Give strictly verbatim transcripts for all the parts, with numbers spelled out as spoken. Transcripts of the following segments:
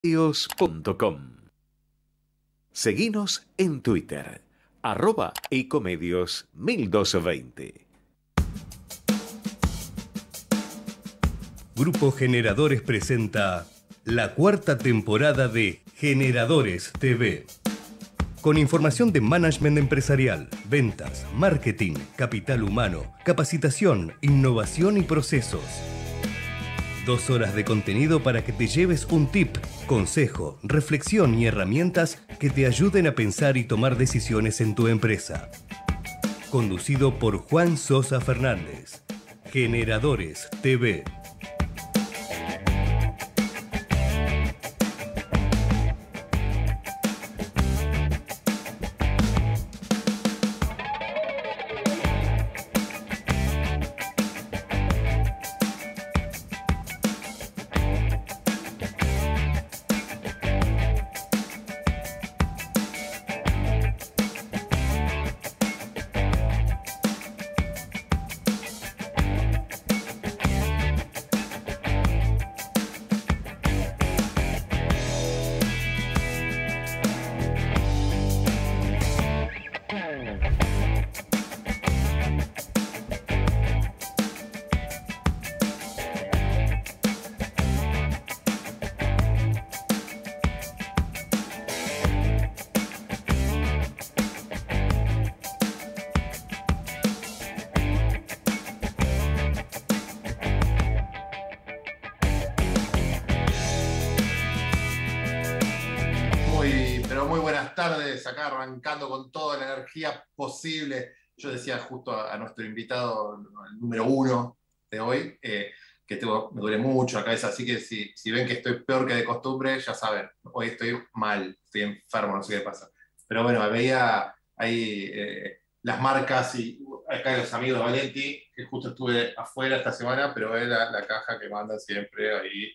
ecomedios punto com. Seguinos en Twitter, arroba ecomedios mil doscientos veinte. Grupo Generadores presenta la cuarta temporada de Generadores T V. Con información de management empresarial, ventas, marketing, capital humano, capacitación, innovación y procesos. Dos horas de contenido para que te lleves un tip, consejo, reflexión y herramientas que te ayuden a pensar y tomar decisiones en tu empresa. Conducido por Juan Sosa Fernández. Generadores T V. Acá arrancando con toda la energía posible. Yo decía justo a, a nuestro invitado, el número uno de hoy, eh, que tengo, me duele mucho la cabeza, así que si, si ven que estoy peor que de costumbre, ya saben, hoy estoy mal, estoy enfermo, no sé qué pasa. Pero bueno, veía ahí eh, las marcas y acá los amigos de Valenti, que justo estuve afuera esta semana, pero ve la, la caja que mandan siempre ahí.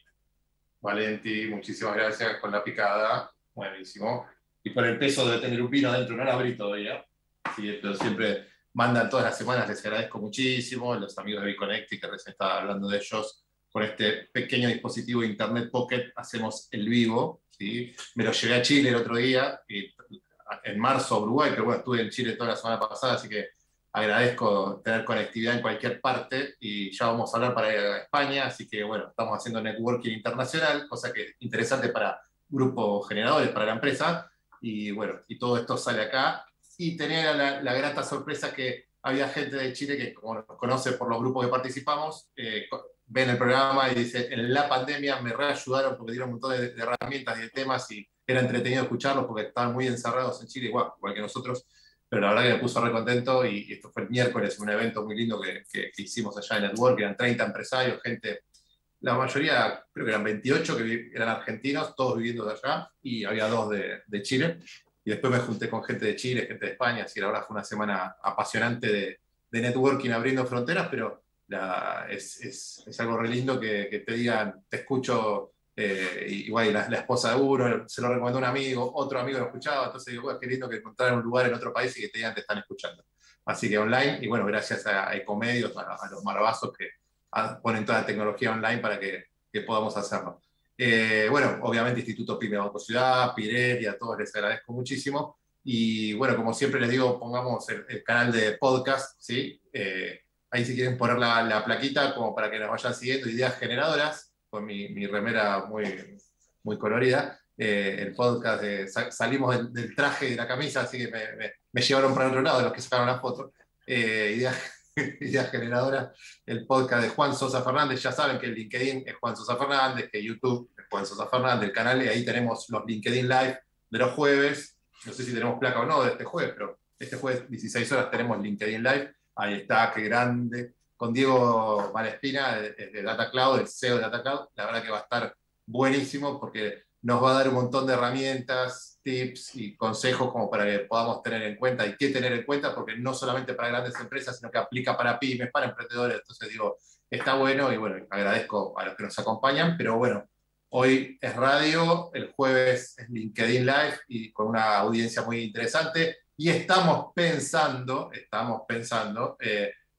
Valenti, muchísimas gracias con la picada, buenísimo. Y por el peso de tener un vino adentro, no lo abrí todavía. Sí, pero siempre mandan todas las semanas, les agradezco muchísimo. Los amigos de Biconnect, que recién estaba hablando de ellos, con este pequeño dispositivo Internet Pocket hacemos el vivo. ¿Sí? Me lo llevé a Chile el otro día, y en marzo a Uruguay, pero bueno, estuve en Chile toda la semana pasada, así que agradezco tener conectividad en cualquier parte, y ya vamos a hablar para ir a España, así que bueno, estamos haciendo networking internacional, cosa que es interesante para grupos generadores, para la empresa. Y bueno, y todo esto sale acá. Y tenía la, la grata sorpresa que había gente de Chile que, como nos conoce por los grupos que participamos, eh, ven el programa y dice, en la pandemia me reayudaron porque dieron un montón de, de herramientas y de temas, y era entretenido escucharlos porque estaban muy encerrados en Chile, igual, igual que nosotros. Pero la verdad que me puso re contento, y, y esto fue el miércoles, un evento muy lindo que, que, que hicimos allá en Network, eran treinta empresarios, gente... La mayoría, creo que eran veintiocho, que eran argentinos, todos viviendo de allá, y había dos de, de Chile. Y después me junté con gente de Chile, gente de España, así que la verdad fue una semana apasionante de, de networking abriendo fronteras, pero la, es, es, es algo re lindo que, que te digan, te escucho, eh, y igual la, la esposa de uno, se lo recomendó un amigo, otro amigo lo escuchaba, entonces digo, bueno, qué lindo que encontrar un lugar en otro país y que te digan te están escuchando. Así que online, y bueno, gracias a Ecomedios, a, a los marabazos que ponen toda la tecnología online para que, que podamos hacerlo. Eh, bueno, obviamente Instituto Pyme Autociudad, Pirelli, a todos les agradezco muchísimo. Y bueno, como siempre les digo, pongamos el, el canal de podcast, ¿sí? Eh, ahí si quieren poner la, la plaquita como para que nos vayan siguiendo, Ideas Generadoras, con mi, mi remera muy, muy colorida. Eh, el podcast, de, salimos del, del traje y de la camisa, así que me, me, me llevaron para otro lado de los que sacaron la foto. Eh, Ideas Ideas Generadoras, el podcast de Juan Sosa Fernández. Ya saben que el LinkedIn es Juan Sosa Fernández, que YouTube es Juan Sosa Fernández, el canal, y ahí tenemos los LinkedIn Live de los jueves. No sé si tenemos placa o no de este jueves, pero este jueves, dieciséis horas, tenemos LinkedIn Live. Ahí está, qué grande. Con Diego Malespina, de, de Data Cloud, el C E O de Data Cloud. La verdad que va a estar buenísimo porque nos va a dar un montón de herramientas, tips y consejos como para que podamos tener en cuenta, y qué tener en cuenta, porque no solamente para grandes empresas, sino que aplica para pymes, para emprendedores. Entonces digo, está bueno, y bueno, agradezco a los que nos acompañan, pero bueno, hoy es radio, el jueves es LinkedIn Live y con una audiencia muy interesante, y estamos pensando, estamos pensando, eh,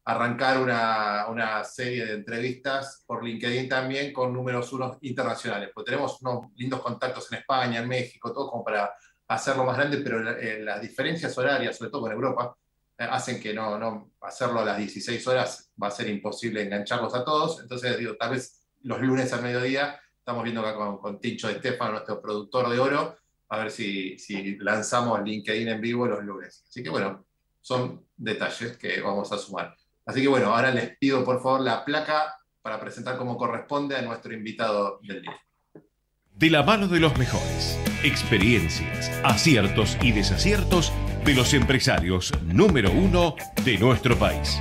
arrancar una, una serie de entrevistas por LinkedIn también con números unos internacionales, porque tenemos unos lindos contactos en España, en México, todo como para hacerlo más grande, pero eh, las diferencias horarias, sobre todo con Europa, eh, hacen que no, no hacerlo a las dieciséis horas va a ser imposible engancharlos a todos. Entonces, digo, tal vez los lunes al mediodía, estamos viendo acá con, con Tincho de Estefano, nuestro productor de oro, a ver si, si lanzamos LinkedIn en vivo los lunes. Así que bueno, son detalles que vamos a sumar. Así que bueno, ahora les pido por favor la placa para presentar como corresponde a nuestro invitado del día. De la mano de los mejores, experiencias, aciertos y desaciertos de los empresarios número uno de nuestro país.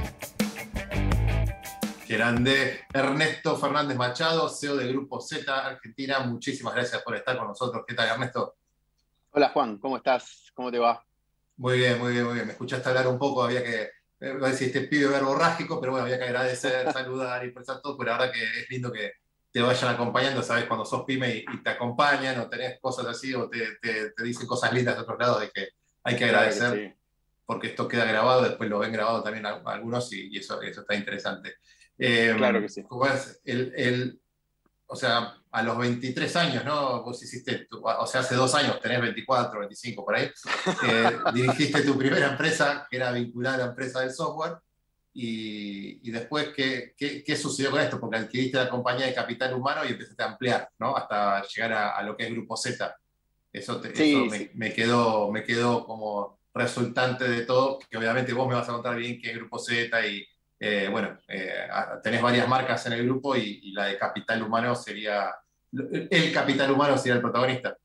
Grande Ernesto Fernández Machado, C E O de Grupo Z Argentina. Muchísimas gracias por estar con nosotros. ¿Qué tal, Ernesto? Hola, Juan, ¿cómo estás? ¿Cómo te va? Muy bien, muy bien, muy bien. Me escuchaste hablar un poco, había que, eh, no sé si este pibe verborrágico, pero bueno, había que agradecer, saludar y expresar todo, pero la verdad que es lindo que te vayan acompañando, sabes, cuando sos pyme y, y te acompañan, o tenés cosas así, o te, te, te dicen cosas lindas de otros lados, de que hay que agradecer, claro que sí, porque esto queda grabado, después lo ven grabado también algunos, y, y eso, eso está interesante. Eh, claro que sí. ¿Cómo es? El, el, o sea, a los veintitrés años, ¿no? Vos hiciste, tu, o sea, hace dos años, tenés veinticuatro, veinticinco por ahí, eh, dirigiste tu primera empresa, que era vinculada a la empresa del software, y, y después, ¿qué, qué, ¿qué sucedió con esto? Porque adquiriste la compañía de capital humano y empezaste a ampliar, ¿no? Hasta llegar a, a lo que es Grupo Z. Eso, te, sí, eso me, sí. me, quedó, me quedó como resultante de todo, que obviamente vos me vas a contar bien qué es Grupo Z y, eh, bueno, eh, tenés varias marcas en el grupo y, y la de capital humano sería, el capital humano sería el protagonista.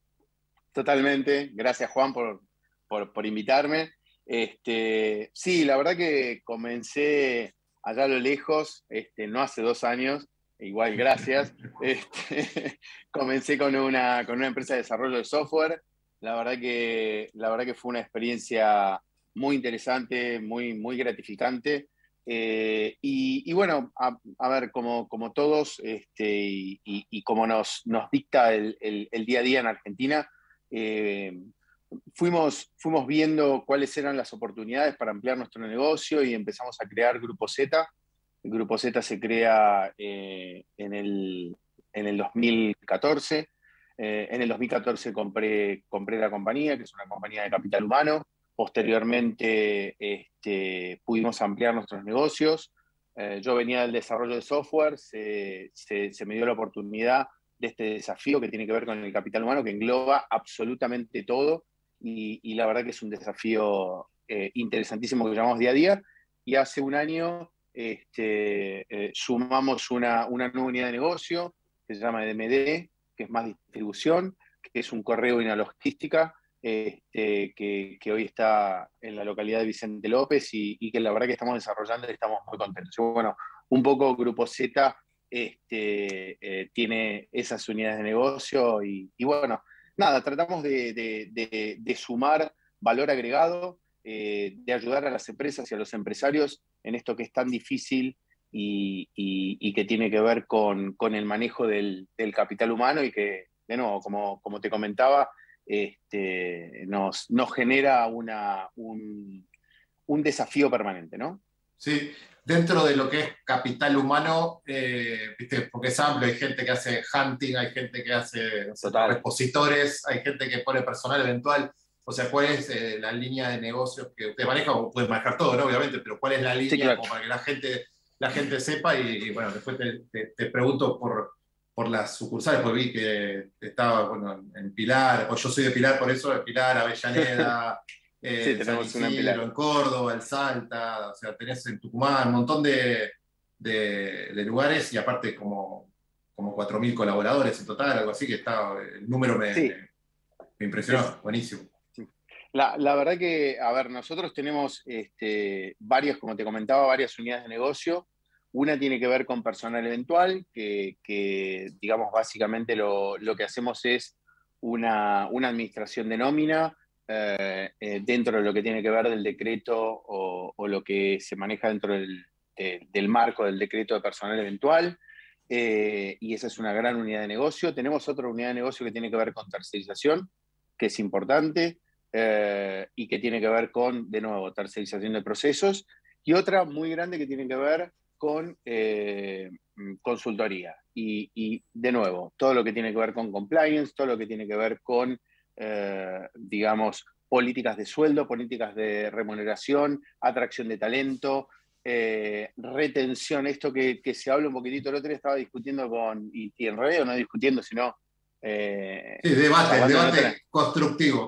Totalmente, gracias Juan por, por, por invitarme. Este, sí, la verdad que comencé allá a lo lejos, este, no hace dos años, igual gracias. Este, comencé con una, con una empresa de desarrollo de software. La verdad que, la verdad que fue una experiencia muy interesante, muy, muy gratificante. Eh, y, y bueno, a, a ver, como, como todos, este, y, y, y como nos, nos dicta el, el, el día a día en Argentina, eh, fuimos, fuimos viendo cuáles eran las oportunidades para ampliar nuestro negocio y empezamos a crear Grupo Z. El Grupo Z se crea eh, en, el, en el dos mil catorce. Eh, en el dos mil catorce compré, compré la compañía, que es una compañía de capital humano. Posteriormente este, pudimos ampliar nuestros negocios. Eh, yo venía del desarrollo de software, se, se, se me dio la oportunidad de este desafío que tiene que ver con el capital humano, que engloba absolutamente todo, y, y la verdad que es un desafío eh, interesantísimo que llamamos día a día. Y hace un año este, eh, sumamos una, una nueva unidad de negocio que se llama D M D, que es más distribución, que es un correo y una logística, Este, que, que hoy está en la localidad de Vicente López y, y que la verdad que estamos desarrollando y estamos muy contentos. Y bueno, un poco Grupo Z este, eh, tiene esas unidades de negocio y, y bueno, nada, tratamos de, de, de, de sumar valor agregado, eh, de ayudar a las empresas y a los empresarios en esto que es tan difícil y, y, y que tiene que ver con, con el manejo del, del capital humano y que, de nuevo, como, como te comentaba, Este, nos, nos genera una, un, un desafío permanente, ¿no? Sí, dentro de lo que es capital humano, eh, ¿viste? Porque es amplio, hay gente que hace hunting, hay gente que hace no sé, repositores, hay gente que pone personal eventual. O sea, ¿cuál es eh, la línea de negocios que usted maneja? O puede manejar todo, ¿no? Obviamente, pero ¿cuál es la línea sí, claro, como para que la gente, la gente sepa? Y, y bueno, después te, te, te pregunto por, por las sucursales, porque vi que estaba bueno, en Pilar, o yo soy de Pilar, por eso, de Pilar, Avellaneda, eh, sí, tenemos San Isidro, una en, en Córdoba, el Salta, o sea, tenés en Tucumán, un montón de, de, de lugares, y aparte como, como cuatro mil colaboradores en total, algo así, que está, el número me, sí. me, me impresionó, sí. Buenísimo. Sí. La, la verdad que, a ver, nosotros tenemos este, varias, como te comentaba, varias unidades de negocio. Una tiene que ver con personal eventual, que, que digamos, básicamente lo, lo que hacemos es una, una administración de nómina eh, eh, dentro de lo que tiene que ver del decreto o, o lo que se maneja dentro del, de, del marco del decreto de personal eventual. Eh, y esa es una gran unidad de negocio. Tenemos otra unidad de negocio que tiene que ver con tercerización, que es importante, eh, y que tiene que ver con, de nuevo, tercerización de procesos. y otra muy grande que tiene que ver con eh, consultoría. Y, y, de nuevo, todo lo que tiene que ver con compliance, todo lo que tiene que ver con, eh, digamos, políticas de sueldo, políticas de remuneración, atracción de talento, eh, retención, esto que, que se habla un poquitito. El otro día estaba discutiendo con, y, y en realidad no discutiendo, sino... Eh, sí, debate, debate otra... constructivo.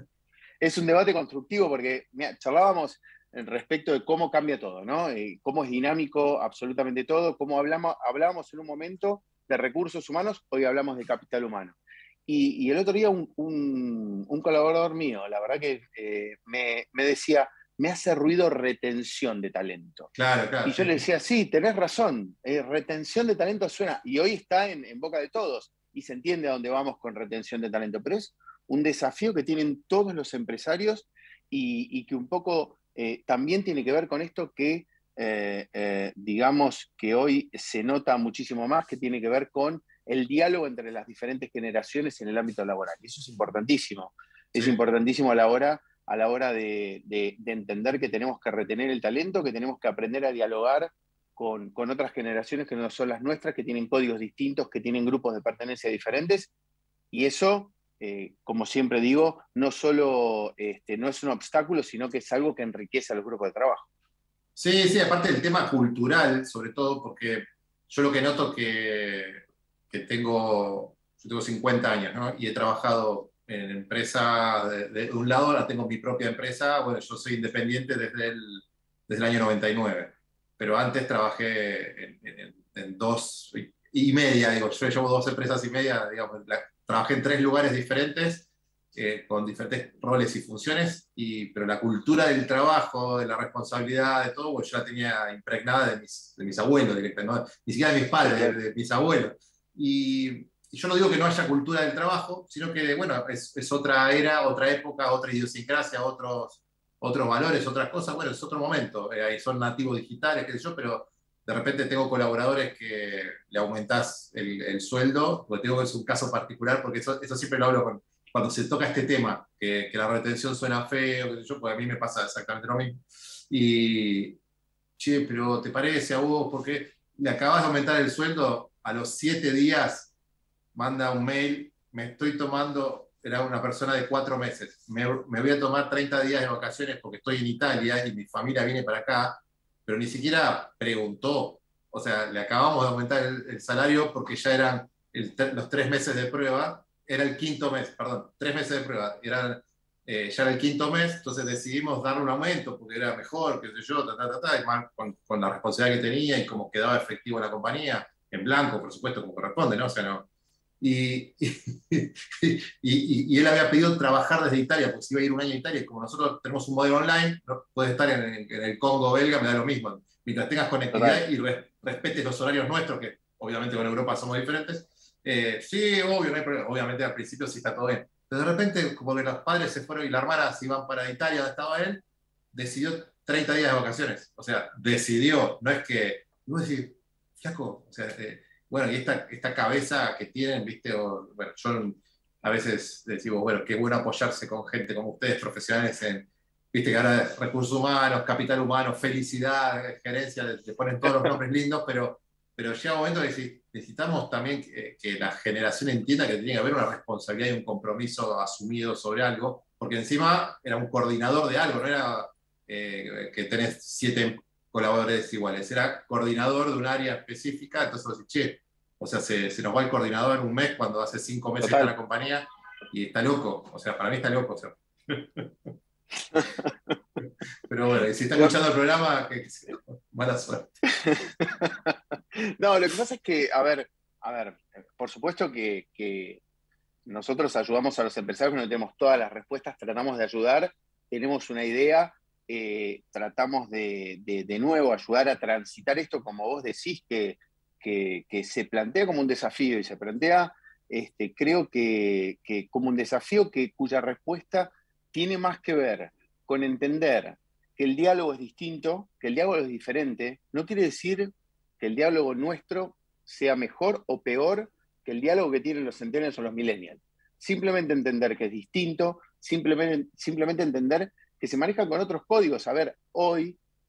Es un debate constructivo porque mira, charlábamos respecto de cómo cambia todo, ¿no? Y cómo es dinámico absolutamente todo, cómo hablamos, hablábamos en un momento de recursos humanos, hoy hablamos de capital humano. Y, y el otro día un, un, un colaborador mío, la verdad que eh, me, me decía, me hace ruido retención de talento. Claro, claro. Y yo le decía, sí, tenés razón, eh, retención de talento suena, y hoy está en, en boca de todos, y se entiende a dónde vamos con retención de talento, pero es un desafío que tienen todos los empresarios y, y que un poco eh, también tiene que ver con esto que, eh, eh, digamos, que hoy se nota muchísimo más, que tiene que ver con el diálogo entre las diferentes generaciones en el ámbito laboral. Y eso es importantísimo. Sí. Es importantísimo a la hora, a la hora de, de, de entender que tenemos que retener el talento, que tenemos que aprender a dialogar con, con otras generaciones que no son las nuestras, que tienen códigos distintos, que tienen grupos de pertenencia diferentes. Y eso... Eh, como siempre digo, no solo este, no es un obstáculo, sino que es algo que enriquece a los grupos de trabajo. Sí, sí, aparte del tema cultural, sobre todo, porque yo lo que noto que, que tengo, yo tengo cincuenta años, ¿no? Y he trabajado en empresa, de, de un lado ahora tengo mi propia empresa, bueno, yo soy independiente desde el, desde el año noventa y nueve, pero antes trabajé en, en, en dos y media, digo, yo llevo dos empresas y media, digamos, la, trabajé en tres lugares diferentes, eh, con diferentes roles y funciones, y, pero la cultura del trabajo, de la responsabilidad, de todo, pues yo la tenía impregnada de mis, de mis abuelos directamente, ¿no? Ni siquiera de mis padres, de, de mis abuelos. Y, y yo no digo que no haya cultura del trabajo, sino que, bueno, es, es otra era, otra época, otra idiosincrasia, otros, otros valores, otras cosas, bueno, es otro momento. Eh, ahí son nativos digitales, qué sé yo, pero... De repente tengo colaboradores que le aumentás el, el sueldo, porque tengo que es un caso particular, porque eso, eso siempre lo hablo con, cuando se toca este tema, que, que la retención suena feo, qué sé yo, porque a mí me pasa exactamente lo mismo. Y, che, pero ¿te parece a vos? Porque le acabas de aumentar el sueldo, a los siete días manda un mail, me estoy tomando, era una persona de cuatro meses, me, me voy a tomar treinta días de vacaciones porque estoy en Italia y mi familia viene para acá, pero ni siquiera preguntó, o sea, le acabamos de aumentar el, el salario porque ya eran el, los tres meses de prueba, era el quinto mes, perdón, tres meses de prueba, eran, eh, ya era el quinto mes, entonces decidimos darle un aumento porque era mejor, qué sé yo, ta, ta, ta, ta, y más con, con la responsabilidad que tenía y cómo quedaba efectivo la compañía, en blanco, por supuesto, como corresponde, ¿no? O sea, no. Y, y, y, y, y él había pedido trabajar desde Italia, porque se iba a ir un año a Italia, y como nosotros tenemos un modelo online, ¿no? Puedes estar en, en, en el Congo belga, me da lo mismo. Mientras tengas conectividad Total. y re, respetes los horarios nuestros, que obviamente con Europa somos diferentes, eh, sí, obvio, no hay problema. Obviamente al principio sí está todo bien. Pero de repente, como que los padres se fueron y la hermana se iban para Italia, donde estaba él, decidió treinta días de vacaciones. O sea, decidió, no es que, no es decir, flaco, o sea, eh, bueno, y esta, esta cabeza que tienen, ¿viste? O, bueno, yo a veces decimos, bueno, qué bueno apoyarse con gente como ustedes, profesionales en, ¿viste? Que ahora recursos humanos, capital humano, felicidad, gerencia, le ponen todos los nombres lindos, pero, pero llega un momento que necesitamos también que, que la generación entienda que tiene que haber una responsabilidad y un compromiso asumido sobre algo, porque encima era un coordinador de algo, no era eh, que tenés siete colaboradores iguales, era coordinador de un área específica, entonces vos decís, che, o sea, se, se nos va el coordinador en un mes cuando hace cinco meses Total. Está en la compañía y está loco, o sea, para mí está loco, o sea. Pero bueno, y si está escuchando el programa, que, que, mala suerte. No, lo que pasa es que, a ver, a ver, por supuesto que, que nosotros ayudamos a los empresarios, no tenemos todas las respuestas, tratamos de ayudar, tenemos una idea, eh, tratamos de, de, de nuevo ayudar a transitar esto, como vos decís, que, que, que se plantea como un desafío y se plantea, este, creo que, que como un desafío que, cuya respuesta tiene más que ver con entender que el diálogo es distinto, que el diálogo es diferente, no quiere decir que el diálogo nuestro sea mejor o peor que el diálogo que tienen los centennials o los millennials. Simplemente entender que es distinto, simplemente, simplemente entender que se maneja con otros códigos. A ver, hoy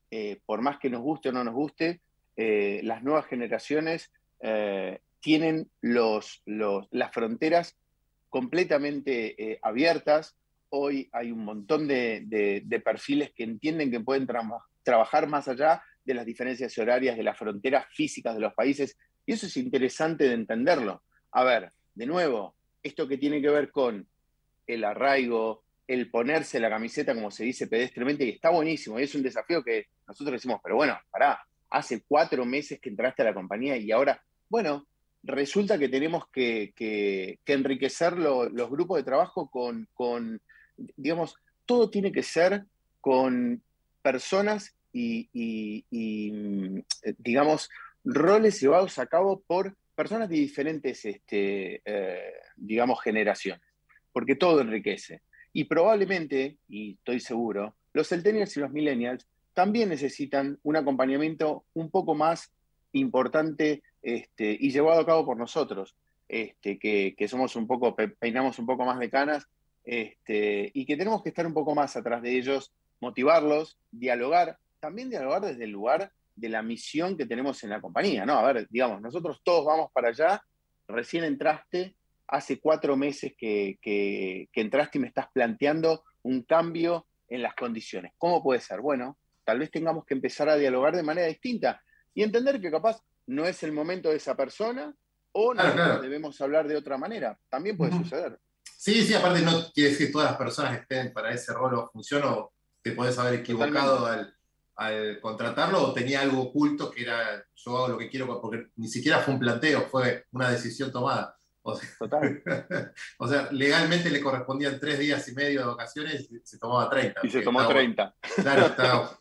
eh, por más que nos guste o no nos guste, eh, las nuevas generaciones eh, tienen los, los, las fronteras completamente eh, abiertas. Hoy hay un montón de, de, de perfiles que entienden que pueden tra trabajar más allá de las diferencias horarias, de las fronteras físicas de los países, y eso es interesante de entenderlo. A ver, de nuevo, esto que tiene que ver con el arraigo, el ponerse la camiseta, como se dice pedestremente, y está buenísimo, y es un desafío que nosotros decimos, pero bueno, pará, hace cuatro meses que entraste a la compañía y ahora, bueno, resulta que tenemos que, que, que enriquecer lo, los grupos de trabajo con, con, digamos, todo tiene que ser con personas y, y, y digamos, roles llevados a cabo por personas de diferentes, este, eh, digamos, generaciones, porque todo enriquece. Y probablemente, y estoy seguro, los centennials y los millennials también necesitan un acompañamiento un poco más importante este, y llevado a cabo por nosotros, este, que, que somos un poco, peinamos un poco más de canas, este, y que tenemos que estar un poco más atrás de ellos, motivarlos, dialogar, también dialogar desde el lugar de la misión que tenemos en la compañía, ¿no? A ver, digamos, nosotros todos vamos para allá, recién entraste, hace cuatro meses que, que, que entraste y me estás planteando un cambio en las condiciones. ¿Cómo puede ser? Bueno, tal vez tengamos que empezar a dialogar de manera distinta y entender que capaz no es el momento de esa persona o Claro, nosotros claro. debemos hablar de otra manera. También puede Uh-huh. suceder. Sí, sí, aparte no quiere decir que todas las personas estén para ese rol o función, o te podés haber equivocado al, al contratarlo, o tenía algo oculto que era yo hago lo que quiero, porque ni siquiera fue un planteo, fue una decisión tomada. O sea, Total. o sea, legalmente le correspondían tres días y medio de vacaciones y se tomaba treinta. Y se tomó estaba, treinta. claro, estaba.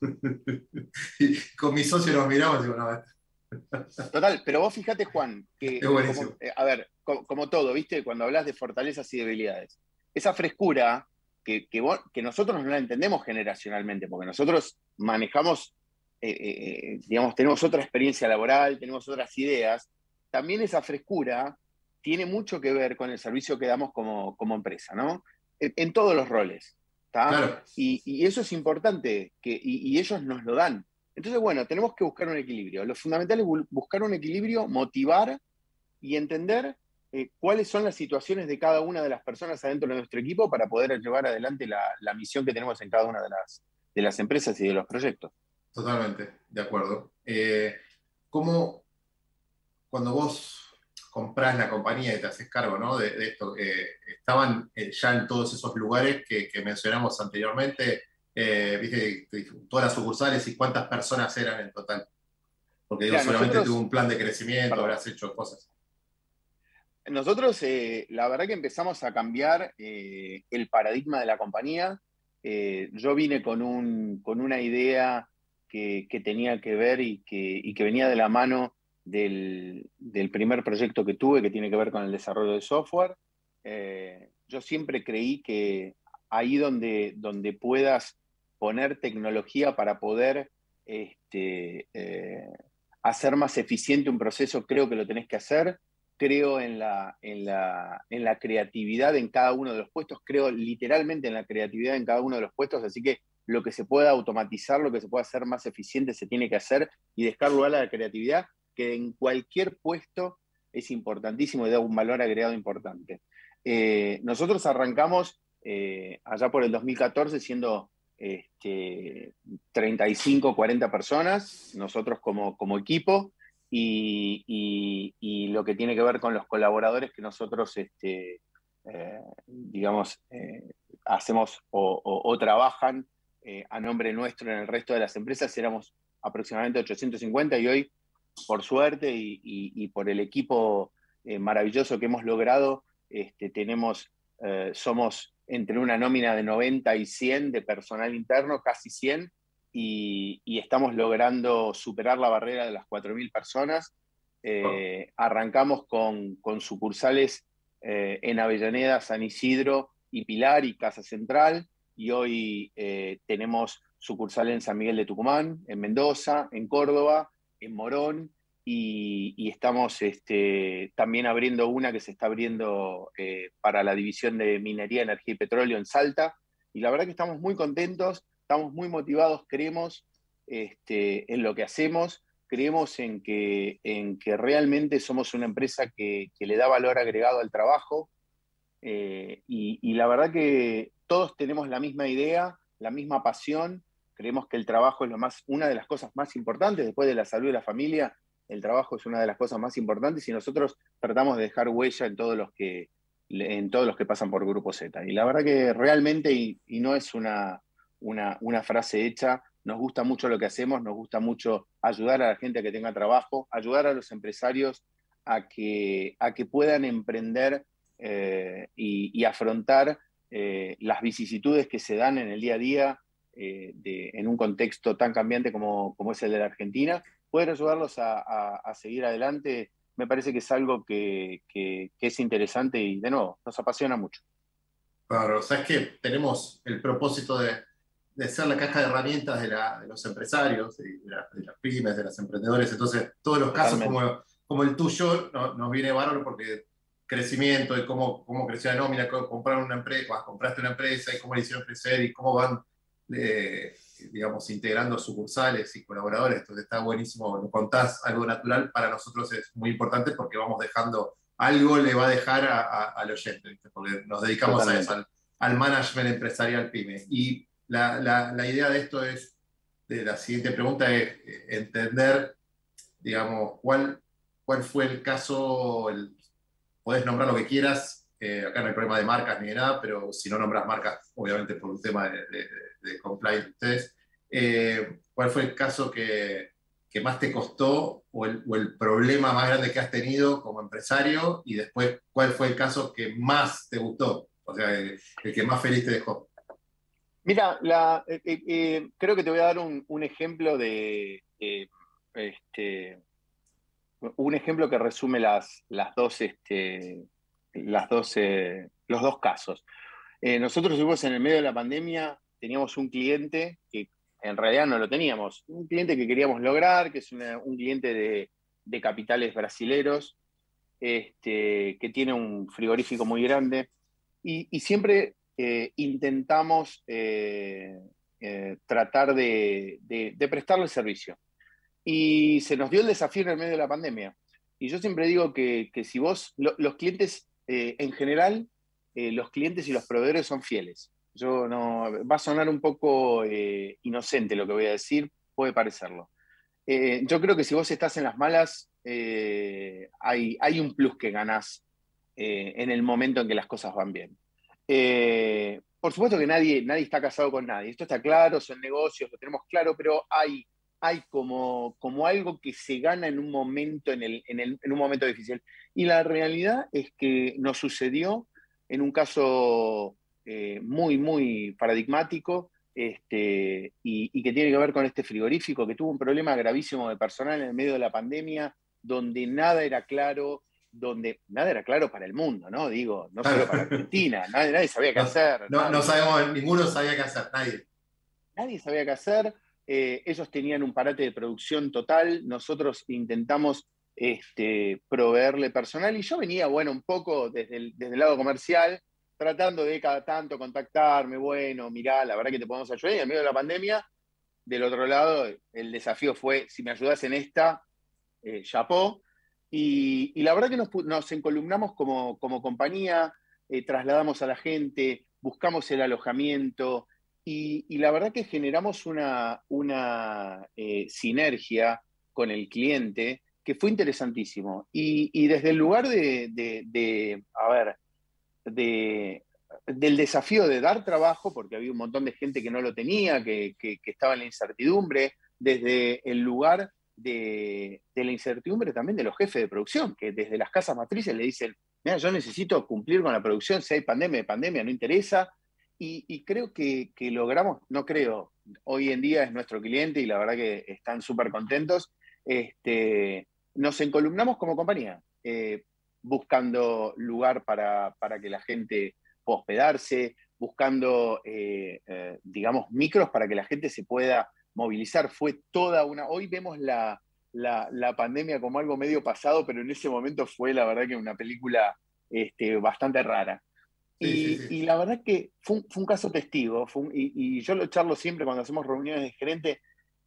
Y con mi socio nos miramos y digo, no, Total, pero vos fíjate, Juan, que, es buenísimo. como, eh, a ver, como, como todo, ¿viste? Cuando hablas de fortalezas y debilidades, esa frescura que, que, vos, que nosotros no la entendemos generacionalmente, porque nosotros manejamos, eh, eh, digamos, tenemos otra experiencia laboral, tenemos otras ideas, también esa frescura tiene mucho que ver con el servicio que damos como, como empresa, ¿no? En, en todos los roles, ¿está? Claro. Y, y eso es importante, que, y, y ellos nos lo dan. Entonces, bueno, tenemos que buscar un equilibrio. Lo fundamental es buscar un equilibrio, motivar y entender eh, cuáles son las situaciones de cada una de las personas adentro de nuestro equipo para poder llevar adelante la, la misión que tenemos en cada una de las, de las empresas y de los proyectos. Totalmente, de acuerdo. Eh, ¿Cómo, cuando vos comprás la compañía y te haces cargo, ¿no? de, de esto, eh, estaban eh, ya en todos esos lugares que, que mencionamos anteriormente? Eh, ¿viste, todas las sucursales y cuántas personas eran en total? Porque digo, Mira, seguramente nosotros, tuvo un plan de crecimiento, perdón, habrás hecho cosas. nosotros eh, la verdad que empezamos a cambiar eh, el paradigma de la compañía. Eh, yo vine con, un, con una idea que, que tenía que ver y que, y que venía de la mano del, del primer proyecto que tuve, que tiene que ver con el desarrollo de software. Eh, yo siempre creí que ahí donde, donde puedas poner tecnología para poder este, eh, hacer más eficiente un proceso, creo que lo tenés que hacer. Creo en la, en, la, en la creatividad en cada uno de los puestos, creo literalmente en la creatividad en cada uno de los puestos, así que lo que se pueda automatizar, lo que se pueda hacer más eficiente se tiene que hacer y dejar lugar a la creatividad, que en cualquier puesto es importantísimo y da un valor agregado importante. Eh, nosotros arrancamos eh, allá por el dos mil catorce siendo este, treinta y cinco, cuarenta personas, nosotros como, como equipo, y, y, y lo que tiene que ver con los colaboradores que nosotros, este, eh, digamos, eh, hacemos o, o, o trabajan eh, a nombre nuestro en el resto de las empresas, éramos aproximadamente ochocientos cincuenta y hoy, por suerte y, y, y por el equipo eh, maravilloso que hemos logrado, este, tenemos, eh, somos entre una nómina de noventa y cien de personal interno, casi cien, y, y estamos logrando superar la barrera de las cuatro mil personas. Eh, arrancamos con, con sucursales eh, en Avellaneda, San Isidro y Pilar y Casa Central, y hoy eh, tenemos sucursales en San Miguel de Tucumán, en Mendoza, en Córdoba, en Morón, y, y estamos este, también abriendo una que se está abriendo eh, para la división de Minería, Energía y Petróleo en Salta, y la verdad que estamos muy contentos, estamos muy motivados, creemos este, en lo que hacemos, creemos en que, en que realmente somos una empresa que, que le da valor agregado al trabajo, eh, y, y la verdad que todos tenemos la misma idea, la misma pasión. Creemos que el trabajo es lo más, una de las cosas más importantes, después de la salud y la familia. El trabajo es una de las cosas más importantes y nosotros tratamos de dejar huella en todos los que, en todos los que pasan por Grupo Z. Y la verdad que realmente, y, y no es una, una, una frase hecha, nos gusta mucho lo que hacemos, nos gusta mucho ayudar a la gente a que tenga trabajo, ayudar a los empresarios a que, a que puedan emprender eh, y, y afrontar eh, las vicisitudes que se dan en el día a día eh, de, en un contexto tan cambiante como, como es el de la Argentina. Poder ayudarlos a, a, a seguir adelante me parece que es algo que, que, que es interesante y, de nuevo, nos apasiona mucho. Claro, sabes que tenemos el propósito de, de ser la caja de herramientas de, la, de los empresarios, de, de, la, de las pymes, de los emprendedores. Entonces, todos los casos como, como el tuyo no, nos viene bárbaro porque crecimiento y cómo, cómo creció la nómina, cómo compraron una empresa, compraste una empresa y cómo le hicieron crecer y cómo van, eh, digamos, integrando sucursales y colaboradores. Entonces, está buenísimo. Lo contás algo natural, para nosotros es muy importante porque vamos dejando algo, le va a dejar a, a, al oyente, ¿viste? Porque nos dedicamos Totalmente. a eso, al, al management empresarial pyme. Y la, la, la idea de esto es, de la siguiente pregunta es entender, digamos, cuál, cuál fue el caso, el, podés nombrar lo que quieras, eh, acá no hay problema de marcas ni de nada, pero si no nombras marcas, obviamente por un tema de, de, de compliance de ustedes, eh, ¿cuál fue el caso que, que más te costó o el, o el problema más grande que has tenido como empresario? Y después, ¿cuál fue el caso que más te gustó? O sea, el, el que más feliz te dejó. Mira, la, eh, eh, creo que te voy a dar un, un ejemplo de eh, este, un ejemplo que resume las, las dos, este, las dos, eh, los dos casos. Eh, nosotros estuvimos en el medio de la pandemia, teníamos un cliente que en realidad no lo teníamos, un cliente que queríamos lograr, que es una, un cliente de, de capitales brasileros, este, que tiene un frigorífico muy grande, y, y siempre eh, intentamos eh, eh, tratar de, de, de prestarle servicio. Y se nos dio el desafío en el medio de la pandemia. Y yo siempre digo que, que si vos, lo, los clientes eh, en general, eh, los clientes y los proveedores son fieles. Yo no, va a sonar un poco eh, inocente lo que voy a decir, puede parecerlo. Eh, yo creo que si vos estás en las malas, eh, hay, hay un plus que ganás eh, en el momento en que las cosas van bien. Eh, por supuesto que nadie, nadie está casado con nadie, esto está claro, son negocios, lo tenemos claro, pero hay, hay como, como algo que se gana en un momento, en, el, en, el, en un momento difícil. Y la realidad es que nos sucedió en un caso eh, muy, muy paradigmático, Este, y, y que tiene que ver con este frigorífico que tuvo un problema gravísimo de personal en el medio de la pandemia, donde nada era claro, donde nada era claro para el mundo, ¿no? Digo, no solo para Argentina, nadie, nadie sabía qué no, hacer. No, no sabemos, ninguno sabía qué hacer, nadie. Nadie sabía qué hacer, eh, ellos tenían un parate de producción total, nosotros intentamos este, proveerle personal, y yo venía, bueno, un poco desde el, desde el lado comercial, tratando de cada tanto contactarme, bueno, mirá, la verdad que te podemos ayudar, y en medio de la pandemia, del otro lado, el desafío fue, si me ayudas en esta, eh, chapó, y, y la verdad que nos, nos encolumnamos como, como compañía, eh, trasladamos a la gente, buscamos el alojamiento, y, y la verdad que generamos una, una eh, sinergia con el cliente que fue interesantísimo, y, y desde el lugar de, de, de a ver, De, del desafío de dar trabajo, porque había un montón de gente que no lo tenía, que, que, que estaba en la incertidumbre, desde el lugar de, de la incertidumbre también de los jefes de producción, que desde las casas matrices le dicen, mira, yo necesito cumplir con la producción, si hay pandemia, pandemia, no interesa, y, y creo que, que logramos, no creo, hoy en día es nuestro cliente y la verdad que están súper contentos, este, nos encolumnamos como compañía, eh, buscando lugar para, para que la gente pueda hospedarse, buscando, eh, eh, digamos, micros para que la gente se pueda movilizar. Fue toda una... Hoy vemos la, la, la pandemia como algo medio pasado, pero en ese momento fue, la verdad, que una película este, bastante rara. Sí, y, sí, sí. y la verdad que fue un, fue un caso testigo, fue un, y, y yo lo charlo siempre cuando hacemos reuniones de gerente.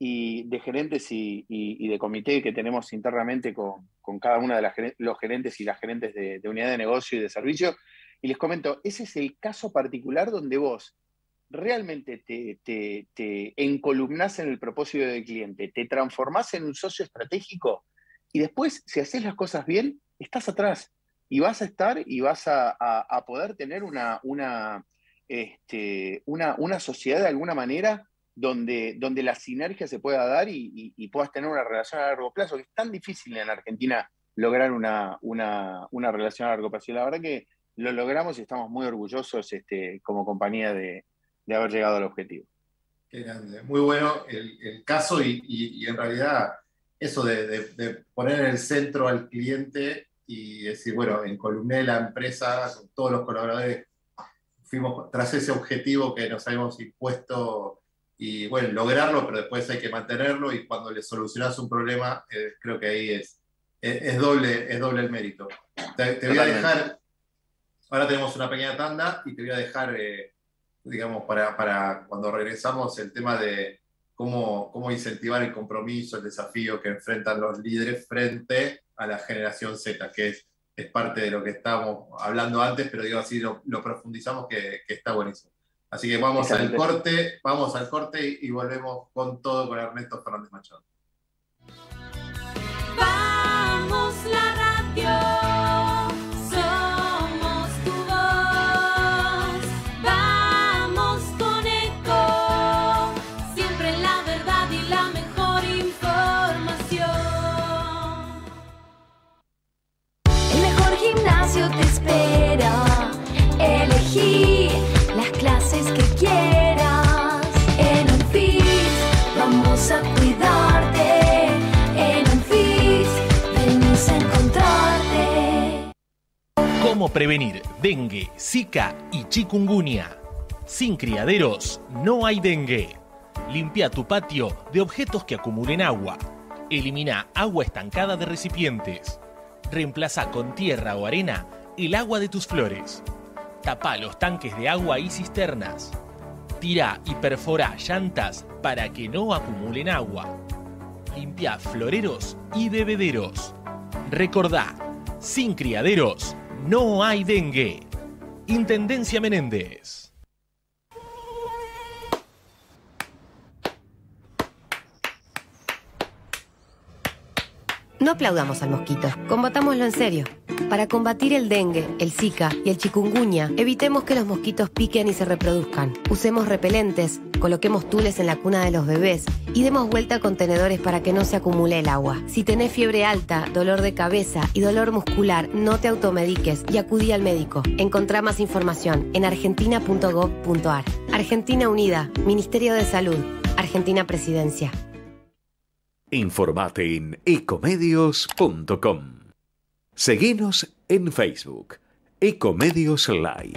y de gerentes y, y, y de comité que tenemos internamente con, con cada uno de las, los gerentes y las gerentes de, de unidad de negocio y de servicio. Y les comento, ese es el caso particular donde vos realmente te, te, te encolumnás en el propósito del cliente, te transformás en un socio estratégico y después, si haces las cosas bien, estás atrás y vas a estar y vas a, a, a poder tener una, una, este, una, una sociedad de alguna manera donde, donde la sinergia se pueda dar y, y, y puedas tener una relación a largo plazo, que es tan difícil en Argentina lograr una, una, una relación a largo plazo. Y la verdad que lo logramos y estamos muy orgullosos este, como compañía de, de haber llegado al objetivo. Qué grande, muy bueno el, el caso y, y, y en realidad eso de, de, de poner en el centro al cliente y decir, bueno, encolumné la empresa con todos los colaboradores, fuimos tras ese objetivo que nos habíamos impuesto y bueno, lograrlo, pero después hay que mantenerlo y cuando le solucionas un problema, eh, creo que ahí es, es, es, doble, es doble el mérito. Te, te voy a dejar, ahora tenemos una pequeña tanda y te voy a dejar... Eh, digamos, para, para cuando regresamos, el tema de cómo, cómo incentivar el compromiso, el desafío que enfrentan los líderes frente a la generación Z, que es, es parte de lo que estábamos hablando antes, pero digo así, lo, lo profundizamos que, que está buenísimo. Así que vamos Excelente. al corte, vamos al corte y, y volvemos con todo con Ernesto Fernández Machado. Vamos la radio. Te espera, elegí las clases que quieras. En Unfit vamos a cuidarte. En Unfit venimos a encontrarte. ¿Cómo prevenir dengue, zika y chikungunya? Sin criaderos no hay dengue. Limpia tu patio de objetos que acumulen agua. Elimina agua estancada de recipientes. Reemplaza con tierra o arena el agua de tus flores. Tapa los tanques de agua y cisternas. Tira y perfora llantas para que no acumulen agua. Limpia floreros y bebederos. Recordá, sin criaderos no hay dengue. Intendencia Menéndez. No aplaudamos al mosquito, combatámoslo en serio. Para combatir el dengue, el zika y el chikungunya, evitemos que los mosquitos piquen y se reproduzcan. Usemos repelentes, coloquemos tules en la cuna de los bebés y demos vuelta a contenedores para que no se acumule el agua. Si tenés fiebre alta, dolor de cabeza y dolor muscular, no te automediques y acudí al médico. Encontrá más información en argentina punto gov punto ar. Argentina Unida, Ministerio de Salud, Argentina Presidencia. Informate en ecomedios punto com. Seguinos en Facebook, Ecomedios Live.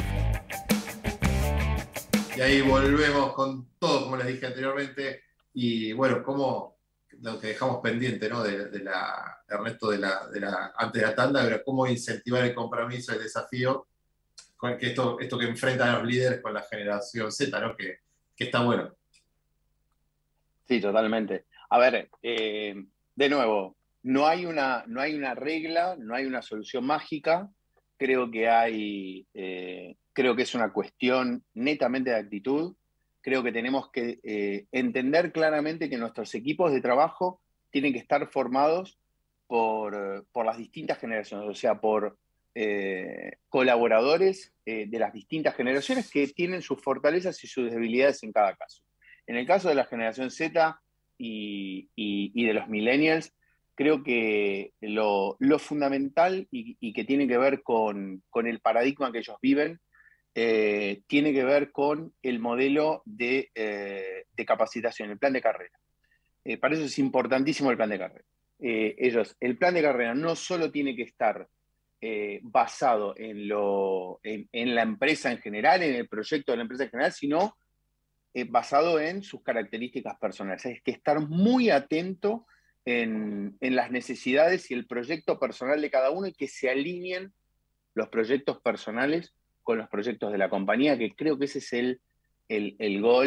Y ahí volvemos con todo, como les dije anteriormente, y bueno, como lo que dejamos pendiente, ¿no? De, de la, Ernesto, de la, de la, antes de la tanda, era cómo incentivar el compromiso, el desafío, con que esto, esto que enfrentan a los líderes con la generación Z, ¿no? Que, que está bueno. Sí, totalmente. A ver, eh, de nuevo, no hay, una, no hay una regla, no hay una solución mágica. Creo que hay, eh, creo que es una cuestión netamente de actitud. Creo que tenemos que eh, entender claramente que nuestros equipos de trabajo tienen que estar formados por, por las distintas generaciones, o sea, por eh, colaboradores eh, de las distintas generaciones que tienen sus fortalezas y sus debilidades en cada caso. En el caso de la generación Z, Y, y, y de los millennials, creo que lo, lo fundamental y, y que tiene que ver con, con el paradigma que ellos viven, eh, tiene que ver con el modelo de, eh, de capacitación, el plan de carrera. Eh, para eso es importantísimo el plan de carrera. Eh, ellos, el plan de carrera no solo tiene que estar eh, basado en, lo, en, en la empresa en general, en el proyecto de la empresa en general, sino Eh, basado en sus características personales. Hay que estar muy atento en, en las necesidades y el proyecto personal de cada uno y que se alineen los proyectos personales con los proyectos de la compañía, que creo que ese es el, el, el gol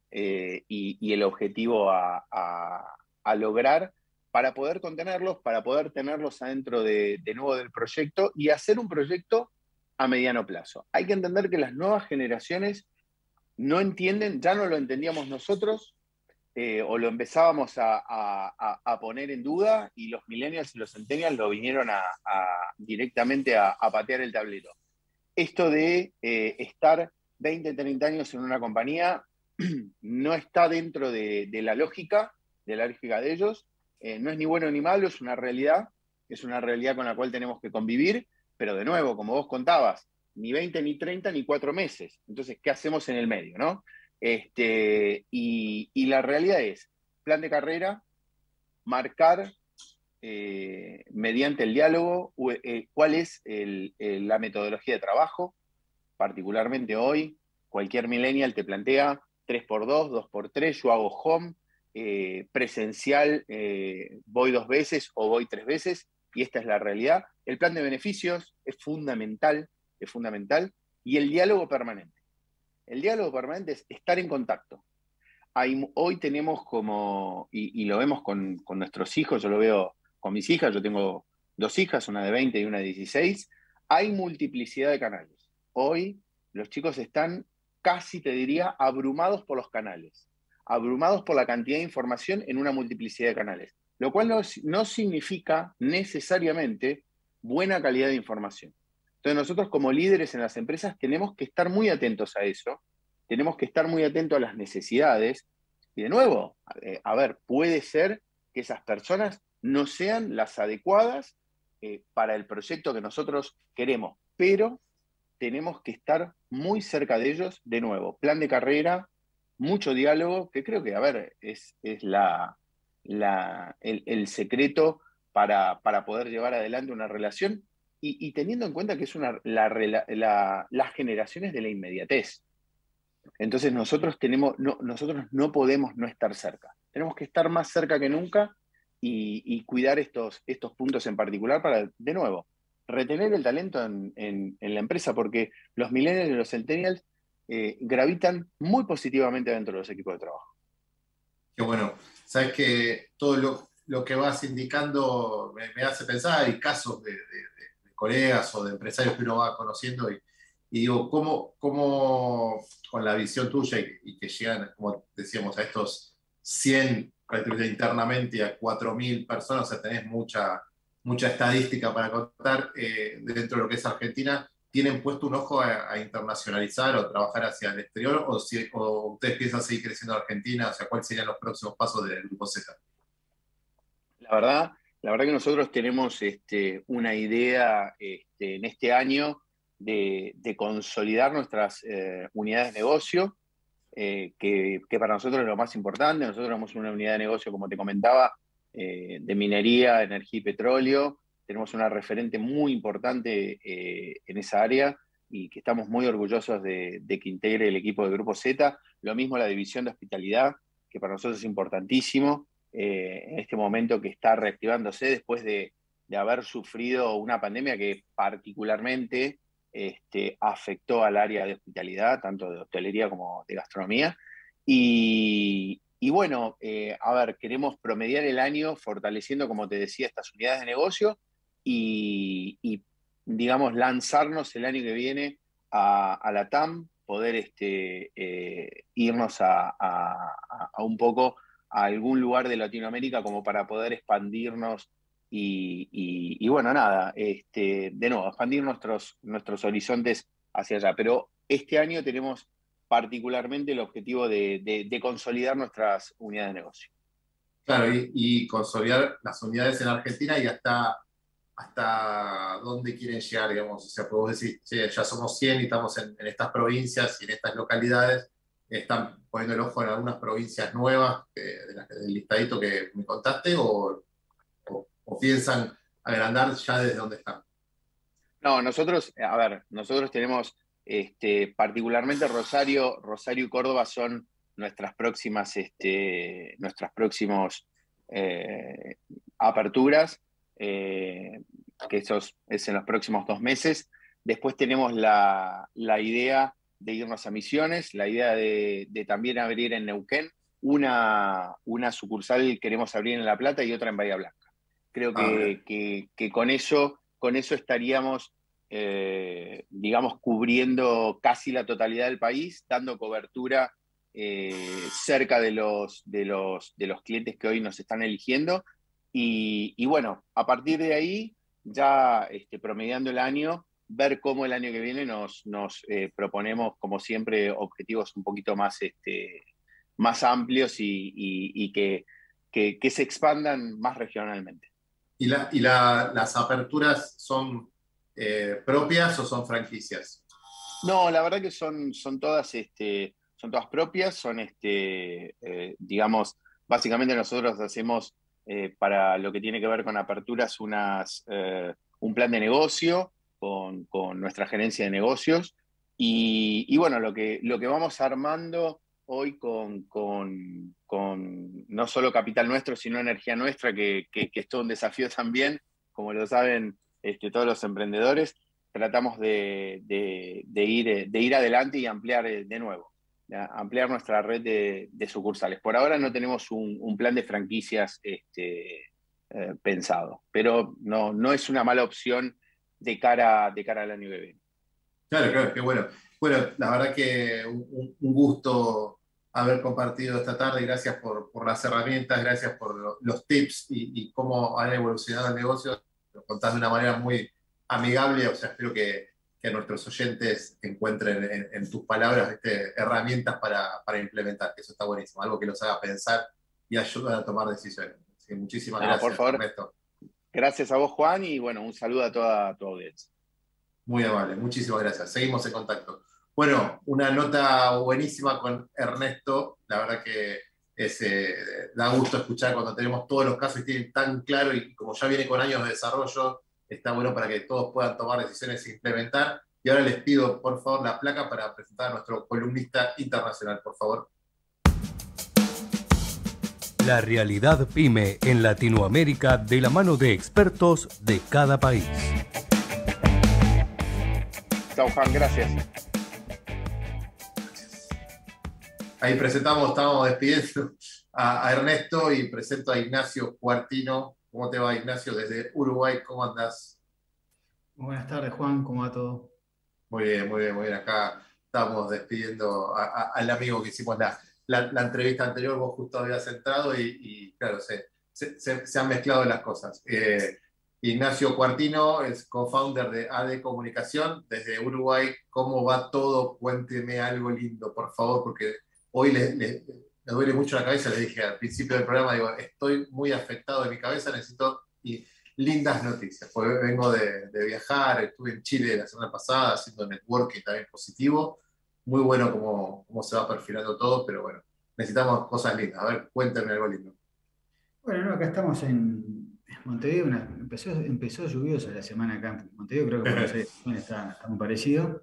eh, y, y el objetivo a, a, a lograr para poder contenerlos, para poder tenerlos adentro de, de nuevo del proyecto y hacer un proyecto a mediano plazo. Hay que entender que las nuevas generaciones no entienden, ya no lo entendíamos nosotros, eh, o lo empezábamos a, a, a poner en duda, y los millennials y los centennials lo vinieron a, a, directamente a, a patear el tablero. Esto de eh, estar veinte, treinta años en una compañía no está dentro de, de la lógica, de la lógica de ellos, eh, no es ni bueno ni malo, es una realidad, es una realidad con la cual tenemos que convivir, pero de nuevo, como vos contabas, ni veinte, ni treinta, ni cuatro meses. Entonces, ¿qué hacemos en el medio, no? Este, y, y la realidad es, plan de carrera, marcar eh, mediante el diálogo eh, cuál es el, el, la metodología de trabajo. Particularmente hoy, cualquier millennial te plantea tres por dos, dos por tres, yo hago home, eh, presencial, eh, voy dos veces o voy tres veces, y esta es la realidad. El plan de beneficios es fundamental, es fundamental, y el diálogo permanente. El diálogo permanente es estar en contacto. Hay, hoy tenemos como, y, y lo vemos con, con nuestros hijos, yo lo veo con mis hijas, yo tengo dos hijas, una de veinte y una de dieciséis, hay multiplicidad de canales. Hoy los chicos están casi, te diría, abrumados por los canales, abrumados por la cantidad de información en una multiplicidad de canales, lo cual no, no significa necesariamente buena calidad de información. Entonces nosotros como líderes en las empresas tenemos que estar muy atentos a eso, tenemos que estar muy atentos a las necesidades, y de nuevo, eh, a ver, puede ser que esas personas no sean las adecuadas eh, para el proyecto que nosotros queremos, pero tenemos que estar muy cerca de ellos, de nuevo, plan de carrera, mucho diálogo, que creo que, a ver, es, es la, la, el, el secreto para, para poder llevar adelante una relación, y, y teniendo en cuenta que es una, la, la, las generaciones de la inmediatez. Entonces nosotros, tenemos, no, nosotros no podemos no estar cerca, tenemos que estar más cerca que nunca y, y cuidar estos, estos puntos en particular para, de nuevo, retener el talento en, en, en la empresa, porque los millennials y los centennials eh, gravitan muy positivamente dentro de los equipos de trabajo. Qué bueno. Sabes que todo lo, lo que vas indicando me, me hace pensar, hay casos de, de, de colegas o de empresarios que uno va conociendo y, y digo, ¿cómo, cómo con la visión tuya y, y que llegan, como decíamos, a estos cien prácticamente internamente a cuatro mil personas, o sea, tenés mucha... mucha estadística para contar eh, dentro de lo que es Argentina, ¿tienen puesto un ojo a, a internacionalizar o trabajar hacia el exterior? ¿O, si, o ustedes piensan seguir creciendo en Argentina? O sea, ¿cuáles serían los próximos pasos del Grupo Z? La verdad, la verdad que nosotros tenemos este, una idea este, en este año de, de consolidar nuestras eh, unidades de negocio, eh, que, que para nosotros es lo más importante. Nosotros tenemos una unidad de negocio, como te comentaba, Eh, de minería, energía y petróleo. Tenemos una referente muy importante eh, en esa área y que estamos muy orgullosos de, de que integre el equipo de Grupo Z. Lo mismo la división de hospitalidad, que para nosotros es importantísimo eh, en este momento que está reactivándose después de, de haber sufrido una pandemia que particularmente este, afectó al área de hospitalidad, tanto de hostelería como de gastronomía. Y, Y bueno, eh, a ver, queremos promediar el año fortaleciendo, como te decía, estas unidades de negocio y, y digamos, lanzarnos el año que viene a, a la T A M, poder este, eh, irnos a, a, a un poco a algún lugar de Latinoamérica como para poder expandirnos y, y, y bueno, nada, este, de nuevo, expandir nuestros, nuestros horizontes hacia allá. Pero este año tenemos particularmente el objetivo de, de, de consolidar nuestras unidades de negocio. Claro, y, y consolidar las unidades en Argentina y hasta, hasta dónde quieren llegar, digamos. O sea, podemos decir, sí, ya somos cien y estamos en, en estas provincias y en estas localidades. ¿Están poniendo el ojo en algunas provincias nuevas eh, de las, del listadito que me contaste o, o, o piensan agrandar ya desde donde están? No, nosotros, a ver, nosotros tenemos... Este, particularmente Rosario, Rosario y Córdoba son nuestras próximas, este, nuestras próximos eh, aperturas, eh, que eso es, es en los próximos dos meses. Después tenemos la, la idea de irnos a Misiones, la idea de, de también abrir en Neuquén, una, una sucursal queremos abrir en La Plata y otra en Bahía Blanca. Creo que, ah, que, que con, eso, con eso estaríamos, eh, digamos, cubriendo casi la totalidad del país, dando cobertura eh, cerca de los, de, los, de los clientes que hoy nos están eligiendo. Y, y bueno, a partir de ahí, ya este, promediando el año, ver cómo el año que viene nos, nos eh, proponemos, como siempre, objetivos un poquito más, este, más amplios y, y, y que, que, que se expandan más regionalmente. ¿Y, la, y la, las aperturas son eh, propias o son franquicias? No, la verdad que son, son, todas, este, son todas propias, son, este, eh, digamos, básicamente nosotros hacemos eh, para lo que tiene que ver con aperturas unas, eh, un plan de negocio con, con nuestra gerencia de negocios y, y bueno, lo que, lo que vamos armando hoy con, con, con no solo capital nuestro, sino energía nuestra, que, que, que es todo un desafío también, como lo saben este, todos los emprendedores, tratamos de, de, de, ir, de ir adelante y ampliar de nuevo, ¿ya? Ampliar nuestra red de, de sucursales. Por ahora no tenemos un, un plan de franquicias este, eh, pensado, pero no, no es una mala opción de cara, de cara al año que viene. Claro, claro, qué bueno. Bueno, la verdad que un, un gusto haber compartido esta tarde. Gracias por, por las herramientas, gracias por lo, los tips y, y cómo han evolucionado el negocio. Lo contás de una manera muy amigable, o sea, espero que, que nuestros oyentes encuentren en, en tus palabras este, herramientas para, para implementar, que eso está buenísimo, algo que los haga pensar y ayuda a tomar decisiones. Así que muchísimas no, gracias, por favor. Ernesto. Gracias a vos, Juan, y bueno, un saludo a toda tu audiencia. Muy amable, muchísimas gracias. Seguimos en contacto. Bueno, una nota buenísima con Ernesto. La verdad que es, eh, da gusto escuchar cuando tenemos todos los casos y tienen tan claro, y como ya viene con años de desarrollo, está bueno para que todos puedan tomar decisiones e implementar. Y ahora les pido, por favor, la placa para presentar a nuestro columnista internacional, por favor. La realidad PYME en Latinoamérica de la mano de expertos de cada país. Chao, Juan, gracias. Ahí presentamos, estamos despidiendo a, a Ernesto y presento a Ignacio Cuartino. ¿Cómo te va, Ignacio? Desde Uruguay, ¿cómo andás? Buenas tardes, Juan, ¿cómo va todo? Muy bien, muy bien, muy bien. Acá estamos despidiendo a, a, al amigo que hicimos la, la, la entrevista anterior. Vos justo habías entrado y, y claro, se, se, se, se han mezclado las cosas. Eh, Ignacio Cuartino es co-founder de A D Comunicación desde Uruguay. ¿Cómo va todo? Cuénteme algo lindo, por favor, porque hoy le, le, me duele mucho la cabeza. Le dije al principio del programa, digo, estoy muy afectado de mi cabeza, necesito y lindas noticias. Porque vengo de, de viajar, estuve en Chile la semana pasada haciendo networking también positivo. Muy bueno cómo, cómo se va perfilando todo, pero bueno, necesitamos cosas lindas. A ver, cuéntame algo lindo. Bueno, no, acá estamos en Montevideo. Una, empezó, empezó lluviosa la semana acá en Montevideo, creo que Buenos Aires está, está muy parecido.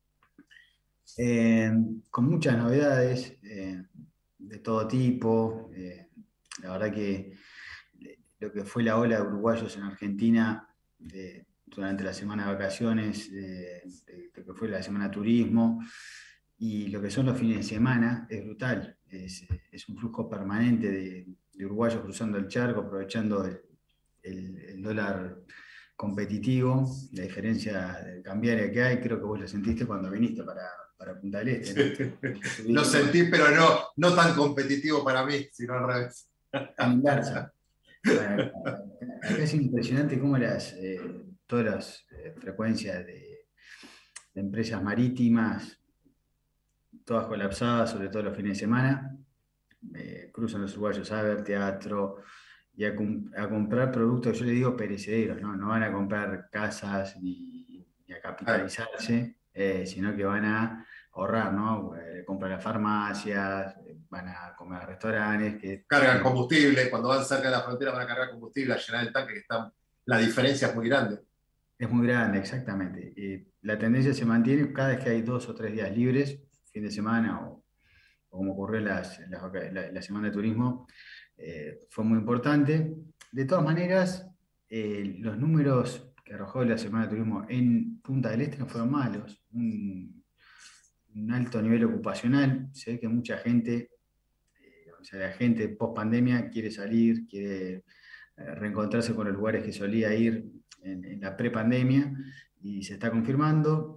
Eh, con muchas novedades eh, de todo tipo. Eh, la verdad que lo que fue la ola de uruguayos en Argentina de, durante la semana de vacaciones, de, de, de que fue la semana de turismo, y lo que son los fines de semana, es brutal. Es, es un flujo permanente de, de uruguayos cruzando el charco, aprovechando el, el, el dólar competitivo, la diferencia cambiaria que hay. Creo que vos lo sentiste cuando viniste para, para Punta del Este, ¿no? Lo sentí, pero no, no tan competitivo para mí, sino al revés. En inversa. Bueno, acá es impresionante cómo las, eh, todas las eh, frecuencias de, de empresas marítimas, todas colapsadas, sobre todo los fines de semana, eh, cruzan los uruguayos a ver teatro y a, a comprar productos, yo le digo perecederos, ¿no? No van a comprar casas ni, ni a capitalizarse, eh, sino que van a ahorrar, ¿no? Eh, compran las farmacias, van a comer a restaurantes. Que cargan combustible, cuando van cerca de la frontera van a cargar combustible, a llenar el tanque, que está, la diferencia es muy grande. Es muy grande, exactamente. Eh, la tendencia se mantiene cada vez que hay dos o tres días libres, fin de semana o, o como ocurrió las, las, la, la semana de turismo, eh, fue muy importante. De todas maneras, eh, los números que arrojó la semana de turismo en Punta del Este no fueron malos. Un, un alto nivel ocupacional. Se ve que mucha gente, eh, o sea, la gente post pandemia quiere salir, quiere eh, reencontrarse con los lugares que solía ir en, en la prepandemia, y se está confirmando.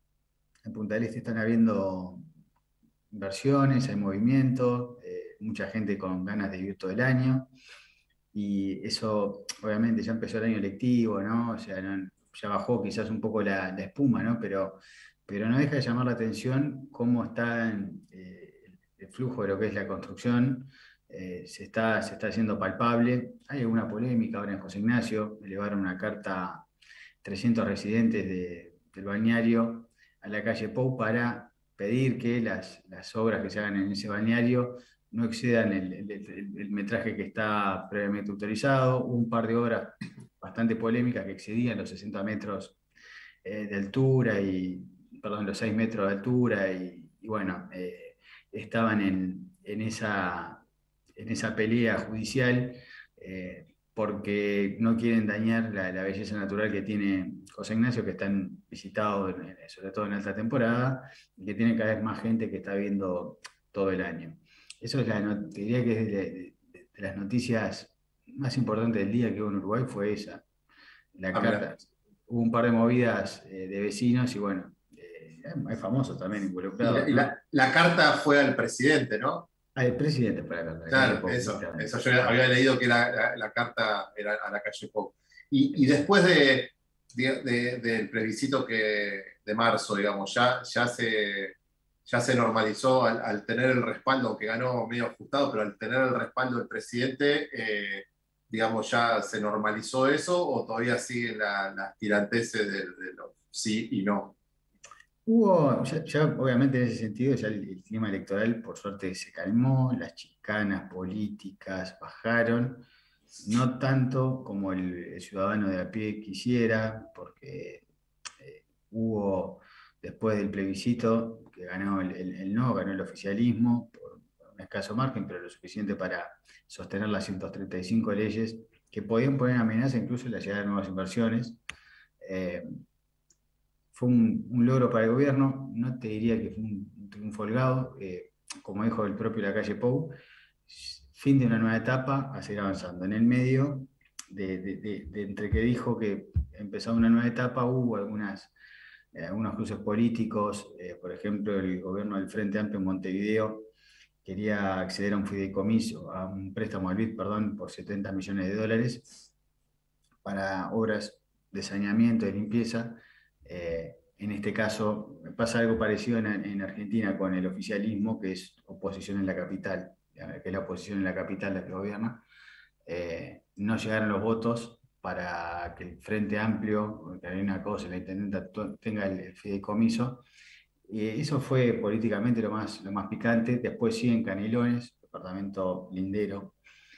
En Punta del Este están habiendo inversiones, hay movimiento, eh, mucha gente con ganas de vivir todo el año, y eso obviamente ya empezó el año lectivo, ¿no? O sea, no, ya bajó quizás un poco la, la espuma, ¿no? Pero, pero no deja de llamar la atención cómo está en, eh, el flujo de lo que es la construcción. Eh, se, está, se está haciendo palpable. Hay alguna polémica ahora en José Ignacio, elevaron una carta a trescientos residentes de, del balneario a la calle Pou para pedir que las, las obras que se hagan en ese balneario no excedan el, el, el, el metraje que está previamente autorizado. Hubo un par de obras bastante polémicas que excedían los sesenta metros eh, de altura, y, perdón, los seis metros de altura, y, y bueno, eh, estaban en, en, esa, en esa pelea judicial eh, porque no quieren dañar la, la belleza natural que tiene José Ignacio, que están visitados sobre todo en alta temporada, y que tiene cada vez más gente que está viendo todo el año. Eso es la, te diría que es de, de, de las noticias más importantes del día que hubo en Uruguay, fue esa. La Ah, carta. mira. Hubo un par de movidas eh, de vecinos, y bueno, eh, hay famosos también Y involucrados. la, y ¿no? la- la carta fue al presidente, ¿no? Ah, el presidente fue la carta. Claro, Pou, eso, exactamente. eso yo había leído que la, la- la carta era a la calle Pou. Y, y después de, de- de- del plebiscito que, de marzo, digamos, ya, ya, se, ya se normalizó al, al tener el respaldo, aunque ganó medio ajustado, pero al tener el respaldo del presidente, eh, digamos, ya se normalizó eso, o todavía siguen la- las tiranteses de, de los sí y no. Hubo, ya, ya, obviamente en ese sentido, ya el, el clima electoral por suerte se calmó, las chicanas políticas bajaron, no tanto como el, el ciudadano de a pie quisiera, porque eh, hubo, después del plebiscito, que ganó el, el- el no, ganó el oficialismo, por, por un escaso margen, pero lo suficiente para sostener las ciento treinta y cinco leyes que podían poner en amenaza incluso la llegada de nuevas inversiones. Eh, Fue un, un logro para el gobierno, no te diría que fue un, un triunfo holgado, eh, como dijo el propio Lacalle Pou, fin de una nueva etapa, a seguir avanzando. En el medio, de, de- de- de entre que dijo que empezaba una nueva etapa, hubo algunas, eh, algunos cruces políticos, eh, por ejemplo, el gobierno del Frente Amplio en Montevideo quería acceder a un fideicomiso, a un préstamo al B I D, perdón, por setenta millones de dólares para obras de saneamiento, de limpieza. Eh, en este caso pasa algo parecido en, en Argentina con el oficialismo, que es oposición en la capital, que es la oposición en la capital la que gobierna. Eh, no llegaron los votos para que el Frente Amplio, que hay una cosa, la intendenta tenga el, el fideicomiso. Y eso fue políticamente lo más, lo más picante. Después siguen Canelones, departamento lindero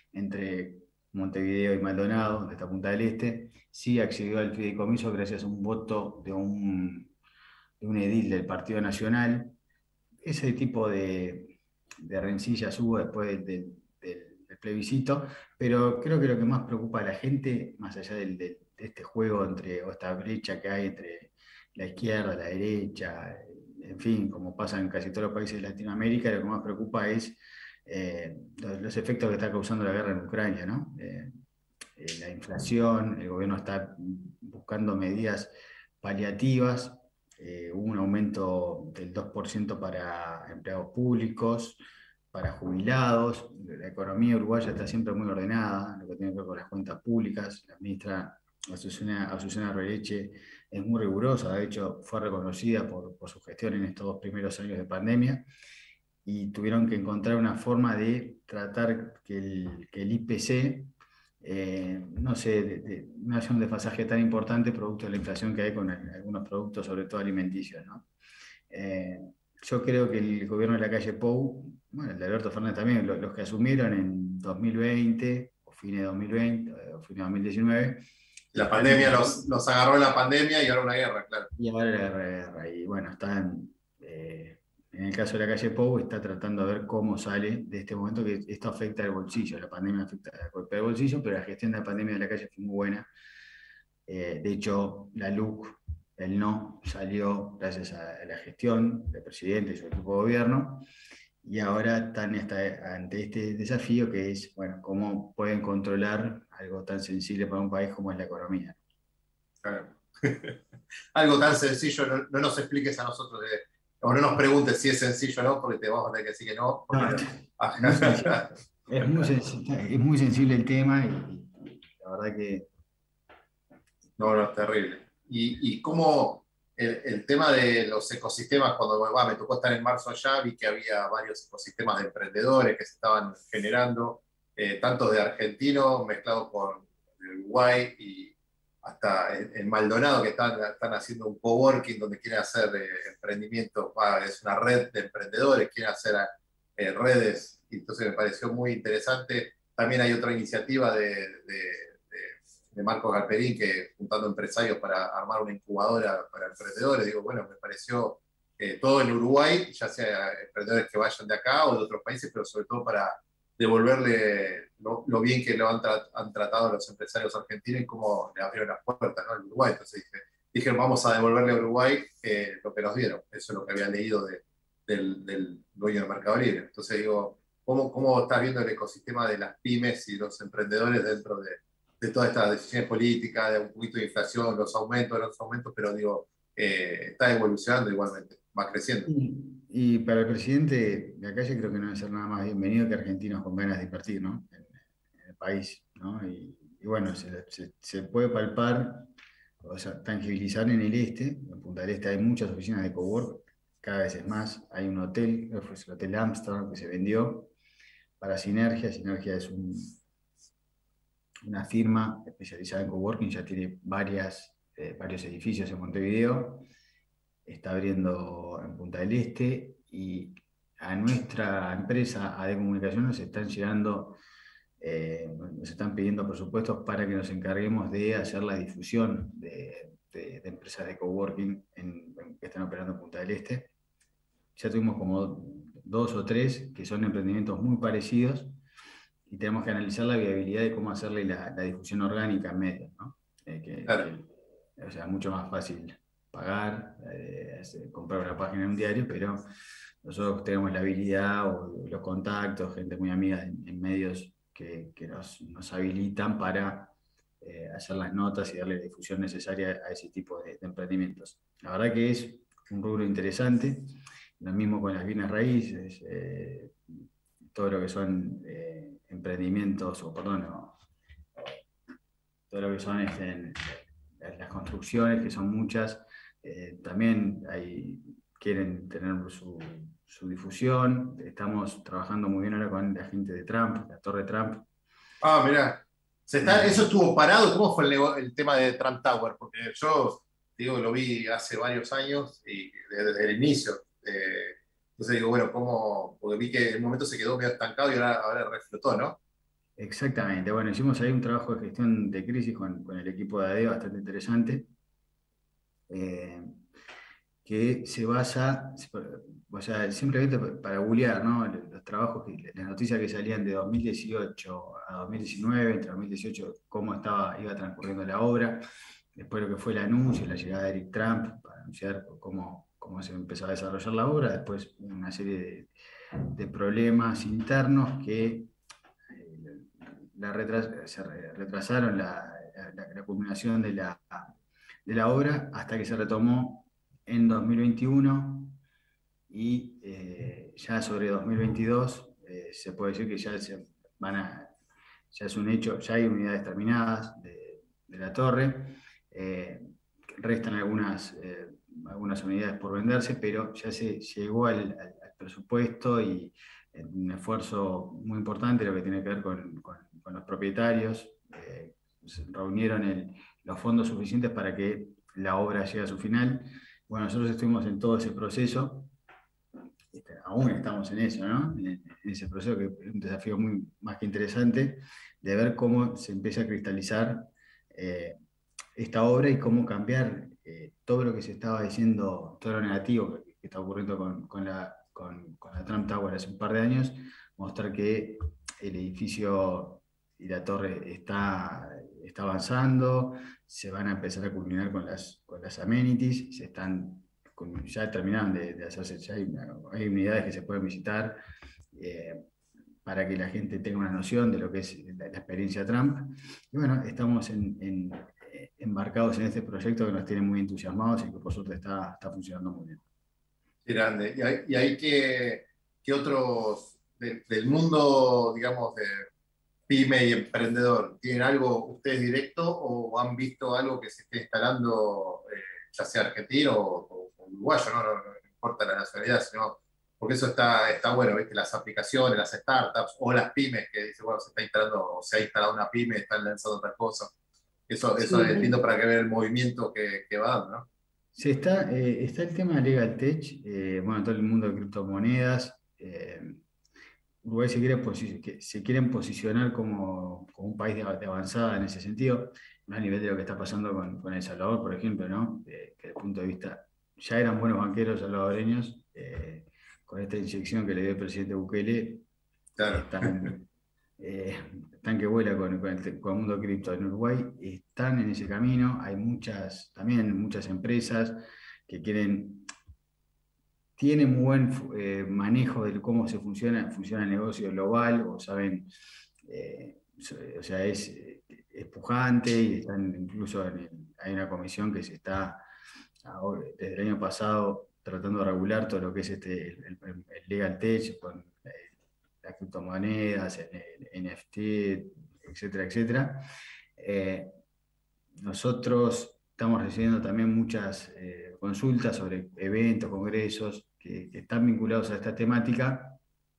entre Montevideo y Maldonado, de esta Punta del Este. Sí accedió al fideicomiso gracias a un voto de un, de un edil del Partido Nacional. Ese tipo de, de rencillas hubo después del, del- del- del plebiscito, pero creo que lo que más preocupa a la gente, más allá del, del- de este juego entre, o esta brecha que hay entre la izquierda, la derecha, en fin, como pasa en casi todos los países de Latinoamérica, lo que más preocupa es eh, los, los efectos que está causando la guerra en Ucrania, ¿no? Eh, eh, la inflación, el gobierno está buscando medidas paliativas. Eh, hubo un aumento del dos por ciento para empleados públicos, para jubilados. La economía uruguaya está siempre muy ordenada, lo que tiene que ver con las cuentas públicas. La ministra Azucena, Azucena Rereche es muy rigurosa, de hecho fue reconocida por, por su gestión en estos dos primeros años de pandemia, y tuvieron que encontrar una forma de tratar que el, que el I P C eh, no sé, de, de, no haya un desfasaje tan importante producto de la inflación que hay con algunos productos, sobre todo alimenticios, ¿no? Eh, yo creo que el gobierno de Lacalle Pou, bueno, el de Alberto Fernández también, los, los que asumieron en dos mil veinte, o fines de dos mil veinte, o fines de dos mil diecinueve. La pandemia los, los agarró en la pandemia y ahora una guerra, claro. Y ahora la guerra, y bueno, están, eh, en el caso de Lacalle Pou, está tratando de ver cómo sale de este momento, que esto afecta al bolsillo, la pandemia afecta al bolsillo, pero la gestión de la pandemia de Lacalle fue muy buena. Eh, de hecho, la L U C el no salió gracias a la gestión del presidente y su equipo de gobierno, y ahora están esta, ante este desafío que es, bueno, cómo pueden controlar algo tan sensible para un país como es la economía. Claro. Algo tan sencillo, no, no nos expliques a nosotros, de, o no nos preguntes si es sencillo o no, porque te vamos a tener que decir que no. No, no. Es, muy es, muy sensible, es muy sensible el tema, y, y la verdad que... No, no, es terrible. Y, y cómo el, el tema de los ecosistemas, cuando bah, me tocó estar en marzo allá, vi que había varios ecosistemas de emprendedores que se estaban generando, eh, tanto de argentinos mezclados con Uruguay y hasta en Maldonado, que están, están haciendo un coworking donde quieren hacer eh, emprendimientos, bah, es una red de emprendedores, quieren hacer eh, redes, y entonces me pareció muy interesante. También hay otra iniciativa de, de, de, de Marcos Galperín, que juntando empresarios para armar una incubadora para emprendedores. Digo, bueno, me pareció eh, todo en Uruguay, ya sea emprendedores que vayan de acá o de otros países, pero sobre todo para devolverle lo, lo bien que lo han, tra han tratado los empresarios argentinos y cómo le abrieron las puertas, ¿no?, al Uruguay. Entonces dije, dije, vamos a devolverle a Uruguay eh, lo que nos dieron. Eso es lo que había leído de, del, del dueño de Mercado Libre. Entonces digo, ¿cómo, cómo estás viendo el ecosistema de las pymes y los emprendedores dentro de, de todas estas decisiones políticas, de un poquito de inflación, los aumentos, los aumentos, pero digo, eh, está evolucionando igualmente, va creciendo? Y, y para el presidente de acá yo creo que no debe ser nada más bienvenido que argentinos con ganas de invertir, ¿no?, en, en el país, ¿no? Y, y bueno, se, se, se puede palpar, o sea, tangibilizar en el este. En Punta del Este hay muchas oficinas de cowork, cada vez es más. Hay un hotel, creo que fue el Hotel Amsterdam, que se vendió para Sinergia. Sinergia es un, una firma especializada en coworking, ya tiene varias, eh, varios edificios en Montevideo. Está abriendo en Punta del Este, y a nuestra empresa, A D Comunicación, nos están llegando, eh, nos están pidiendo presupuestos para que nos encarguemos de hacer la difusión de, de, de empresas de coworking en, en, que están operando en Punta del Este. Ya tuvimos como dos o tres que son emprendimientos muy parecidos, y tenemos que analizar la viabilidad de cómo hacerle la, la difusión orgánica en medios, ¿no? Eh, que, Claro. que, o sea, mucho más fácil pagar, eh, comprar una página en un diario, pero nosotros tenemos la habilidad o los contactos, gente muy amiga en, en medios que, que nos, nos habilitan para eh, hacer las notas y darle la difusión necesaria a ese tipo de, de emprendimientos. La verdad que es un rubro interesante, lo mismo con las bienes raíces, eh, todo lo que son eh, emprendimientos, o perdón, no, todo lo que son este, en, las construcciones, que son muchas. Eh, también hay, quieren tener su, su difusión. Estamos trabajando muy bien ahora con la gente de Trump, la Torre Trump. Ah, mirá, se está, eso estuvo parado. ¿Cómo fue el, el tema de Trump Tower? Porque yo, digo, lo vi hace varios años y desde, desde el inicio. Eh, entonces digo, bueno, ¿cómo? Porque vi que en un momento se quedó medio estancado y ahora, ahora reflotó, ¿no? Exactamente. Bueno, hicimos ahí un trabajo de gestión de crisis con, con el equipo de A D bastante interesante. Eh, que se basa, o sea, simplemente para googlear, ¿no?, los trabajos, que, las noticias que salían de dos mil dieciocho a dos mil diecinueve, entre dos mil dieciocho, cómo estaba, iba transcurriendo la obra, después lo que fue el anuncio, la llegada de Eric Trump para anunciar cómo, cómo se empezó a desarrollar la obra, después una serie de, de problemas internos que eh, la retras, se retrasaron la, la, la culminación de la de la obra, hasta que se retomó en dos mil veintiuno, y eh, ya sobre dos mil veintidós eh, se puede decir que ya, se van a, ya es un hecho, ya hay unidades terminadas de, de la torre. Eh, restan algunas, eh, algunas unidades por venderse, pero ya se llegó al, al, al presupuesto, y un esfuerzo muy importante lo que tiene que ver con, con, con los propietarios. Eh, se reunieron el, los fondos suficientes para que la obra llegue a su final. Bueno, nosotros estuvimos en todo ese proceso, este, aún estamos en eso, ¿no?, en, en ese proceso, que es un desafío muy más que interesante, de ver cómo se empieza a cristalizar eh, esta obra, y cómo cambiar eh, todo lo que se estaba diciendo, todo lo negativo que, que está ocurriendo con, con, la, con, con la Trump Tower hace un par de años, mostrar que el edificio y la torre está, está avanzando, se van a empezar a culminar con las, con las amenities, se están, ya terminaron de, de hacerse, ya hay, hay unidades que se pueden visitar, eh, para que la gente tenga una noción de lo que es la, la experiencia Trump. Y bueno, estamos en, en, embarcados en este proyecto que nos tiene muy entusiasmados y que por suerte está, está funcionando muy bien. Grande. ¿Y ahí, y ahí qué, qué otros de, del mundo, digamos, de pyme y emprendedor, tienen algo ustedes directo o han visto algo que se esté instalando, eh, ya sea argentino o, o uruguayo, ¿no? No, no, no importa la nacionalidad, sino porque eso está, está bueno, ¿viste? Las aplicaciones, las startups o las pymes que dicen, bueno, se está instalando, o se ha instalado una pyme, están lanzando otras cosas. Eso, eso Sí. es lindo para que vean el movimiento que, que va dando, ¿no? Sí, está, eh, está el tema de Legal Tech, eh, bueno, todo el mundo de criptomonedas. eh, Uruguay se quiere, posi- que se quieren posicionar como, como un país de, de avanzada en ese sentido, a nivel de lo que está pasando con, con El Salvador, por ejemplo, ¿no? Eh, que desde el punto de vista, ya eran buenos banqueros salvadoreños, eh, con esta inyección que le dio el presidente Bukele, Claro. están, eh, están que vuela con, con, el, con el mundo cripto en Uruguay, están en ese camino, hay muchas, también muchas empresas que quieren, tienen muy buen eh, manejo de cómo se funciona, funciona el negocio global, o saben, eh, o sea, es, es pujante y están incluso en el, hay una comisión que se está ahora, desde el año pasado tratando de regular todo lo que es este, el, el, el legal tech, con eh, las criptomonedas, el, el N F T, etcétera, etcétera. Eh, nosotros estamos recibiendo también muchas eh, consultas sobre eventos, congresos que, que están vinculados a esta temática.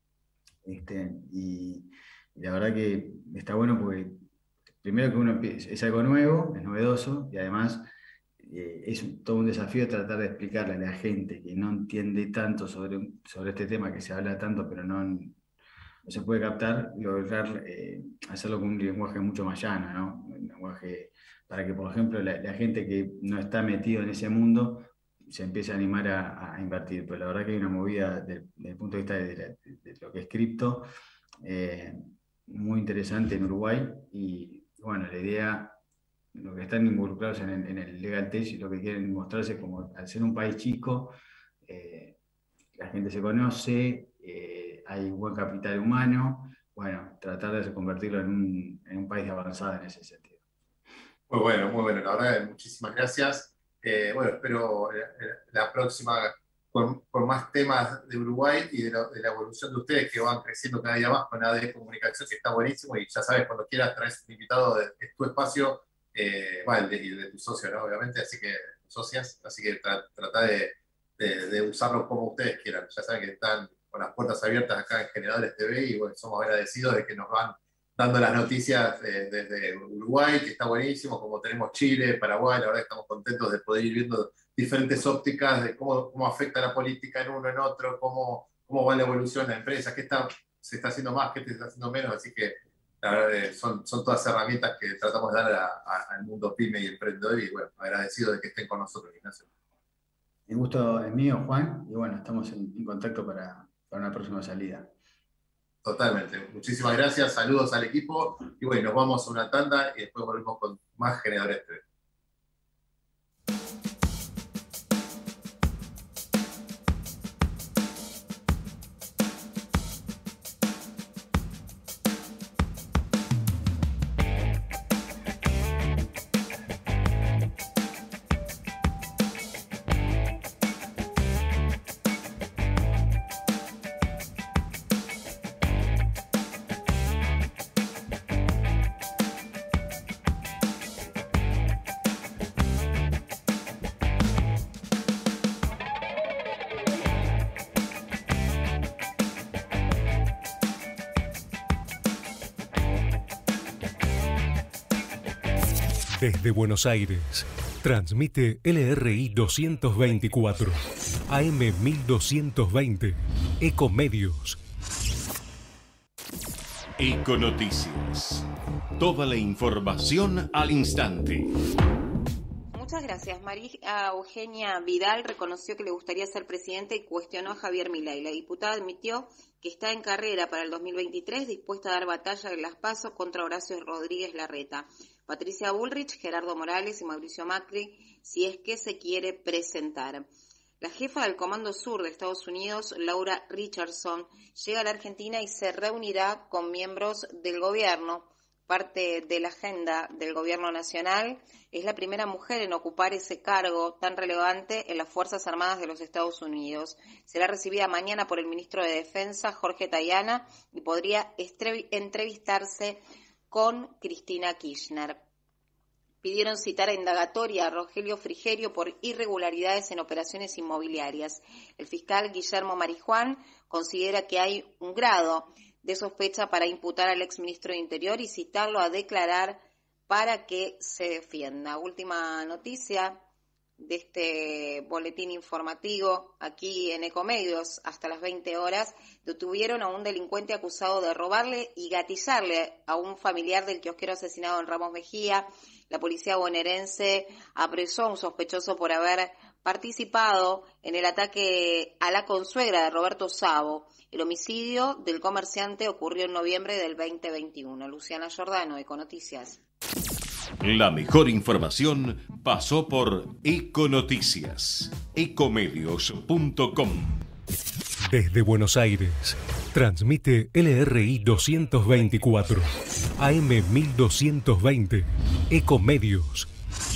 Este, y, y la verdad que está bueno porque primero que uno empieza, es algo nuevo, es novedoso y además eh, es un, todo un desafío tratar de explicarle a la gente que no entiende tanto sobre, sobre este tema, que se habla tanto pero no, no se puede captar, lograr eh, hacerlo con un lenguaje mucho más llano, ¿no? Un lenguaje para que, por ejemplo, la, la gente que no está metido en ese mundo se empiece a animar a, a invertir. Pero la verdad que hay una movida desde el punto de vista de, de, de lo que es cripto eh, muy interesante en Uruguay y bueno, la idea, lo que están involucrados en el, en el Legal Tech, lo que quieren mostrarse como al ser un país chico, eh, la gente se conoce, eh, hay buen capital humano, bueno, tratar de convertirlo en un, en un país de avanzada en ese sentido. Muy bueno, muy bueno, la verdad, muchísimas gracias. Eh, bueno, espero la, la próxima con, con más temas de Uruguay y de, lo, de la evolución de ustedes que van creciendo cada día más con A D Comunicación, que está buenísimo y ya sabes, cuando quieras traes un invitado de, de tu espacio, eh, bueno, y de, de tu socio, ¿no? Obviamente, así que, socias, así que tra, trata de, de, de usarlos como ustedes quieran. Ya saben que están con las puertas abiertas acá en Generadores T V y bueno, somos agradecidos de que nos van dando las noticias eh, desde Uruguay, que está buenísimo, como tenemos Chile, Paraguay, la verdad estamos contentos de poder ir viendo diferentes ópticas de cómo, cómo afecta la política en uno, en otro, cómo, cómo va la evolución de la empresa, qué está, se está haciendo más, qué se está haciendo menos, así que la verdad eh, son, son todas herramientas que tratamos de dar a, a, al mundo pyme y emprendedor y bueno, agradecido de que estén con nosotros, Ignacio. El gusto es mío, Juan, y bueno, estamos en, en contacto para, para una próxima salida. Totalmente. Muchísimas gracias. Saludos al equipo. Y bueno, nos vamos a una tanda y después volvemos con más Generadores T V. Desde Buenos Aires, transmite L R I doscientos veinticuatro, A M mil doscientos veinte, Ecomedios. Econoticias. Toda la información al instante. Muchas gracias. María Eugenia Vidal reconoció que le gustaría ser presidenta y cuestionó a Javier Milei. La diputada admitió que está en carrera para el dos mil veintitrés, dispuesta a dar batalla en las PASO contra Horacio Rodríguez Larreta. Patricia Bullrich, Gerardo Morales y Mauricio Macri, si es que se quiere presentar. La jefa del Comando Sur de Estados Unidos, Laura Richardson, llega a la Argentina y se reunirá con miembros del gobierno. Parte de la agenda del gobierno nacional, es la primera mujer en ocupar ese cargo tan relevante en las Fuerzas Armadas de los Estados Unidos. Será recibida mañana por el ministro de Defensa, Jorge Tayana, y podría entrevistarse con Cristina Kirchner. Pidieron citar a indagatoria a Rogelio Frigerio por irregularidades en operaciones inmobiliarias. El fiscal Guillermo Marijuán considera que hay un grado de sospecha para imputar al exministro de Interior y citarlo a declarar para que se defienda. Última noticia de este boletín informativo aquí en Ecomedios, hasta las veinte horas, detuvieron a un delincuente acusado de robarle y gatillarle a un familiar del kiosquero asesinado en Ramos Mejía. La policía bonaerense apresó a un sospechoso por haber participado en el ataque a la consuegra de Roberto Savo. El homicidio del comerciante ocurrió en noviembre del veinte veintiuno. Luciana Giordano, Econoticias. La mejor información pasó por Econoticias. Ecomedios punto com. Desde Buenos Aires, transmite L R I doscientos veinticuatro, A M mil doscientos veinte, Ecomedios.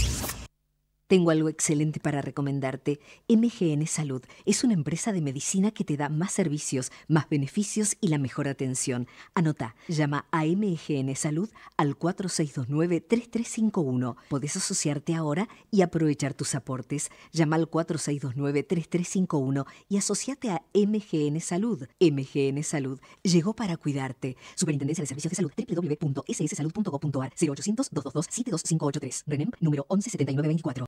Tengo algo excelente para recomendarte. M G N Salud es una empresa de medicina que te da más servicios, más beneficios y la mejor atención. Anota, llama a M G N Salud al cuatro seis dos nueve, tres tres cinco uno. Podés asociarte ahora y aprovechar tus aportes. Llama al cuatro seis dos nueve, tres tres cinco uno y asociate a M G N Salud. M G N Salud llegó para cuidarte. Superintendencia de Servicios de Salud, w w w punto s s salud punto gov punto a r, cero ochocientos, dos dos dos, siete dos cinco ocho tres. RENEM número once setenta y nueve veinticuatro.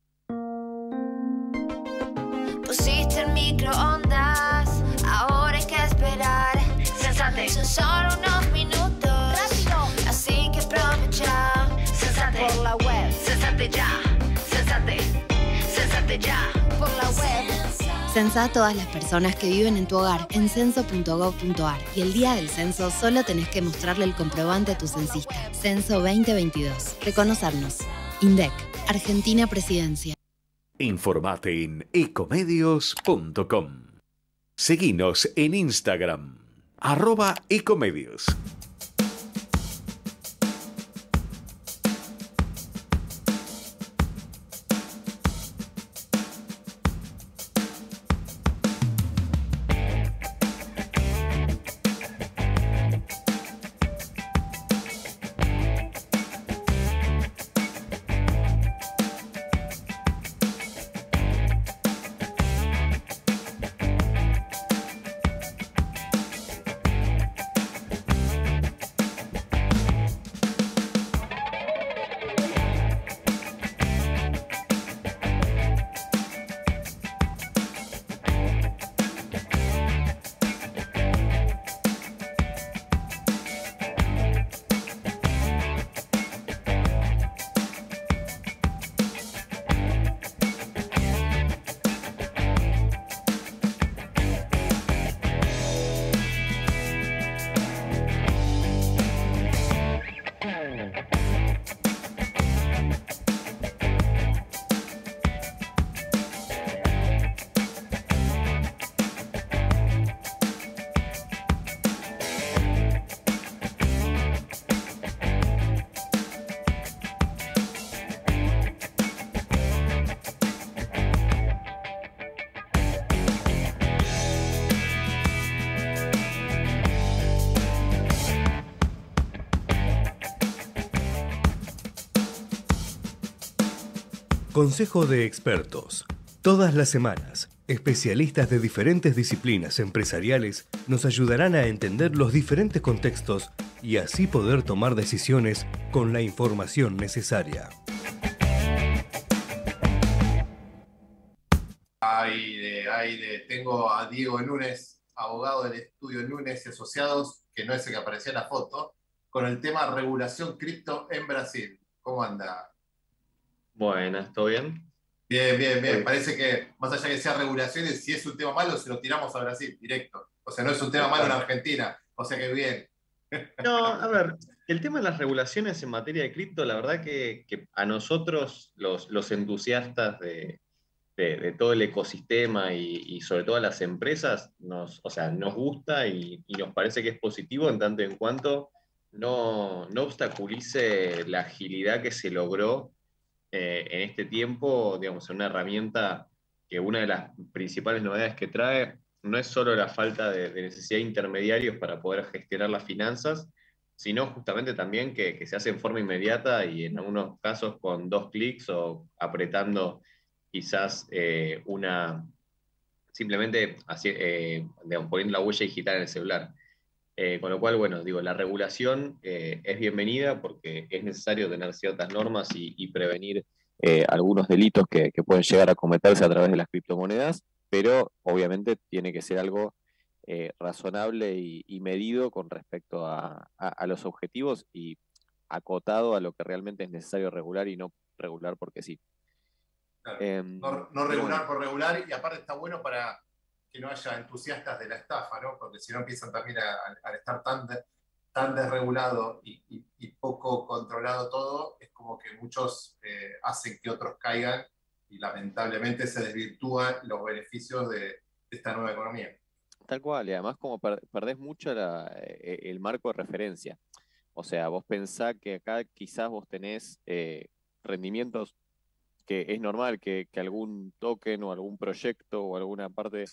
Pusiste el microondas, ahora hay que esperar. Sensate, son solo unos minutos, rápido, así que aprovecha. Sensate, por la web. Sensate ya, sensate, sensate ya, por la web. Censá a todas las personas que viven en tu hogar en censo punto gov punto a r y el día del censo solo tenés que mostrarle el comprobante a tu censista. Censo veinte veintidós. Reconocernos. INDEC. Argentina Presidencia. Informate en ecomedios punto com. Seguinos en Instagram, arroba ecomedios. Consejo de expertos. Todas las semanas, especialistas de diferentes disciplinas empresariales nos ayudarán a entender los diferentes contextos y así poder tomar decisiones con la información necesaria. Ay, de, ay, de, tengo a Diego Núñez, abogado del estudio Núñez y Asociados, que no es el que aparecía en la foto, con el tema regulación cripto en Brasil. ¿Cómo anda? Buenas, ¿todo bien? Bien, bien, bien. Parece que más allá que sea regulaciones, si es un tema malo, se lo tiramos a Brasil directo. O sea, no es un tema malo en Argentina. O sea que bien. No, a ver, el tema de las regulaciones en materia de cripto, la verdad que, que a nosotros, los, los entusiastas de, de, de todo el ecosistema y, y sobre todo a las empresas, nos, o sea, nos gusta y, y nos parece que es positivo en tanto en cuanto no, no obstaculice la agilidad que se logró eh, en este tiempo, digamos, en una herramienta que una de las principales novedades que trae no es solo la falta de, de necesidad de intermediarios para poder gestionar las finanzas, sino justamente también que, que se hace en forma inmediata y en algunos casos con dos clics o apretando quizás eh, una, simplemente así, eh, digamos, poniendo la huella digital en el celular. Eh, con lo cual, bueno, digo, la regulación eh, es bienvenida porque es necesario tener ciertas normas y, y prevenir eh, algunos delitos que, que pueden llegar a cometerse a través de las criptomonedas, pero obviamente tiene que ser algo eh, razonable y, y medido con respecto a, a, a los objetivos y acotado a lo que realmente es necesario regular y no regular porque sí. Claro. Eh, No, no regular por regular, y aparte está bueno para que no haya entusiastas de la estafa, ¿no? Porque si no empiezan también a, a- al estar tan, de- tan desregulado y, y- y poco controlado todo, es como que muchos eh, hacen que otros caigan y lamentablemente se desvirtúan los beneficios de, de esta nueva economía. Tal cual, y además como per- perdés mucho la- eh, el marco de referencia. O sea, vos pensás que acá quizás vos tenés eh, rendimientos que es normal que, que algún token o algún proyecto o alguna parte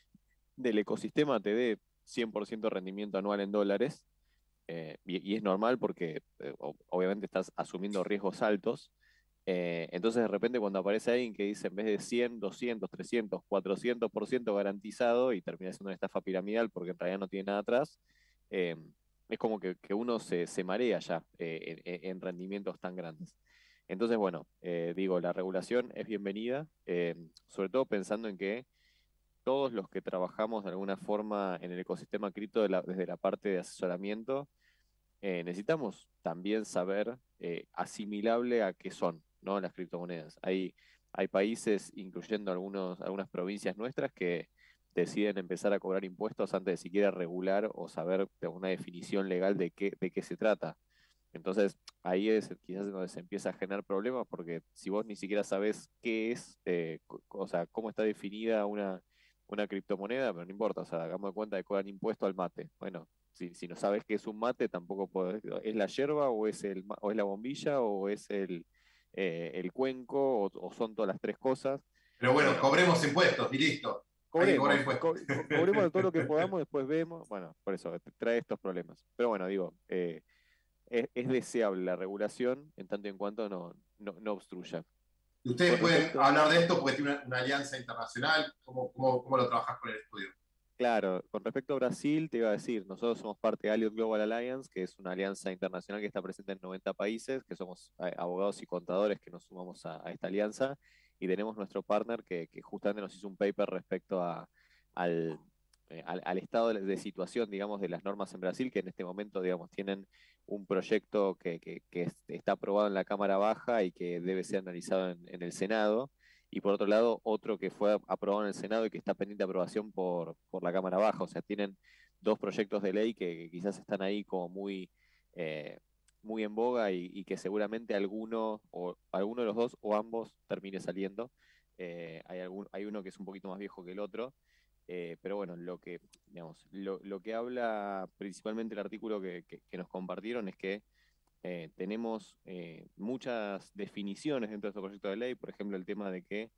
del ecosistema te dé cien por ciento rendimiento anual en dólares, eh, y, y es normal porque eh, o- obviamente estás asumiendo riesgos altos. Eh, entonces de repente cuando aparece alguien que dice en vez de cien, doscientos, trescientos, cuatrocientos por ciento garantizado y termina siendo una estafa piramidal porque en realidad no tiene nada atrás, eh, es como que, que uno se, se marea ya eh, en, en rendimientos tan grandes. Entonces, bueno, eh, digo, la regulación es bienvenida, eh, sobre todo pensando en que todos los que trabajamos de alguna forma en el ecosistema cripto de la- desde la parte de asesoramiento, eh, necesitamos también saber eh, asimilable a qué son, ¿no? Las criptomonedas. Hay, hay países, incluyendo algunos, algunas provincias nuestras, que deciden empezar a cobrar impuestos antes de siquiera regular o saber de una definición legal de qué, de qué se trata. Entonces, ahí es quizás donde se empieza a generar problemas, porque si vos ni siquiera sabés qué es, eh, co- o sea, cómo está definida una, una criptomoneda, pero no importa, o sea, hagamos de cuenta que cobran impuesto al mate. Bueno, si, si no sabes qué es un mate, tampoco podés, ¿es la yerba o es el, ma- o es la bombilla o es el, eh, el cuenco o, o son todas las tres cosas? Pero bueno, Eh, cobremos impuestos y listo. Hay que cobrar Cobremos, co- impuestos. co- cobremos todo lo que podamos, después vemos, bueno, por eso, te- trae estos problemas. Pero bueno, digo, eh, es, es deseable la regulación en tanto y en cuanto no, no, no obstruya. Y ustedes Con pueden respecto, hablar de esto porque tiene una, una alianza internacional. ¿Cómo, cómo, cómo lo trabajas con el estudio? claro, con respecto a Brasil, te iba a decir, nosotros somos parte de Alliot Global Alliance, que es una alianza internacional que está presente en noventa países, que somos eh, abogados y contadores que nos sumamos a, a esta alianza, y tenemos nuestro partner que, que justamente nos hizo un paper respecto a, al, eh, al, al estado de, de situación, digamos, de las normas en Brasil, que en este momento, digamos, tienen un proyecto que, que- que es- está aprobado en la Cámara Baja y que debe ser analizado en, en el Senado. Y por otro lado, otro que fue aprobado en el Senado y que está pendiente de aprobación por, por la Cámara Baja. O sea, tienen dos proyectos de ley que, que quizás están ahí como muy, eh, muy en boga y, y que seguramente alguno, o alguno de los dos o ambos termine saliendo. Eh, hay, algún, hay uno que es un poquito más viejo que el otro. Eh, pero bueno, lo que, digamos, lo, lo que habla principalmente el artículo que, que- que nos compartieron es que eh, tenemos eh, muchas definiciones dentro de este proyecto de ley, por ejemplo, el tema de que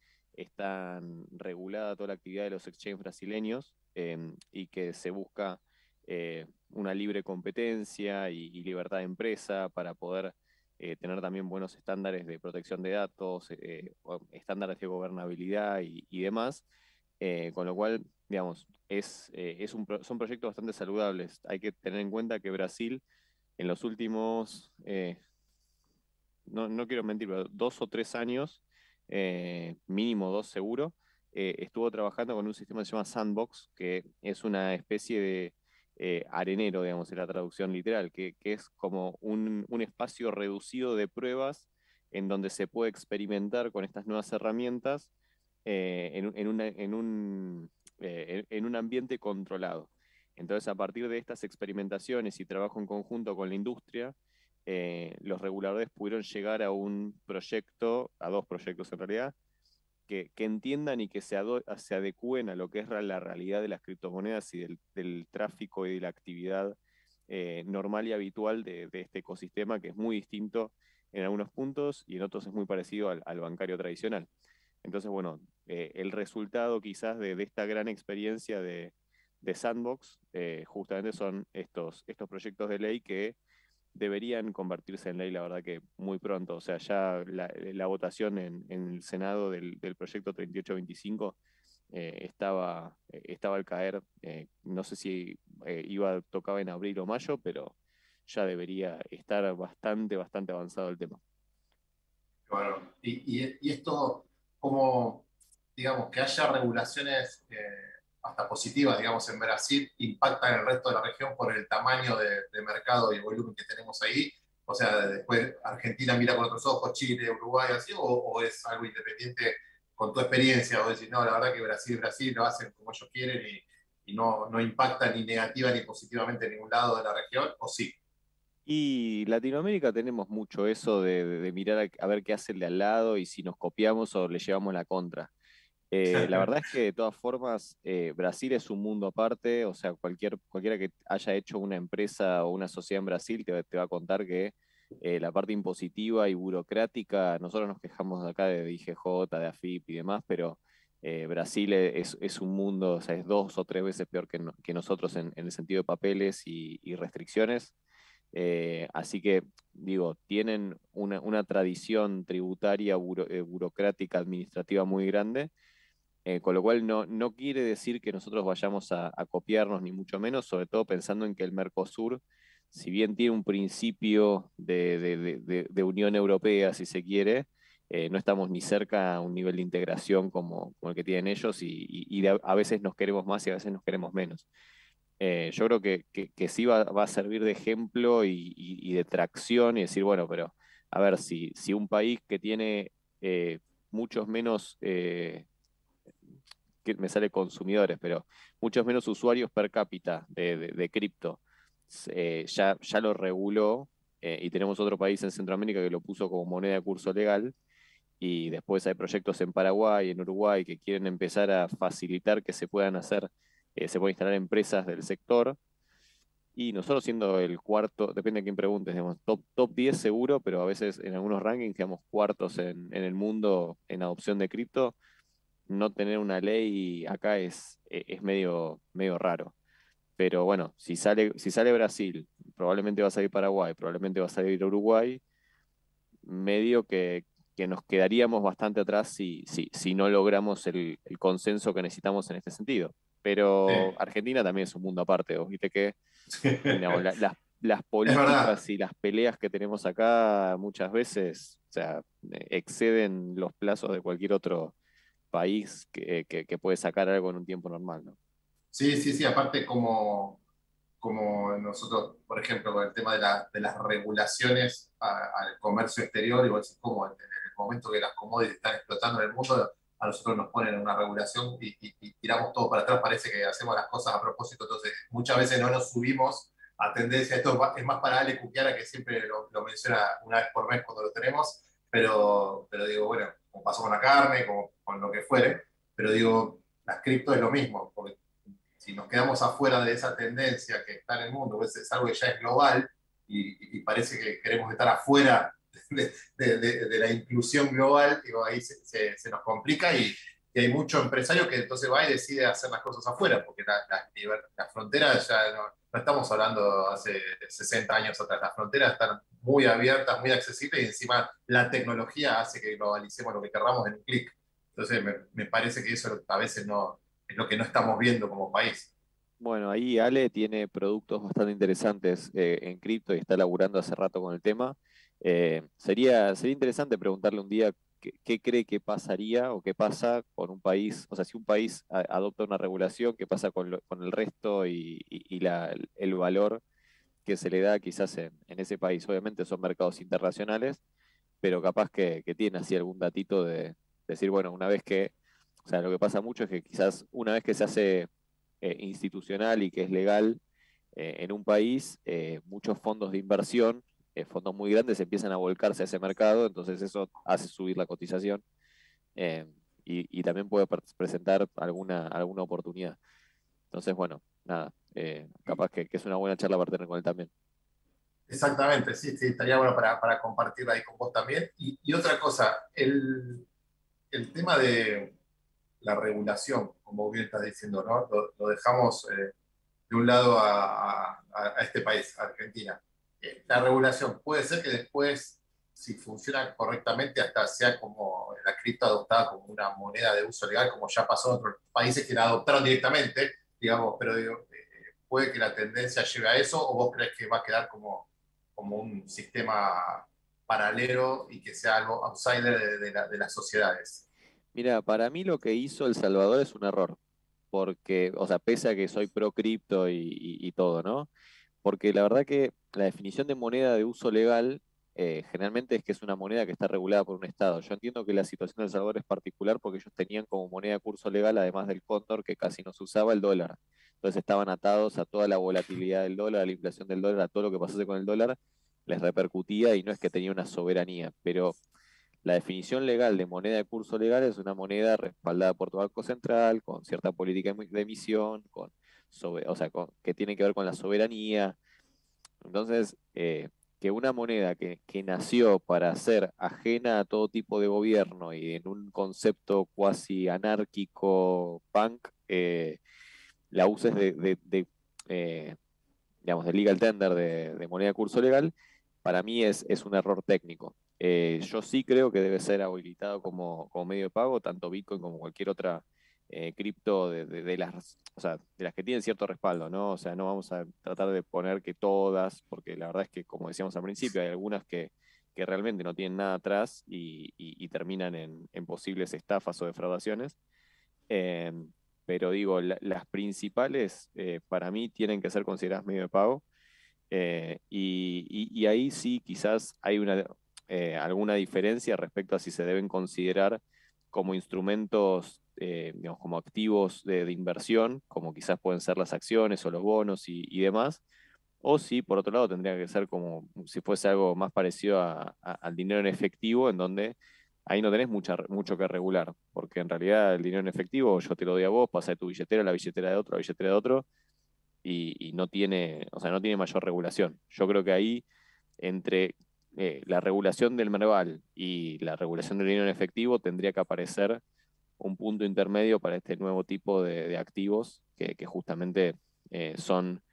están regulada toda la actividad de los exchanges brasileños, eh, y que se busca eh, una libre competencia y, y libertad de empresa para poder eh, tener también buenos estándares de protección de datos, eh, o estándares de gobernabilidad y, y demás. Eh, con lo cual, digamos, es, eh, es un pro- son proyectos bastante saludables. Hay que tener en cuenta que Brasil en los últimos, eh, no, no quiero mentir, pero dos o tres años, eh, mínimo dos seguro, eh, estuvo trabajando con un sistema que se llama Sandbox, que es una especie de eh, arenero, digamos, en la traducción literal, que, que es como un, un espacio reducido de pruebas en donde se puede experimentar con estas nuevas herramientas eh, en, un- en una- en un, eh, en en un ambiente controlado. Entonces, a partir de estas experimentaciones y trabajo en conjunto con la industria, eh, los reguladores pudieron llegar a un proyecto, a dos proyectos en realidad, que, que entiendan y que se, ado- se adecúen a lo que es la realidad de las criptomonedas y del, del tráfico y de la actividad eh, normal y habitual de, de este ecosistema, que es muy distinto en algunos puntos y en otros es muy parecido al, al bancario tradicional. Entonces, bueno, eh, el resultado quizás de, de esta gran experiencia de, de Sandbox eh, justamente son estos, estos proyectos de ley que deberían convertirse en ley, la verdad que muy pronto. O sea, ya la, la votación en, en el Senado del, del proyecto treinta y ocho veinticinco eh, estaba, eh, estaba al caer, eh, no sé si eh, iba, tocaba en abril o mayo, pero ya debería estar bastante, bastante avanzado el tema. Bueno, y, y, y esto, como, digamos, que haya regulaciones eh, hasta positivas, digamos, en Brasil, impacta en el resto de la región por el tamaño de, de mercado y el volumen que tenemos ahí. O sea, después Argentina mira con otros ojos, Chile, Uruguay, así, o, o es algo independiente con tu experiencia, o decir, no, la verdad que Brasil, Brasil lo hacen como ellos quieren y, y no, no impacta ni negativa ni positivamente en ningún lado de la región, o sí. Y Latinoamérica tenemos mucho eso de, de- de mirar a, a ver qué hace el de al lado y si nos copiamos o le llevamos la contra. Eh, la verdad es que de todas formas eh, Brasil es un mundo aparte, o sea, cualquier, cualquiera que haya hecho una empresa o una sociedad en Brasil te, va te va a contar que eh, la parte impositiva y burocrática, nosotros nos quejamos acá de I G J, de A F I P y demás, pero eh, Brasil es, es un mundo, o sea, es dos o tres veces peor que, no- que nosotros en, en el sentido de papeles y, y restricciones. Eh, así que, digo, tienen una, una tradición tributaria, buro- eh, burocrática, administrativa muy grande, eh, con lo cual no, no quiere decir que nosotros vayamos a, a copiarnos, ni mucho menos, sobre todo pensando en que el Mercosur, si bien tiene un principio de, de- de- de- de Unión Europea, si se quiere, eh, no estamos ni cerca a un nivel de integración como, como el que tienen ellos y, y- y de a, a veces nos queremos más y a veces nos queremos menos. Eh, yo creo que, que- que sí va, va a servir de ejemplo y, y- y de tracción y decir, bueno, pero a ver, si, si un país que tiene eh, muchos menos, eh, que me sale consumidores, pero muchos menos usuarios per cápita de, de- de cripto, eh, ya, ya lo reguló eh, y tenemos otro país en Centroamérica que lo puso como moneda de curso legal y después hay proyectos en Paraguay, en Uruguay, que quieren empezar a facilitar que se puedan hacer, eh, se pueden instalar empresas del sector. Y nosotros siendo el cuarto, depende de quién preguntes, digamos, top, top diez seguro, pero a veces en algunos rankings quedamos cuartos en, en el mundo en adopción de cripto. No tener una ley acá es, e- es medio, medio raro. Pero bueno, si sale, si sale Brasil, probablemente va a salir Paraguay, probablemente va a salir Uruguay, medio que, que nos quedaríamos bastante atrás si, si, si no logramos el, el consenso que necesitamos en este sentido. Pero Argentina también es un mundo aparte, vos viste que digamos, la- las, las Es verdad. políticas y las peleas que tenemos acá muchas veces, o sea, eh, exceden los plazos de cualquier otro país que, que- que puede sacar algo en un tiempo normal, ¿no? Sí, sí, sí, aparte como, como nosotros, por ejemplo, con el tema de, la- de las regulaciones a- al comercio exterior, y vos decís, como en, en el momento que las commodities están explotando en el mundo, a nosotros nos ponen una regulación y, y- y tiramos todo para atrás, parece que hacemos las cosas a propósito, entonces muchas veces no nos subimos a tendencia, esto es ma- es más para Ale Cuquiara, que siempre lo, lo menciona una vez por mes cuando lo tenemos, pero, pero digo, bueno, como pasó con la carne, como con lo que fuere, pero digo, las cripto es lo mismo, porque si nos quedamos afuera de esa tendencia que está en el mundo, pues es algo que ya es global y, y parece que queremos estar afuera de, de- de- de la inclusión global, digo, ahí se, se- se nos complica y, y hay mucho empresario que entonces va y decide hacer las cosas afuera, porque la- la- liber- las fronteras ya no, no estamos hablando hace sesenta años atrás, las fronteras están muy abiertas, muy accesibles y encima la tecnología hace que globalicemos lo que querramos en un clic. Entonces me, me parece que eso a veces no, es lo que no estamos viendo como país. Bueno, ahí Ale tiene productos bastante interesantes eh, en cripto y está laburando hace rato con el tema. Eh, sería, sería interesante preguntarle un día qué, qué cree que pasaría o qué pasa con un país, o sea, si un país a- adopta una regulación, qué pasa con, lo- con el resto y, y- y la- el valor que se le da quizás en, en ese país. Obviamente son mercados internacionales, pero capaz que, que tiene así algún datito de decir, bueno, una vez que, o sea, lo que pasa mucho es que quizás una vez que se hace eh, institucional y que es legal eh, en un país, eh, muchos fondos de inversión eh, fondos muy grandes empiezan a volcarse a ese mercado, entonces eso hace subir la cotización eh, y, y también puede presentar alguna, alguna oportunidad. Entonces, bueno, nada, eh, capaz que, que es una buena charla para tener con él también. Exactamente, sí, sí, estaría bueno para, para compartirla ahí con vos también. Y, y otra cosa, el, el tema de la regulación, como bien estás diciendo, ¿no? Lo, lo dejamos eh, de un lado a, a, a este país, a Argentina. Eh, la regulación puede ser que después, si funciona correctamente, hasta sea como la cripto adoptada como una moneda de uso legal, como ya pasó en otros países que la adoptaron directamente, digamos, pero digo, eh, puede que la tendencia lleve a eso, o vos crees que va a quedar como, como un sistema paralelo y que sea algo outsider de, de, la, de las sociedades. Mira, para mí lo que hizo El Salvador es un error, porque, o sea, pese a que soy pro cripto y, y, y todo, ¿no? Porque la verdad que la definición de moneda de uso legal eh, generalmente es que es una moneda que está regulada por un Estado. Yo entiendo que la situación de El Salvador es particular porque ellos tenían como moneda de curso legal, además del cóndor, que casi no se usaba, el dólar. Entonces estaban atados a toda la volatilidad del dólar, a la inflación del dólar, a todo lo que pasase con el dólar, les repercutía y no es que tenía una soberanía, pero la definición legal de moneda de curso legal es una moneda respaldada por tu Banco Central, con cierta política de emisión, con, sobre, o sea, con, que tiene que ver con la soberanía. Entonces, eh, que una moneda que, que nació para ser ajena a todo tipo de gobierno y en un concepto cuasi anárquico, punk, eh, la uses de, de, de eh, digamos, de legal tender, de, de moneda de curso legal, para mí es, es un error técnico. Eh, yo sí creo que debe ser habilitado como, como medio de pago, tanto Bitcoin como cualquier otra eh, cripto de, de, de las, o sea, de las que tienen cierto respaldo, ¿no? O sea, no vamos a tratar de poner que todas, porque la verdad es que, como decíamos al principio, hay algunas que, que realmente no tienen nada atrás y, y, y terminan en, en posibles estafas o defraudaciones. Eh, pero digo, la, las principales eh, para mí tienen que ser consideradas medio de pago. Eh, y, y, y ahí sí quizás hay una, eh, alguna diferencia respecto a si se deben considerar como instrumentos, eh, digamos, como activos de, de inversión, como quizás pueden ser las acciones o los bonos y, y demás, o si por otro lado tendría que ser como si fuese algo más parecido a, a, al dinero en efectivo, en donde ahí no tenés mucha, mucho que regular, porque en realidad el dinero en efectivo yo te lo doy a vos, pasa de tu billetera a la billetera de otro, a la billetera de otro, y, y no tiene, o sea, no tiene mayor regulación. Yo creo que ahí, entre eh, la regulación del Merval y la regulación del dinero en efectivo, tendría que aparecer un punto intermedio para este nuevo tipo de, de activos que, que justamente eh, son,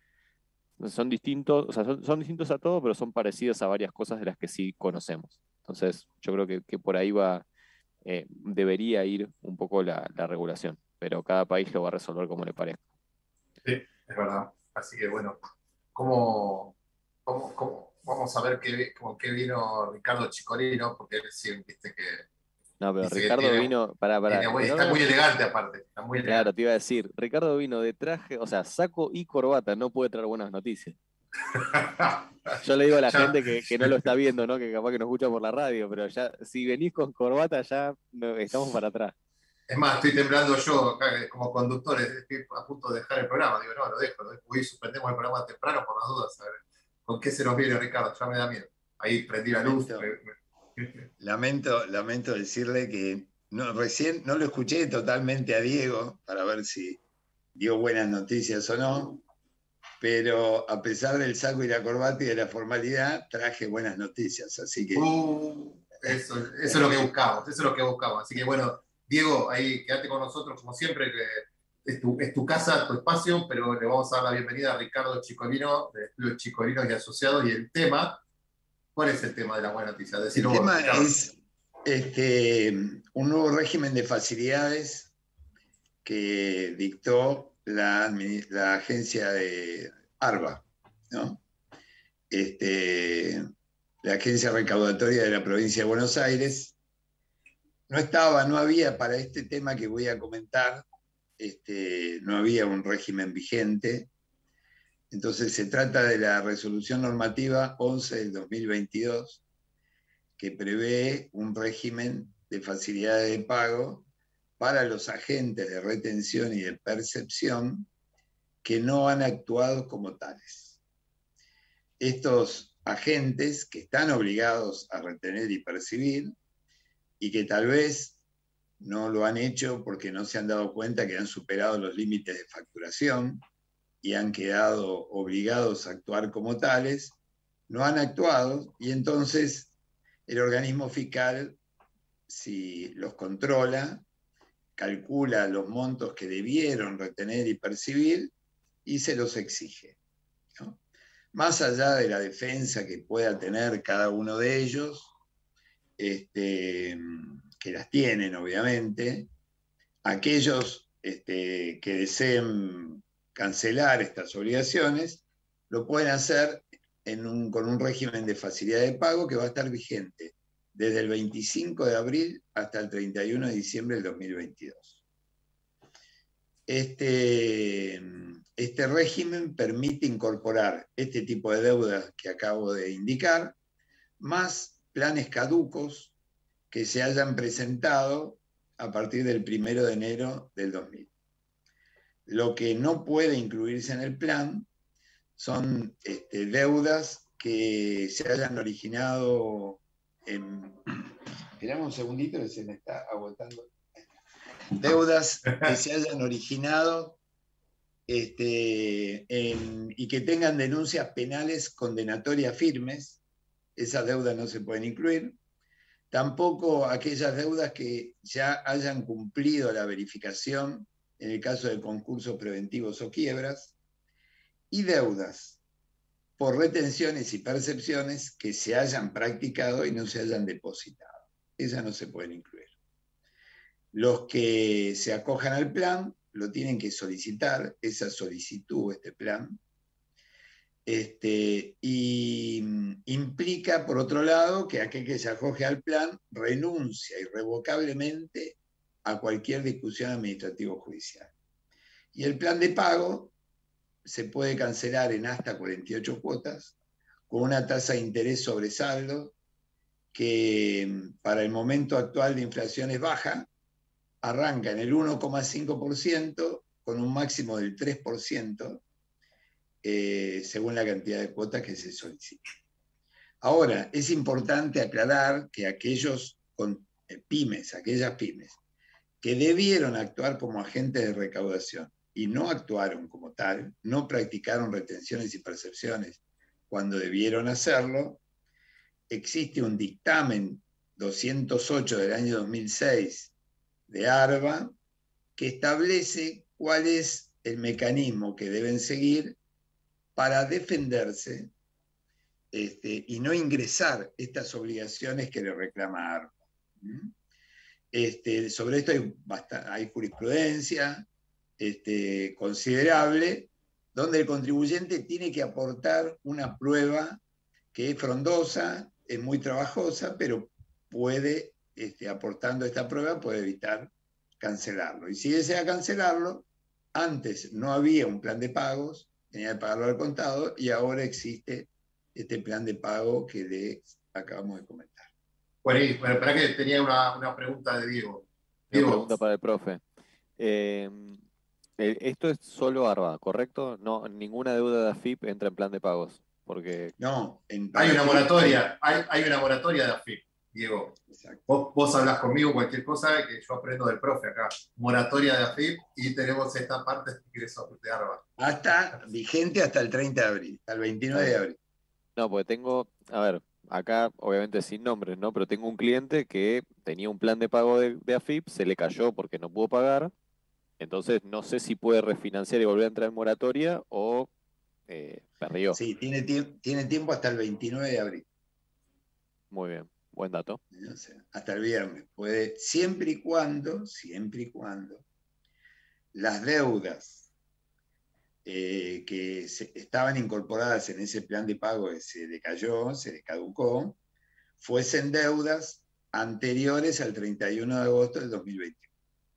son distintos, o sea, son, son distintos a todo, pero son parecidos a varias cosas de las que sí conocemos. Entonces, yo creo que, que por ahí va, eh, debería ir un poco la, la regulación, pero cada país lo va a resolver como le parezca. Sí, es verdad. Así que bueno, ¿cómo, cómo, cómo? Vamos a ver qué, con qué vino Ricardo Chicolino, porque él sí, viste que... No, pero dice Ricardo que tiene, vino, para, para, tiene, Ricardo, está muy elegante aparte, está muy elegante. Claro, te iba a decir, Ricardo vino de traje, o sea, saco y corbata, no puede traer buenas noticias. Yo le digo a la Ya. gente que, que no lo está viendo, ¿no? Que capaz que nos escucha por la radio, pero ya, si venís con corbata, ya no, estamos para atrás. Es más, estoy temblando yo acá como conductor, estoy a punto de dejar el programa. Digo, no, lo dejo, lo dejo. Hoy suspendemos el programa temprano por las dudas. A ver, ¿con qué se nos viene, Ricardo? Ya me da miedo. Ahí prendí la luz. Lamento, lamento decirle que no, recién no lo escuché totalmente a Diego para ver si dio buenas noticias o no, pero a pesar del saco y la corbata y de la formalidad, traje buenas noticias, así que... Uh, eso, eso es lo que buscamos, eso es lo que buscamos. Así que bueno, Diego, ahí quédate con nosotros como siempre, que es tu, es tu casa, tu espacio, pero le vamos a dar la bienvenida a Ricardo Chicolino, de Estudios Chicolinos y Asociados, y el tema, ¿cuál es el tema de la buena noticia? Decilo el vos, tema Ricardo. es este, un nuevo régimen de facilidades que dictó la, la agencia de ARBA, ¿no? Este, la agencia recaudatoria de la provincia de Buenos Aires. No estaba, no había para este tema que voy a comentar, este, no había un régimen vigente. Entonces se trata de la resolución normativa once del dos mil veintidós, que prevé un régimen de facilidades de pago para los agentes de retención y de percepción que no han actuado como tales. Estos agentes que están obligados a retener y percibir y que tal vez no lo han hecho porque no se han dado cuenta que han superado los límites de facturación y han quedado obligados a actuar como tales, no han actuado y entonces el organismo fiscal, si los controla, calcula los montos que debieron retener y percibir y se los exige, ¿no? Más allá de la defensa que pueda tener cada uno de ellos, este, que las tienen obviamente, aquellos este, que deseen cancelar estas obligaciones lo pueden hacer en un, con un régimen de facilidad de pago que va a estar vigente desde el veinticinco de abril hasta el treinta y uno de diciembre del dos mil veintidós. Este, este régimen permite incorporar este tipo de deudas que acabo de indicar, más planes caducos que se hayan presentado a partir del primero de enero del dos mil. Lo que no puede incluirse en el plan son este, deudas que se hayan originado en... Esperamos un segundito que se me está agotando. Deudas que se hayan originado este, en, y que tengan denuncias penales condenatorias firmes. Esas deudas no se pueden incluir. Tampoco aquellas deudas que ya hayan cumplido la verificación en el caso de concursos preventivos o quiebras, y deudas por retenciones y percepciones que se hayan practicado y no se hayan depositado. Esas no se pueden incluir. Los que se acojan al plan lo tienen que solicitar, esa solicitud, este plan, este, y implica, por otro lado, que aquel que se acoge al plan renuncia irrevocablemente a cualquier discusión administrativo-judicial. Y el plan de pago se puede cancelar en hasta cuarenta y ocho cuotas, con una tasa de interés sobre saldo que para el momento actual de inflación es baja, arranca en el uno coma cinco por ciento con un máximo del tres por ciento, eh, según la cantidad de cuotas que se solicita. Ahora, es importante aclarar que aquellos con, eh, pymes, aquellas pymes, que debieron actuar como agentes de recaudación y no actuaron como tal, no practicaron retenciones y percepciones cuando debieron hacerlo, existe un dictamen doscientos ocho del año dos mil seis de ARBA que establece cuál es el mecanismo que deben seguir para defenderse este, y no ingresar estas obligaciones que le reclama ARBA. ¿Mm? Este, sobre esto hay, bastante, hay jurisprudencia este, considerable, donde el contribuyente tiene que aportar una prueba que es frondosa, es muy trabajosa, pero puede, este, aportando esta prueba, puede evitar cancelarlo. Y si desea cancelarlo, antes no había un plan de pagos, tenía que pagarlo al contado, y ahora existe este plan de pago que le acabamos de comentar. Bueno, bueno, espera que tenía una, una pregunta de Diego. Una pregunta para el profe. Eh, esto es solo ARBA, ¿correcto? No, ninguna deuda de A F I P entra en plan de pagos. Porque... No, en hay una moratoria, hay, hay una moratoria de A F I P, Diego. Vos, vos hablás conmigo cualquier cosa que yo aprendo del profe acá. Moratoria de A F I P y tenemos esta parte de ingresos de ARBA. Hasta, vigente hasta el treinta de abril, hasta el veintinueve de abril. No, porque tengo, a ver, acá obviamente sin nombres, ¿no? Pero tengo un cliente que tenía un plan de pago de, de A F I P, se le cayó porque no pudo pagar, entonces no sé si puede refinanciar y volver a entrar en moratoria o eh, perdió. Sí, tiene, tie tiene tiempo hasta el veintinueve de abril. Muy bien, buen dato. O sea, hasta el viernes. Puede, siempre y cuando, siempre y cuando, las deudas Eh, que se, estaban incorporadas en ese plan de pago que se le cayó, se le caducó, fuesen deudas anteriores al treinta y uno de agosto del dos mil veintiuno.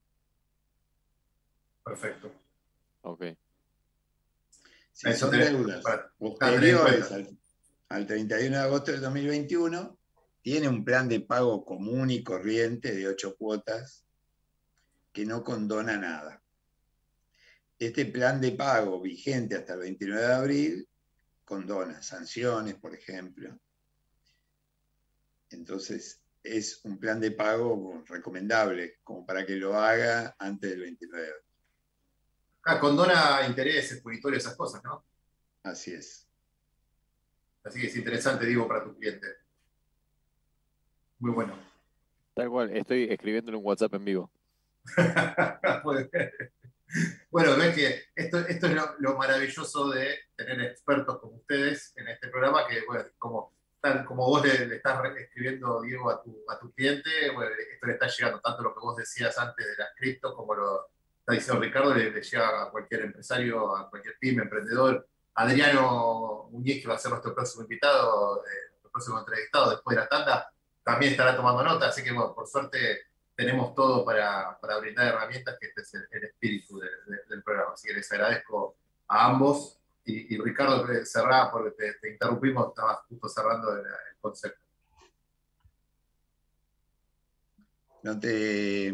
Perfecto. Ok. Si Eso son te, deudas posteriores al, al treinta y uno de agosto del dos mil veintiuno, tiene un plan de pago común y corriente de ocho cuotas que no condona nada. Este plan de pago vigente hasta el veintinueve de abril condona sanciones, por ejemplo. Entonces, es un plan de pago recomendable, como para que lo haga antes del veintinueve de abril. Ah, condona intereses, punitorios, esas cosas, ¿no? Así es. Así que es interesante, digo, para tu cliente. Muy bueno. Tal cual, estoy escribiendo en un WhatsApp en vivo. Bueno, ves que esto, esto es lo, lo maravilloso de tener expertos como ustedes en este programa, que, bueno, como, tal, como vos le, le estás escribiendo, Diego, a tu, a tu cliente, bueno, esto le está llegando, tanto lo que vos decías antes de las cripto, como lo está diciendo Ricardo, le, le llega a cualquier empresario, a cualquier pyme, emprendedor. Adriano Muñiz, que va a ser nuestro próximo invitado, eh, nuestro próximo entrevistado después de la tanda, también estará tomando nota, así que, bueno, por suerte tenemos todo para, para brindar herramientas, que este es el, el espíritu de, de, del programa. Así que les agradezco a ambos. Y, y Ricardo, cerrá, porque te, te interrumpimos, estabas justo cerrando el, el concepto. No te...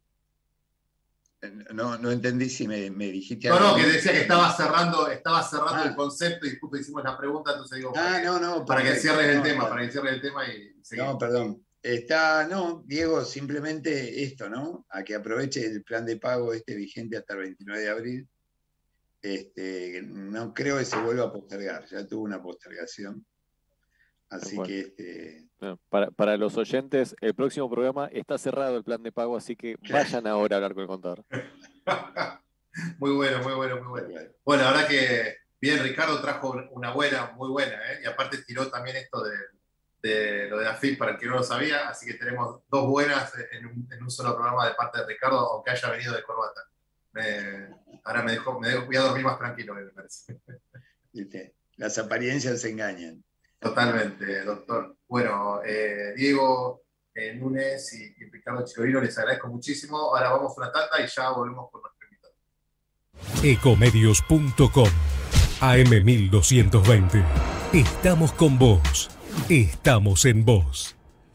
No, no entendí si me, me dijiste No, algo. no, que decía que estaba cerrando, estaba cerrando Ah. el concepto y justo hicimos la pregunta, entonces digo, Ah, para, no, no, que, para que perfecto. cierres el No, tema, no. para que cierres el tema y seguimos. No, perdón. Está, no, Diego, simplemente esto, ¿no? A que aproveche el plan de pago este vigente hasta el veintinueve de abril. Este, no creo que se vuelva a postergar, ya tuvo una postergación. Así Bueno. que este, No, para, para los oyentes, el próximo programa está cerrado el plan de pago, así que vayan ahora a hablar con el contador. Muy bueno, muy bueno, muy bueno. Bueno, la verdad que bien, Ricardo trajo una buena, muy buena, ¿eh? Y aparte tiró también esto de, de lo de la F I P para el que no lo sabía, así que tenemos dos buenas en un, en un solo programa de parte de Ricardo, aunque haya venido de corbata. Me, ahora me dejó, me dejo, voy a dormir más tranquilo, me parece. ¿viste? Las apariencias se engañan. Totalmente, doctor. Bueno, eh, Diego eh, Núñez y, y Ricardo Chicorino, les agradezco muchísimo. Ahora vamos a una tanda y ya volvemos con nuestro invitado. Ecomedios punto com A M mil doscientos veinte. Estamos con vos. Estamos en vos.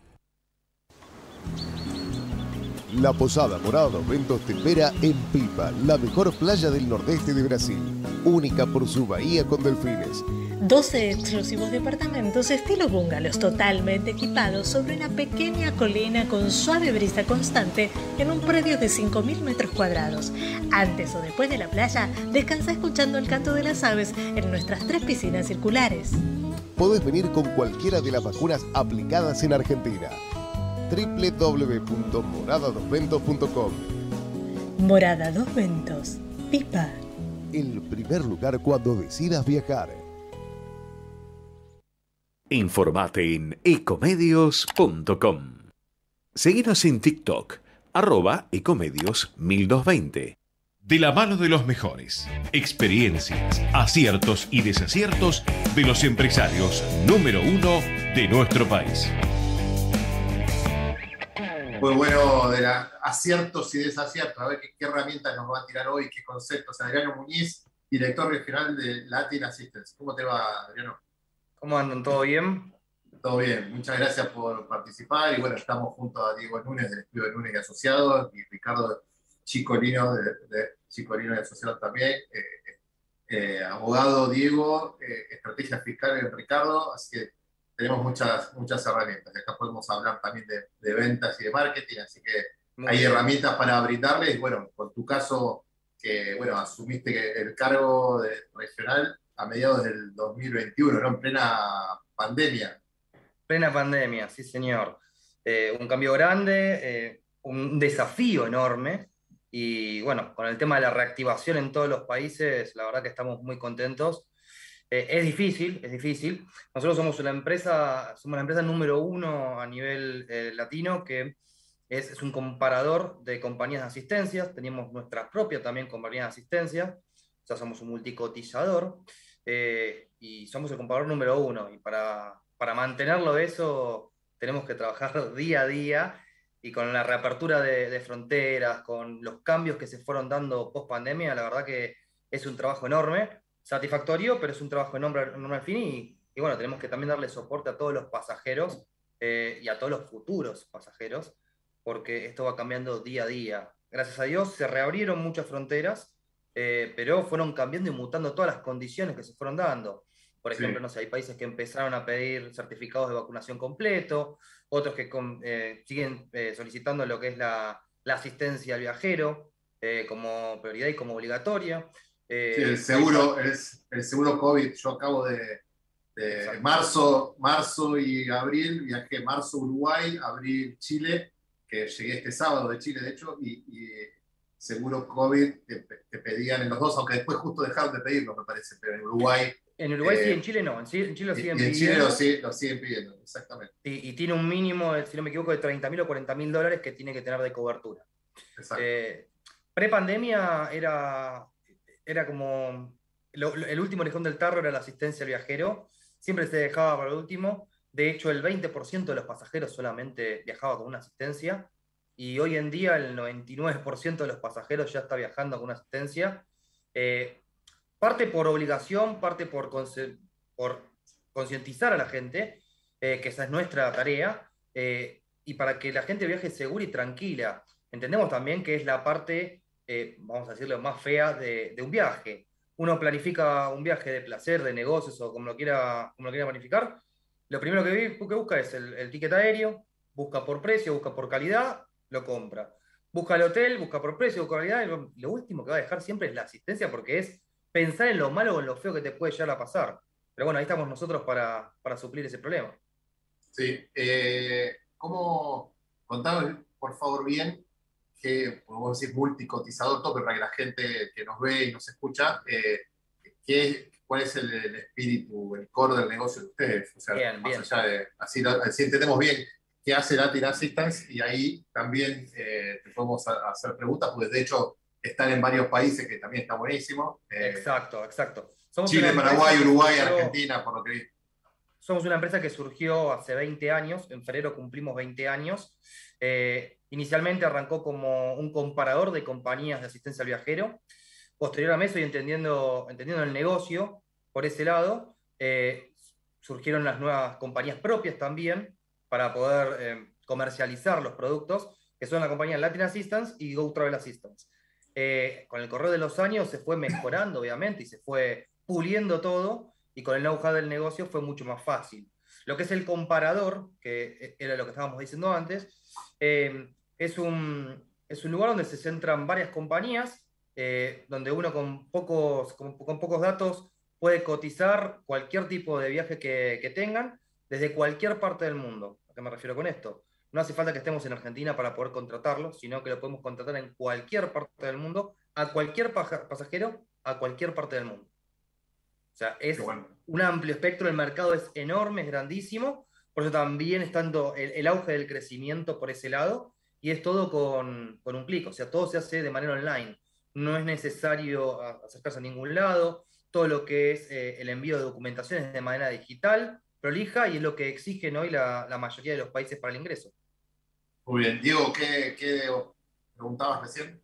La Posada Morada dos Ventos te espera en Pipa, la mejor playa del nordeste de Brasil, única por su bahía con delfines. doce exclusivos departamentos estilo bungalows totalmente equipados sobre una pequeña colina con suave brisa constante en un predio de cinco mil metros cuadrados. Antes o después de la playa, descansa escuchando el canto de las aves en nuestras tres piscinas circulares. Podés venir con cualquiera de las vacunas aplicadas en Argentina. doble u doble u doble u punto morada dos ventos punto com. Morada Dos Ventos, Pipa. El primer lugar cuando decidas viajar. Informate en ecomedios punto com. Seguinos en TikTok, arroba ecomedios mil doscientos veinte. De la mano de los mejores, experiencias, aciertos y desaciertos de los empresarios número uno de nuestro país. Muy bueno de la, aciertos y desaciertos. A ver qué, qué herramientas nos va a tirar hoy, qué conceptos. Adriano Muñiz, director regional de Latin Assistance. ¿Cómo te va, Adriano? ¿Cómo andan? ¿Todo bien? Todo bien. Muchas gracias por participar. Y bueno, estamos junto a Diego Núñez del estudio de Núñez y Asociados y Ricardo Chicorino de, de Chicorino y Asociados también. Eh, eh, abogado Diego, eh, estrategia fiscal en Ricardo. Así que tenemos muchas, muchas herramientas. Acá podemos hablar también de, de ventas y de marketing, así que Muy hay bien. herramientas para brindarles. Bueno, con tu caso, que bueno, asumiste el cargo de regional a mediados del dos mil veintiuno, ¿no? En plena pandemia. Plena pandemia, sí señor. Eh, un cambio grande, eh, un desafío enorme, y bueno, con el tema de la reactivación en todos los países, la verdad que estamos muy contentos. Eh, es difícil, es difícil. Nosotros somos una empresa, somos la empresa número uno a nivel eh, latino, que es, es un comparador de compañías de asistencia. Tenemos nuestra propia también compañía de asistencia, o sea, somos un multicotizador, eh, y somos el comparador número uno. Y para, para mantenerlo eso, tenemos que trabajar día a día, y con la reapertura de, de fronteras, con los cambios que se fueron dando post pandemia, la verdad que es un trabajo enorme. Satisfactorio, pero es un trabajo enorme, enorme al fin, y, y bueno, tenemos que también darle soporte a todos los pasajeros eh, y a todos los futuros pasajeros, porque esto va cambiando día a día. Gracias a Dios se reabrieron muchas fronteras, eh, pero fueron cambiando y mutando todas las condiciones que se fueron dando. Por ejemplo, Sí. no sé, hay países que empezaron a pedir certificados de vacunación completo, otros que con- eh, siguen eh, solicitando lo que es la, la asistencia al viajero eh, como prioridad y como obligatoria. Eh, Sí, el hay seguro, pa- el, el seguro COVID, yo acabo de, de marzo, marzo y abril, viajé marzo Uruguay, abril Chile, que llegué este sábado de Chile, de hecho, y, y seguro COVID te, te pedían en los dos, aunque después justo dejaron de pedirlo, me parece, pero en Uruguay... En Uruguay sí, eh, en Chile no, en, Chile- en Chile lo y, siguen y en Chile pidiendo. lo, sig- lo siguen pidiendo, exactamente. Y, y tiene un mínimo, de, si no me equivoco, de treinta mil o cuarenta mil dólares que tiene que tener de cobertura. Exacto. Eh, Pre-pandemia era, era como lo- lo- el último lejón del tarro era la asistencia al viajero. Siempre se dejaba para el último. De hecho, el veinte por ciento de los pasajeros solamente viajaba con una asistencia. Y hoy en día el noventa y nueve por ciento de los pasajeros ya está viajando con una asistencia. Eh, parte por obligación, parte por, conce- por concientizar a la gente, eh, que esa es nuestra tarea, eh, y para que la gente viaje segura y tranquila. Entendemos también que es la parte, eh, vamos a decirlo, más fea de, de un viaje. Uno planifica un viaje de placer, de negocios o como lo quiera, como lo quiera planificar. Lo primero que, vi- que busca es el, el ticket aéreo, busca por precio, busca por calidad, lo compra. Busca el hotel, busca por precio, busca calidad, y lo, lo último que va a dejar siempre es la asistencia porque es pensar en lo malo o en lo feo que te puede llegar a pasar. Pero bueno, ahí estamos nosotros para, para suplir ese problema. Sí. Eh, ¿cómo, contame, por favor, bien, que, como vos decís, multicotizador, todo, pero para que la gente que nos ve y nos escucha, eh, ¿qué, ¿cuál es el, el espíritu, el core del negocio de ustedes? O sea, Bien, más bien. allá de, así, lo- así entendemos bien qué hace Latin Assistance, y ahí también eh, te podemos a- hacer preguntas, porque de hecho están en varios países, que también está buenísimo. Eh, Exacto, exacto. Somos Chile, una Paraguay, empresa que Uruguay, surgió- Argentina, por lo que vi. Somos una empresa que surgió hace veinte años, en febrero cumplimos veinte años. Eh, inicialmente arrancó como un comparador de compañías de asistencia al viajero. Posterior a eso y entendiendo, entendiendo el negocio por ese lado, eh, surgieron las nuevas compañías propias también para poder eh, comercializar los productos, que son la compañía Latin Assistance y Go Travel Assistance. Eh, con el correr de los años se fue mejorando, obviamente, y se fue puliendo todo, y con el know-how del negocio fue mucho más fácil. Lo que es el comparador, que era lo que estábamos diciendo antes, eh, es, un, es un lugar donde se centran varias compañías, eh, donde uno con pocos, con, con pocos datos puede cotizar cualquier tipo de viaje que, que tengan desde cualquier parte del mundo. ¿A qué me refiero con esto? No hace falta que estemos en Argentina para poder contratarlo, sino que lo podemos contratar en cualquier parte del mundo, a cualquier paja- pasajero, a cualquier parte del mundo. O sea, es un amplio espectro, el mercado es enorme, es grandísimo, por eso también está dando el, el auge del crecimiento por ese lado, y es todo con, con un clic, o sea, todo se hace de manera online. No es necesario a- acercarse a ningún lado, todo lo que es eh, el envío de documentación es de manera digital, prolija, y es lo que exigen hoy la, la mayoría de los países para el ingreso. Muy bien. Diego, ¿qué, qué preguntabas recién?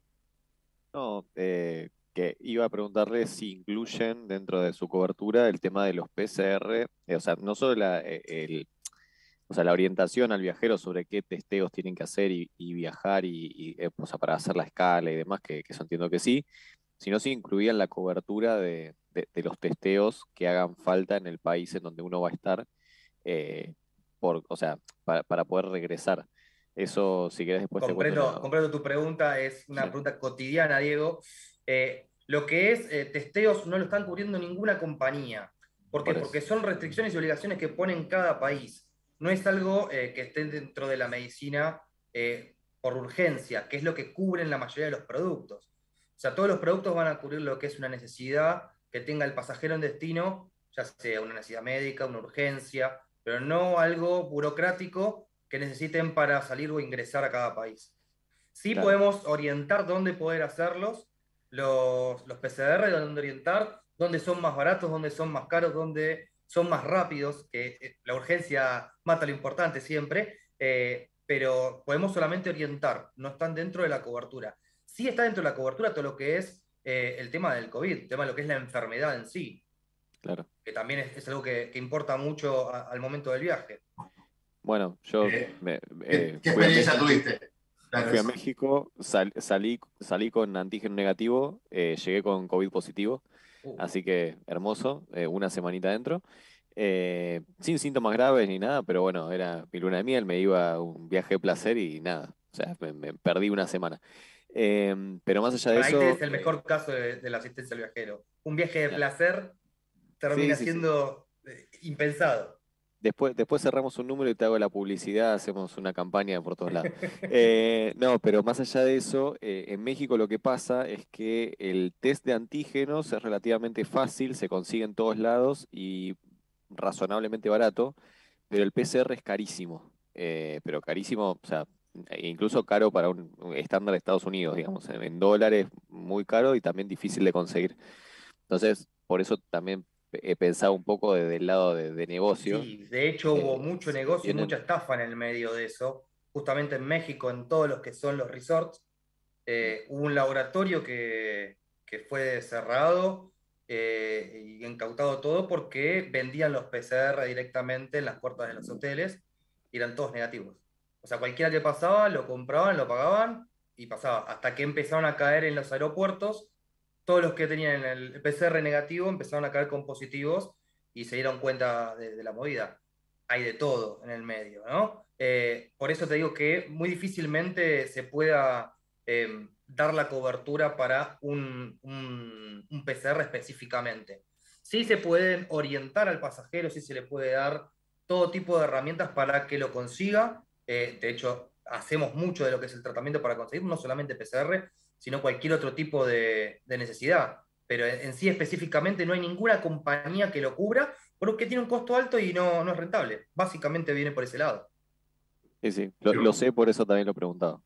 No, eh, que iba a preguntarle si incluyen dentro de su cobertura el tema de los P C R, eh, o sea, no solo la, eh, el, o sea, la orientación al viajero sobre qué testeos tienen que hacer y, y viajar y, y, eh, o sea, para hacer la escala y demás, que, que eso entiendo que sí, sino si incluían la cobertura de, de- de los testeos que hagan falta en el país en donde uno va a estar, eh, por, o sea, para, para poder regresar. Eso, si querés, después te cuento. Comprendo, una- comprendo tu pregunta, es una pregunta cotidiana, Diego. Eh, lo que es eh, testeos no lo están cubriendo ninguna compañía. ¿Por qué? Por eso. Porque son restricciones y obligaciones que ponen cada país. No es algo eh, que esté dentro de la medicina eh, por urgencia, que es lo que cubren la mayoría de los productos. O sea, todos los productos van a cubrir lo que es una necesidad que tenga el pasajero en destino, ya sea una necesidad médica, una urgencia, pero no algo burocrático que necesiten para salir o ingresar a cada país. Sí Claro. podemos orientar dónde poder hacerlos, los, los P C R, dónde orientar, dónde son más baratos, dónde son más caros, dónde son más rápidos, que eh, la urgencia mata lo importante siempre, eh, pero podemos solamente orientar, no están dentro de la cobertura. Sí está dentro de la cobertura todo lo que es eh, el tema del COVID, el tema de lo que es la enfermedad en sí, Claro. que también es, es algo que, que importa mucho a- al momento del viaje. Bueno, yo Eh, me- ¿Qué, eh, qué fui a experiencia México- tuviste? Claro, Fui a eso. México, sal- salí, salí con antígeno negativo, eh, llegué con COVID positivo Uh. Así que hermoso, eh, una semanita adentro. Eh, sin síntomas graves ni nada, pero bueno, era mi luna de miel, me iba a un viaje de placer y nada, o sea, me, me perdí una semana. Eh, pero más allá de Para ahí eso... es el mejor caso de, de la asistencia al viajero. Un viaje de placer termina Sí, sí, sí. siendo eh, impensado. Después, después cerramos un número y te hago la publicidad, hacemos una campaña por todos lados. Eh, no, pero más allá de eso, eh, en México lo que pasa es que el test de antígenos es relativamente fácil, se consigue en todos lados y razonablemente barato, pero el P C R es carísimo, eh, pero carísimo, o sea, incluso caro para un, un estándar de Estados Unidos, digamos, en, en dólares muy caro y también difícil de conseguir. Entonces, por eso también he pensado un poco desde el lado de, de negocio. Sí, de hecho hubo Eh, mucho si negocio y tienen- mucha estafa en el medio de eso. Justamente en México, en todos los que son los resorts, eh, hubo un laboratorio que, que fue cerrado eh, y incautado todo porque vendían los P C R directamente en las puertas de los hoteles y eran todos negativos. O sea, cualquiera que pasaba, lo compraban, lo pagaban y pasaba. Hasta que empezaron a caer en los aeropuertos, todos los que tenían el P C R negativo empezaron a caer con positivos y se dieron cuenta de, de la movida. Hay de todo en el medio, ¿no? Eh, por eso te digo que muy difícilmente se pueda eh, dar la cobertura para un, un, un P C R específicamente. Sí se pueden orientar al pasajero, sí se le puede dar todo tipo de herramientas para que lo consiga. Eh, de hecho, hacemos mucho de lo que es el tratamiento para conseguir, no solamente P C R, sino cualquier otro tipo de, de necesidad. Pero en, en sí específicamente no hay ninguna compañía que lo cubra porque tiene un costo alto y no, no es rentable. Básicamente viene por ese lado. Sí, sí, lo, lo sé, por eso también lo preguntaba.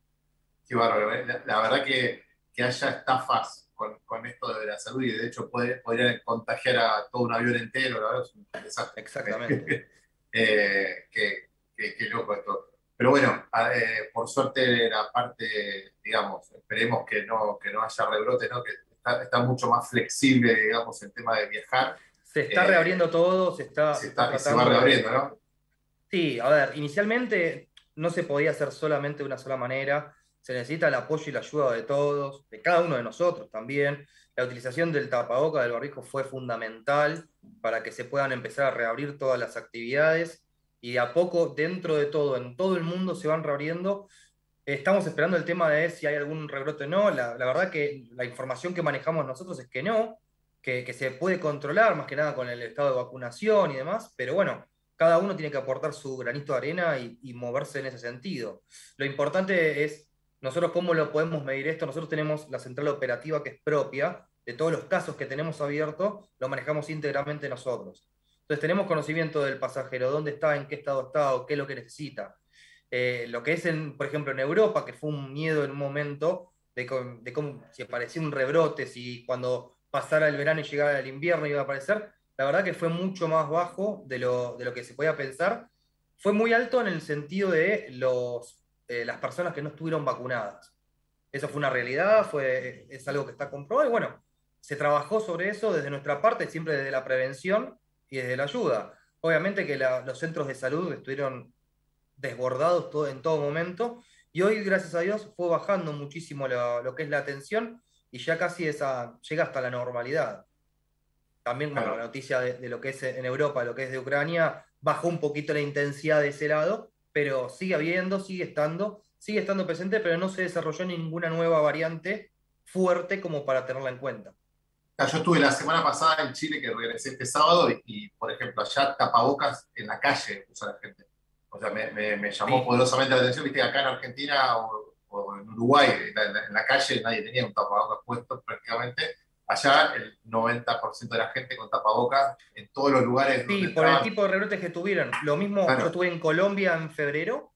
Qué bárbaro, ¿eh? La, la verdad que, que haya estafas con, con esto de la salud y de hecho puede, podrían contagiar a todo un avión entero, la verdad es un desastre. Exactamente. eh, qué, qué- qué loco esto. Pero bueno, a- eh, por suerte la parte, digamos, esperemos que no, que no haya rebrotes, ¿no? Que está, está mucho más flexible, digamos, el tema de viajar. Se está Eh, reabriendo todo, se está, se se está está- y se va tratando de- reabriendo, ¿no? Sí, a ver, inicialmente no se podía hacer solamente de una sola manera, se necesita el apoyo y la ayuda de todos, de cada uno de nosotros también. La utilización del tapaboca, del barbijo fue fundamental para que se puedan empezar a reabrir todas las actividades y de a poco, dentro de todo, en todo el mundo se van reabriendo. Estamos esperando el tema de si hay algún rebrote o no. La, la verdad que la información que manejamos nosotros es que no, que, que se puede controlar más que nada con el estado de vacunación y demás, pero bueno, cada uno tiene que aportar su granito de arena y, y moverse en ese sentido. Lo importante es nosotros cómo lo podemos medir esto. Nosotros tenemos la central operativa que es propia de todos los casos que tenemos abiertos, lo manejamos íntegramente nosotros. Entonces tenemos conocimiento del pasajero, dónde está, en qué estado está o qué es lo que necesita. Eh, lo que es, en, por ejemplo, en Europa, que fue un miedo en un momento de, co- de cómo si aparecía un rebrote, si cuando pasara el verano y llegara el invierno iba a aparecer, la verdad que fue mucho más bajo de lo, de lo que se podía pensar. Fue muy alto en el sentido de los, eh, las personas que no estuvieron vacunadas. Eso fue una realidad, fue, es algo que está comprobado y bueno, se trabajó sobre eso desde nuestra parte, siempre desde la prevención y desde la ayuda. Obviamente que la- los centros de salud estuvieron desbordados todo, en todo momento y hoy, gracias a Dios, fue bajando muchísimo lo, lo que es la atención y ya casi esa, llega hasta la normalidad. También, bueno, la noticia de, de lo que es en Europa, lo que es de Ucrania, bajó un poquito la intensidad de ese lado, pero sigue habiendo, sigue estando, sigue estando presente, pero no se desarrolló ninguna nueva variante fuerte como para tenerla en cuenta. Ah, yo estuve la semana pasada en Chile, que regresé este sábado, y, y, por ejemplo, allá tapabocas en la calle usa la gente. O sea, me, me- me llamó Sí. poderosamente la atención, viste, acá en Argentina o, o en Uruguay, en la, en la calle nadie tenía un tapabocas puesto prácticamente. Allá el noventa por ciento de la gente con tapabocas en todos los lugares Sí, donde por el entraban. tipo de rebrotes que tuvieron. Lo mismo, Claro. yo estuve en Colombia en febrero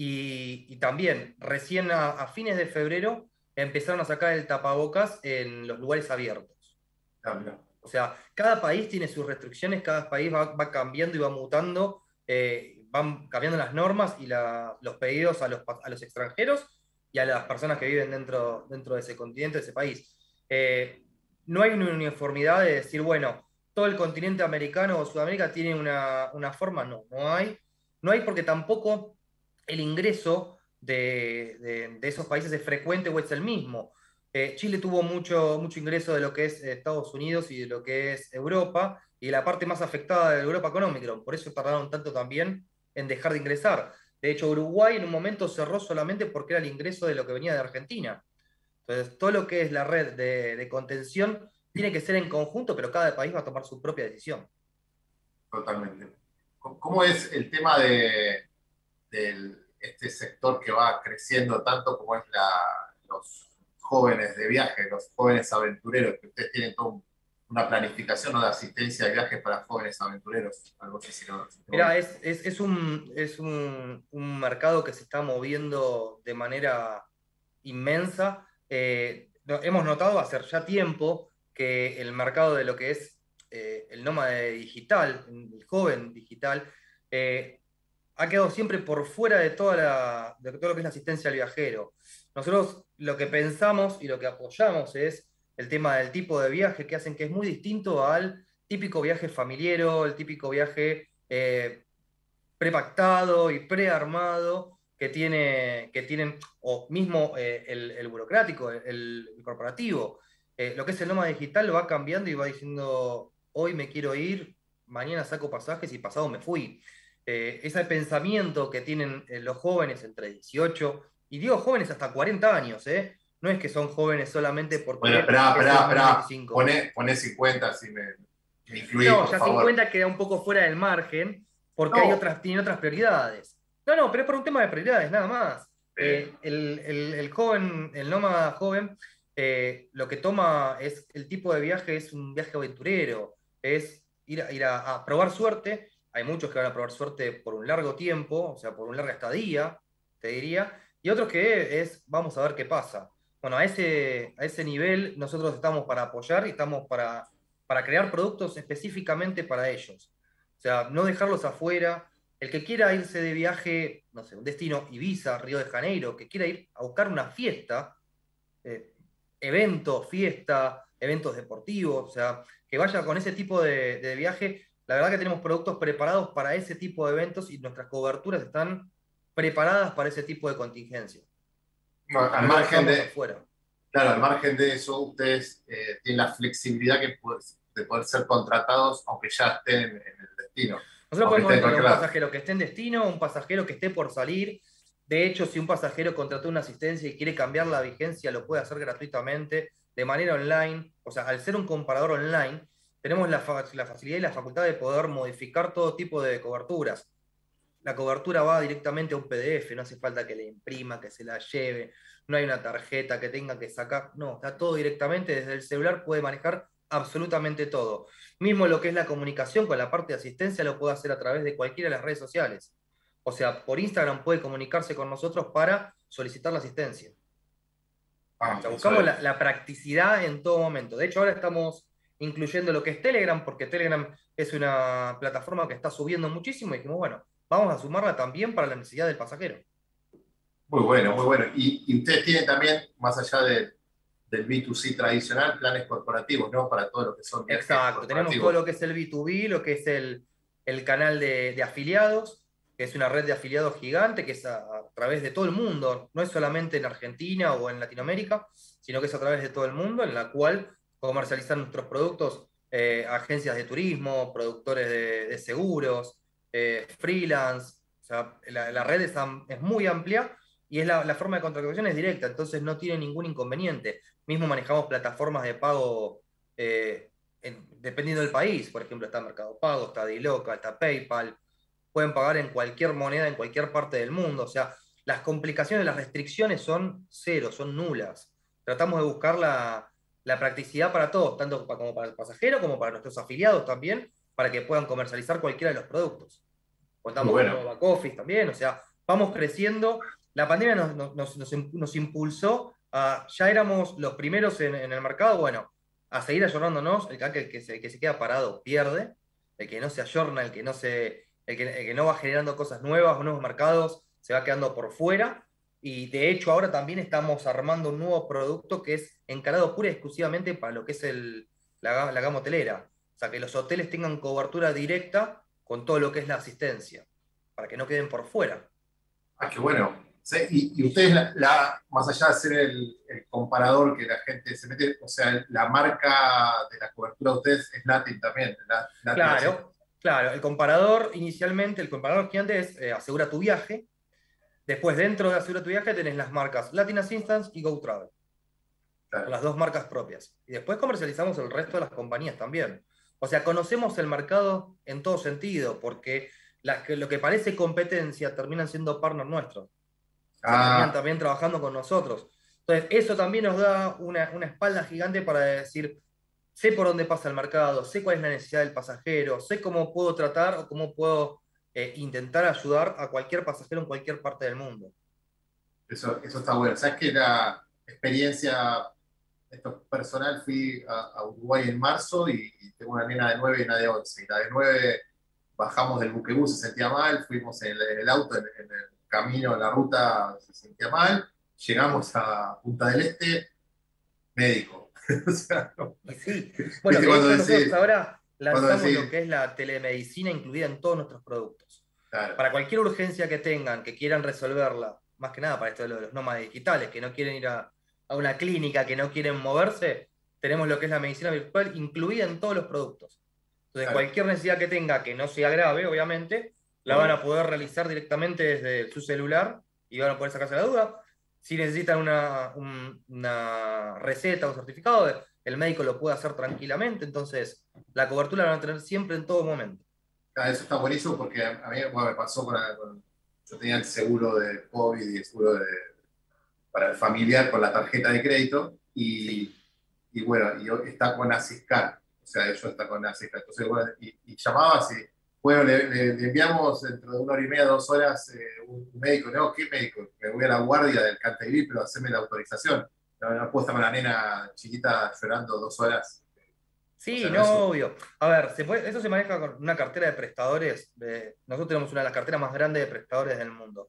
y, y también recién a, a fines de febrero empezaron a sacar el tapabocas en los lugares abiertos. Ah, mirá. O sea, cada país tiene sus restricciones, cada país va, va cambiando y va mutando, eh, van cambiando las normas y la- los pedidos a los, pa- a los extranjeros y a las personas que viven dentro, dentro de ese continente, de ese país. Eh, no hay una uniformidad de decir, bueno, todo el continente americano o Sudamérica tiene una, una forma, no, no hay. No hay porque tampoco el ingreso de, de- de esos países es frecuente o es el mismo. Eh, Chile tuvo mucho, mucho ingreso de lo que es Estados Unidos y de lo que es Europa, y la parte más afectada de Europa con Omicron. Por eso tardaron tanto también en dejar de ingresar. De hecho, Uruguay en un momento cerró solamente porque era el ingreso de lo que venía de Argentina. Entonces, todo lo que es la red de, de contención tiene que ser en conjunto, pero cada país va a tomar su propia decisión. Totalmente. ¿Cómo es el tema de, de este sector que va creciendo tanto como es la, los jóvenes de viaje, los jóvenes aventureros, que ustedes tienen toda una planificación, ¿no?, de asistencia de viajes para jóvenes aventureros? Algo así, si no, si no. Mira, es, es, es, un, es un, un mercado que se está moviendo de manera inmensa. Eh, no, hemos notado hace ya tiempo que el mercado de lo que es eh, el nómade digital, el joven digital, eh, ha quedado siempre por fuera de, toda la, de todo lo que es la asistencia al viajero. Nosotros lo que pensamos y lo que apoyamos es el tema del tipo de viaje que hacen, que es muy distinto al típico viaje familiero, el típico viaje eh, prepactado y prearmado que, tiene, que tienen, o mismo eh, el, el burocrático, el, el corporativo. Eh, lo que es el nómada digital va cambiando y va diciendo, hoy me quiero ir, mañana saco pasajes y pasado me fui. Eh, ese pensamiento que tienen eh, los jóvenes entre dieciocho, y digo jóvenes hasta cuarenta años, ¿eh? No es que son jóvenes solamente porque... Bueno, esperá, esperá, esperá, poné, poné cincuenta si me, me incluís, no, por ya favor. cincuenta queda un poco fuera del margen, porque No. hay otras, tienen otras prioridades. No, no, pero es por un tema de prioridades, nada más. Eh, el, el, el joven, el nómada joven, eh, lo que toma es, el tipo de viaje es un viaje aventurero, es ir, a, ir a, a probar suerte. Hay muchos que van a probar suerte por un largo tiempo, o sea, por una larga estadía, te diría, y otros que es, vamos a ver qué pasa. Bueno, a ese, a ese nivel nosotros estamos para apoyar y estamos para, para crear productos específicamente para ellos. O sea, no dejarlos afuera. El que quiera irse de viaje, no sé, un destino Ibiza, Río de Janeiro, que quiera ir a buscar una fiesta, eh, evento, fiesta, eventos deportivos, o sea, que vaya con ese tipo de, de viaje. La verdad que tenemos productos preparados para ese tipo de eventos y nuestras coberturas están preparadas para ese tipo de contingencia. No, al No margen de, afuera. claro, al margen de eso, ustedes eh, tienen la flexibilidad que puede, de poder ser contratados aunque ya estén en, en el destino. Nosotros Aunque podemos estén en tener un cualquier lado. pasajero que esté en destino, un pasajero que esté por salir. De hecho, si un pasajero contrató una asistencia y quiere cambiar la vigencia, lo puede hacer gratuitamente, de manera online. O sea, al ser un comparador online, tenemos la, fa la facilidad y la facultad de poder modificar todo tipo de coberturas. La cobertura va directamente a un P D F, no hace falta que la imprima, que se la lleve, no hay una tarjeta que tenga que sacar, no, está todo directamente desde el celular, puede manejar absolutamente todo. Mismo lo que es la comunicación con la parte de asistencia lo puede hacer a través de cualquiera de las redes sociales. O sea, por Instagram puede comunicarse con nosotros para solicitar la asistencia. Ah, o sea, buscamos la, la practicidad en todo momento. De hecho, ahora estamos incluyendo lo que es Telegram, porque Telegram es una plataforma que está subiendo muchísimo y dijimos, bueno, vamos a sumarla también para la necesidad del pasajero. Muy bueno, muy bueno. Y, y ustedes tienen también, más allá de, del B dos C tradicional, planes corporativos, ¿no? Para todo lo que son viajes Exacto, tenemos corporativos. todo lo que es el B dos B, lo que es el, el canal de, de afiliados, que es una red de afiliados gigante, que es a, a través de todo el mundo, no es solamente en Argentina o en Latinoamérica, sino que es a través de todo el mundo, en la cual comercializan nuestros productos eh, agencias de turismo, productores de, de seguros, eh, freelance. O sea, la, la red es, es muy amplia y es la, la forma de contratación es directa, entonces no tiene ningún inconveniente. Mismo manejamos plataformas de pago eh, en, dependiendo del país. Por ejemplo, está Mercado Pago, está Diloca, está PayPal. Pueden pagar en cualquier moneda en cualquier parte del mundo. O sea, las complicaciones, las restricciones son cero, son nulas. Tratamos de buscar la, la practicidad para todos, tanto como para el pasajero como para nuestros afiliados también, para que puedan comercializar cualquiera de los productos. Contamos Bueno. con back office también, o sea, vamos creciendo. La pandemia nos, nos, nos, nos impulsó a, ya éramos los primeros en, en el mercado, bueno, a seguir ayornándonos. El que, que, se, que se queda parado pierde, el que no se ayorna, el que no, se, el que, el que no va generando cosas nuevas, nuevos mercados, se va quedando por fuera. Y de hecho ahora también estamos armando un nuevo producto que es encarado pura y exclusivamente para lo que es el, la, la gama hotelera. O sea, que los hoteles tengan cobertura directa con todo lo que es la asistencia, para que no queden por fuera. Ah, qué bueno. Sí, y, y ustedes, la, la- más allá de ser el, el comparador que la gente se mete, o sea, la marca de la cobertura de ustedes es Latin también. La, Latin Assist. Claro, claro. El comparador, inicialmente, el comparador gigante es eh, Asegura tu viaje. Después, dentro de Asegura tu viaje, tenés las marcas Latin Assistance y Go Travel. Claro. Las dos marcas propias. Y después comercializamos el resto de las compañías también. O sea, conocemos el mercado en todo sentido, porque las que, lo que parece competencia terminan siendo partners nuestros. O sea, Ah. terminan también trabajando con nosotros. Entonces, eso también nos da una, una espalda gigante para decir, sé por dónde pasa el mercado, sé cuál es la necesidad del pasajero, sé cómo puedo tratar o cómo puedo eh, intentar ayudar a cualquier pasajero en cualquier parte del mundo. Eso, eso está bueno. ¿Sabes que la experiencia, esto es personal, fui a, a Uruguay en marzo y, y tengo una nena de nueve y una de once. Y la de nueve bajamos del buquebús, se sentía mal, fuimos en el, en el auto, en, en el camino, en la ruta, se sentía mal. Llegamos a Punta del Este, médico. O sea, no. Y sí, bueno, ¿Viste de cuando hecho nosotros decís- ahora cuando lanzamos decís- lo que es la telemedicina incluida en todos nuestros productos. Claro. Para cualquier urgencia que tengan, que quieran resolverla, más que nada para esto de lo de los nómadas digitales, que no quieren ir a, a una clínica, que no quieren moverse, tenemos lo que es la medicina virtual incluida en todos los productos. Entonces, Claro. cualquier necesidad que tenga que no sea grave, obviamente, la van a poder realizar directamente desde su celular y van a poder sacarse la duda. Si necesitan una, un- una receta o un certificado, el médico lo puede hacer tranquilamente. Entonces, la cobertura la van a tener siempre en todo momento. Ah, eso está buenísimo porque a, a mí bueno, me pasó con, con- yo tenía el seguro de COVID y el seguro de, para el familiar con la tarjeta de crédito y, y bueno, y hoy está con Asiscar, o sea, ellos están con Asiscar. Entonces, bueno, y, y llamabas y, bueno, le, le- le enviamos dentro de una hora y media, dos horas, eh, un, un médico. No, ¿qué médico? Me voy a la guardia del Cantegrí, pero haceme la autorización. No, no puedo estar con la nena chiquita llorando dos horas. Sí, O sea, no, no es un- obvio. A ver, se puede- eso se maneja con una cartera de prestadores. de- nosotros tenemos una de las carteras más grandes de prestadores del mundo.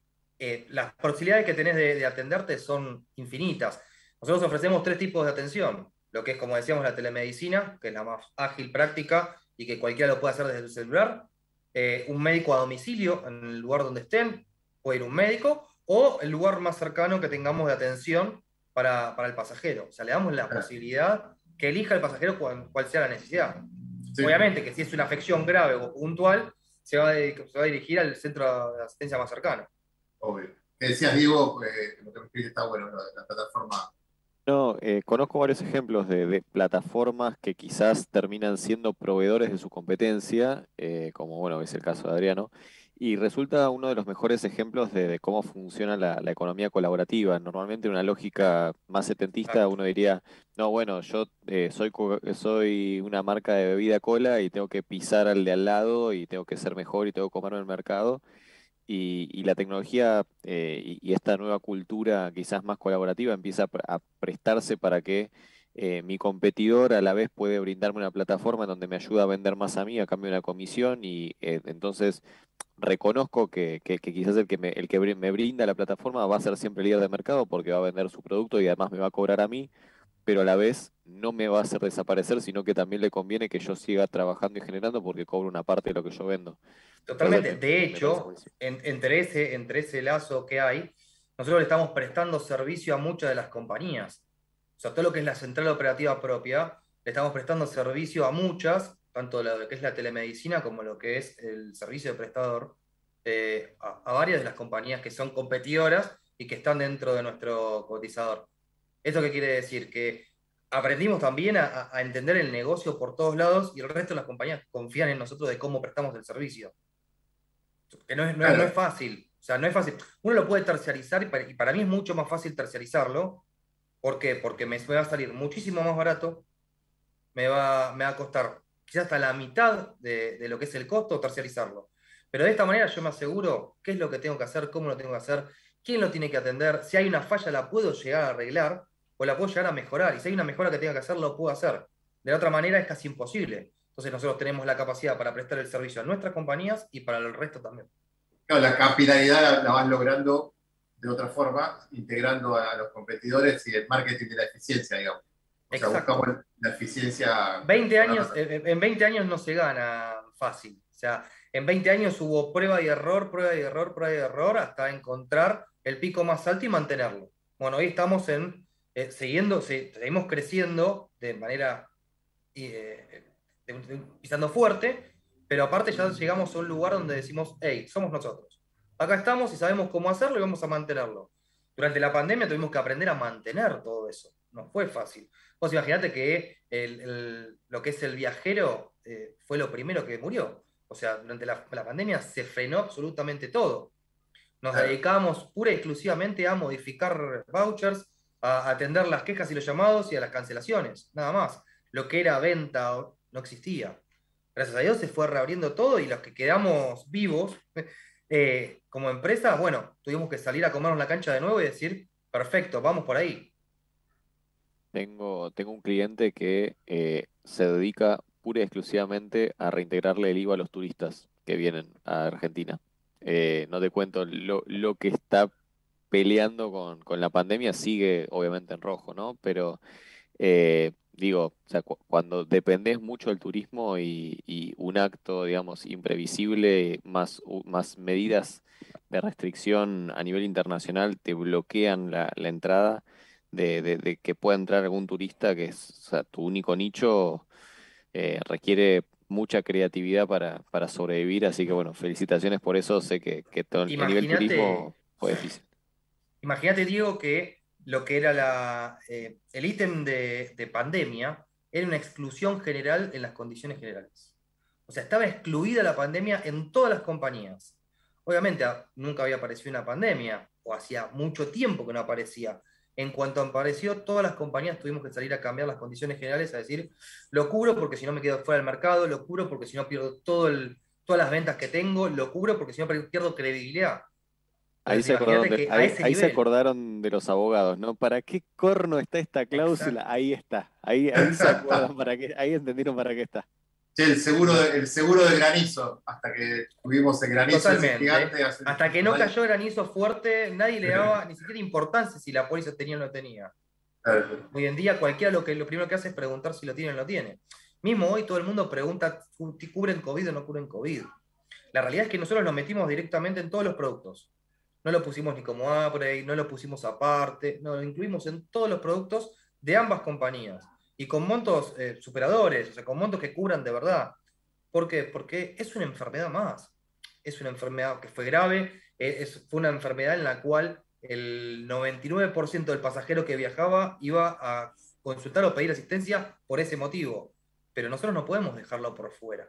Eh, las posibilidades que tenés de, de atenderte son infinitas. Nosotros ofrecemos tres tipos de atención. Lo que es, como decíamos, la telemedicina, que es la más ágil, práctica y que cualquiera lo puede hacer desde el celular. Eh, un médico a domicilio, en el lugar donde estén, puede ir un médico, o el lugar más cercano que tengamos de atención para, para el pasajero. O sea, le damos la posibilidad que elija el pasajero cual, cual sea la necesidad. Sí. Obviamente que si es una afección grave o puntual, se va, a, se va a dirigir al centro de asistencia más cercano. Obvio. Que decías, Diego, eh, lo que me escribiste está bueno, lo de la plataforma. No, eh, conozco varios ejemplos de, de plataformas que quizás terminan siendo proveedores de su competencia, eh, como bueno, es el caso de Adriano, y resulta uno de los mejores ejemplos de, de cómo funciona la, la economía colaborativa. Normalmente en una lógica más setentista uno diría, no, bueno, yo eh, soy, co- soy una marca de bebida cola y tengo que pisar al de al lado y tengo que ser mejor y tengo que comerme el mercado. Y, y la tecnología eh, y, y esta nueva cultura quizás más colaborativa empieza a, pre- a prestarse para que eh, mi competidor a la vez puede brindarme una plataforma en donde me ayuda a vender más a mí a cambio de una comisión y eh, entonces reconozco que, que- que quizás el que, me, el que brin- me brinda la plataforma va a ser siempre líder de mercado porque va a vender su producto y además me va a cobrar a mí, pero a la vez no me va a hacer desaparecer, sino que también le conviene que yo siga trabajando y generando porque cobro una parte de lo que yo vendo. Totalmente. Entonces, De me parece hecho, buenísimo. en- entre ese, entre ese lazo que hay, nosotros le estamos prestando servicio a muchas de las compañías. O sea, todo lo que es la central operativa propia, le estamos prestando servicio a muchas, tanto lo que es la telemedicina como lo que es el servicio de prestador, eh, a, a varias de las compañías que son competidoras y que están dentro de nuestro cotizador. ¿Esto qué quiere decir? Que aprendimos también a, a- a entender el negocio por todos lados y el resto de las compañías confían en nosotros de cómo prestamos el servicio. Que no es, no es- no es fácil. O sea, no es fácil. Uno lo puede terciarizar y para, y para mí es mucho más fácil terciarizarlo. ¿Por qué? Porque me, me va a salir muchísimo más barato, me va, me va a costar quizás hasta la mitad de, de lo que es el costo terciarizarlo. Pero de esta manera yo me aseguro qué es lo que tengo que hacer, cómo lo tengo que hacer, quién lo tiene que atender, si hay una falla la puedo llegar a arreglar o la puedo llegar a mejorar. Y si hay una mejora que tenga que hacer, lo puedo hacer. De la otra manera es casi imposible. Entonces nosotros tenemos la capacidad para prestar el servicio a nuestras compañías y para el resto también. Claro, la capilaridad la, la vas logrando de otra forma, integrando a los competidores y el marketing de la eficiencia, digamos. O sea, Exacto. buscamos la eficiencia. veinte años, en en veinte años no se gana fácil. O sea, en veinte años hubo prueba y error, prueba y error, prueba y error, hasta encontrar el pico más alto y mantenerlo. Bueno, hoy estamos en, eh, siguiendo, se- seguimos creciendo de manera, eh, de- de- pisando fuerte, pero aparte ya llegamos a un lugar donde decimos, hey, somos nosotros. Acá estamos y sabemos cómo hacerlo y vamos a mantenerlo. Durante la pandemia tuvimos que aprender a mantener todo eso. No fue fácil. Vos imaginate que el- el- lo que es el viajero eh, fue lo primero que murió. O sea, durante la, la pandemia se frenó absolutamente todo. Nos Claro. dedicamos pura y exclusivamente a modificar vouchers, a atender las quejas y los llamados y a las cancelaciones, nada más. Lo que era venta o- no existía. Gracias a Dios se fue reabriendo todo y los que quedamos vivos, eh, como empresa, bueno, tuvimos que salir a comernos la cancha de nuevo y decir, perfecto, vamos por ahí. Tengo, tengo un cliente que eh, se dedica pura y exclusivamente a reintegrarle el I V A a los turistas que vienen a Argentina. Eh, no te cuento lo, lo que está peleando con, con la pandemia, sigue obviamente en rojo, ¿no? Pero eh, digo, o sea, cu- cuando dependés mucho del turismo y, y un acto, digamos, imprevisible, más, u- más medidas de restricción a nivel internacional te bloquean la, la entrada de, de- de que pueda entrar algún turista, que es, o sea, tu único nicho, eh, requiere mucha creatividad para, para sobrevivir, así que bueno, felicitaciones por eso, sé que, que todo el nivel Imagínate, turismo fue difícil. imagínate, Diego, que lo que era la, eh, el ítem de, de pandemia era una exclusión general en las condiciones generales. O sea, estaba excluida la pandemia en todas las compañías. Obviamente, a- nunca había aparecido una pandemia, o hacía mucho tiempo que no aparecía. En cuanto apareció, todas las compañías tuvimos que salir a cambiar las condiciones generales, a decir, lo cubro porque si no me quedo fuera del mercado, lo cubro porque si no pierdo todo el, todas las ventas que tengo, lo cubro porque si no pierdo credibilidad. Ahí Entonces, se acordaron imagínate de, que a ahí, ese ahí se nivel, acordaron de los abogados, ¿no? ¿Para qué corno está esta cláusula? exacto. Ahí está. Ahí, ahí se acuerdan para qué, ahí entendieron para qué está. Che, el seguro, de, el seguro de granizo, hasta que tuvimos el granizo ese Totalmente. gigante. Hace Hasta que no un año. cayó granizo fuerte, nadie le daba ni siquiera importancia si la póliza tenía o no tenía. Claro. Hoy en día cualquiera lo que lo primero que hace es preguntar si lo tiene o no tiene. Mismo hoy todo el mundo pregunta, ¿cubren COVID o no cubren COVID? La realidad es que nosotros lo metimos directamente en todos los productos. No lo pusimos ni como upgrade, no lo pusimos aparte, no, lo incluimos en todos los productos de ambas compañías. Y con montos eh, superadores, o sea, con montos que cubran de verdad. ¿Por qué? Porque es una enfermedad más. Es una enfermedad que fue grave, eh, es, fue una enfermedad en la cual el noventa y nueve por ciento del pasajero que viajaba iba a consultar o pedir asistencia por ese motivo. Pero nosotros no podemos dejarlo por fuera.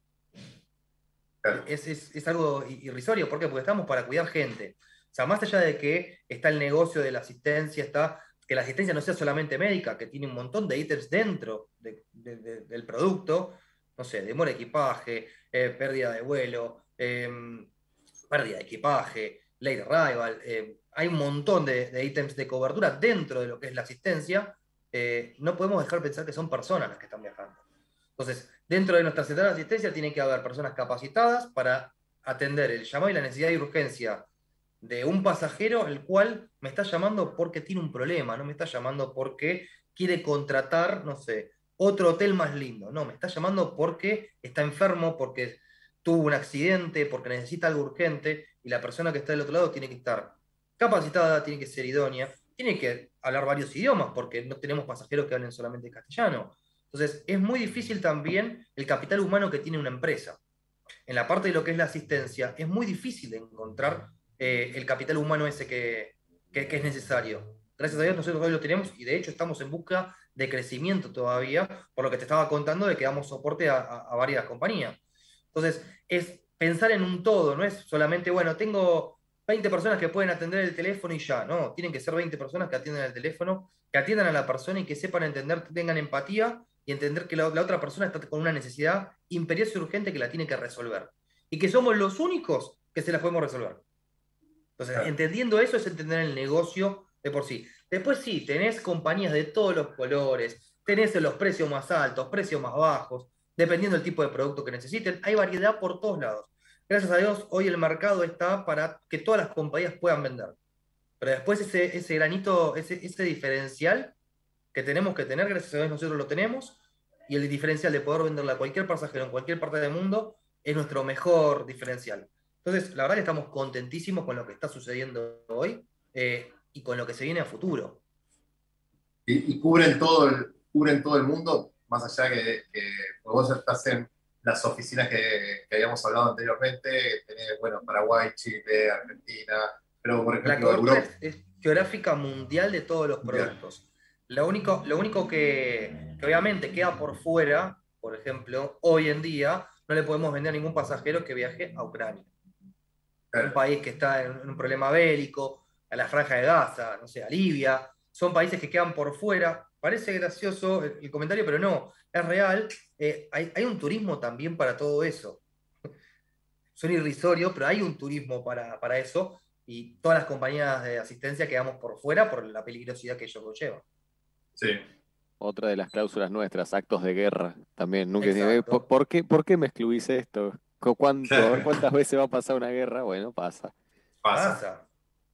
Es, es, es algo irrisorio. ¿Por qué? Porque estamos para cuidar gente. O sea, más allá de que está el negocio de la asistencia, está que la asistencia no sea solamente médica, que tiene un montón de ítems dentro de, de, de, del producto, no sé, demora de equipaje, eh, pérdida de vuelo, eh, pérdida de equipaje, late arrival, eh, hay un montón de, de ítems de cobertura dentro de lo que es la asistencia. Eh, no podemos dejar de pensar que son personas las que están viajando. Entonces, dentro de nuestra central de asistencia tiene que haber personas capacitadas para atender el llamado y la necesidad y urgencia de un pasajero, el cual me está llamando porque tiene un problema, no me está llamando porque quiere contratar, no sé, otro hotel más lindo. No, me está llamando porque está enfermo, porque tuvo un accidente, porque necesita algo urgente, y la persona que está del otro lado tiene que estar capacitada, tiene que ser idónea, tiene que hablar varios idiomas, porque no tenemos pasajeros que hablen solamente castellano. Entonces, es muy difícil también el capital humano que tiene una empresa. En la parte de lo que es la asistencia, es muy difícil de encontrar eh, el capital humano ese que, que, que es necesario. Gracias a Dios nosotros hoy lo tenemos y de hecho estamos en busca de crecimiento todavía, por lo que te estaba contando de que damos soporte a, a, a varias compañías. Entonces, es pensar en un todo, no es solamente, bueno, tengo veinte personas que pueden atender el teléfono y ya, no, tienen que ser veinte personas que atiendan el teléfono, que atiendan a la persona y que sepan entender, que tengan empatía y entender que la, la otra persona está con una necesidad imperiosa y urgente que la tiene que resolver. Y que somos los únicos que se la podemos resolver. Entonces, claro, entendiendo eso es entender el negocio de por sí. Después sí, tenés compañías de todos los colores, tenés los precios más altos, precios más bajos, dependiendo del tipo de producto que necesiten. Hay variedad por todos lados. Gracias a Dios, hoy el mercado está para que todas las compañías puedan vender. Pero después ese, ese granito, ese, ese diferencial que tenemos que tener, gracias a Dios nosotros lo tenemos, y el diferencial de poder venderle a cualquier pasajero en cualquier parte del mundo es nuestro mejor diferencial. Entonces, la verdad que estamos contentísimos con lo que está sucediendo hoy eh, y con lo que se viene a futuro. Y, y cubren, todo el, cubren todo el mundo, más allá que, que vos estás en las oficinas que, que habíamos hablado anteriormente, tenés, bueno, Paraguay, Chile, Argentina, pero por La ejemplo cobertura Europa. es, es geográfica mundial de todos los productos. Lo único, lo único que, que obviamente queda por fuera, por ejemplo, hoy en día, no le podemos vender a ningún pasajero que viaje a Ucrania. Un país que está en un problema bélico, a la Franja de Gaza, no sé, a Libia, son países que quedan por fuera. Parece gracioso el, el comentario, pero no, es real. Eh, hay, hay un turismo también para todo eso. Son irrisorios, pero hay un turismo para, para eso, y todas las compañías de asistencia quedamos por fuera por la peligrosidad que ello conlleva. Sí. Otra de las cláusulas nuestras, actos de guerra, también. Nunca Exacto. dije, ¿por, por qué, ¿por qué me excluís esto? ¿Cuánto, a ver cuántas veces va a pasar una guerra? Bueno, pasa. Pasa.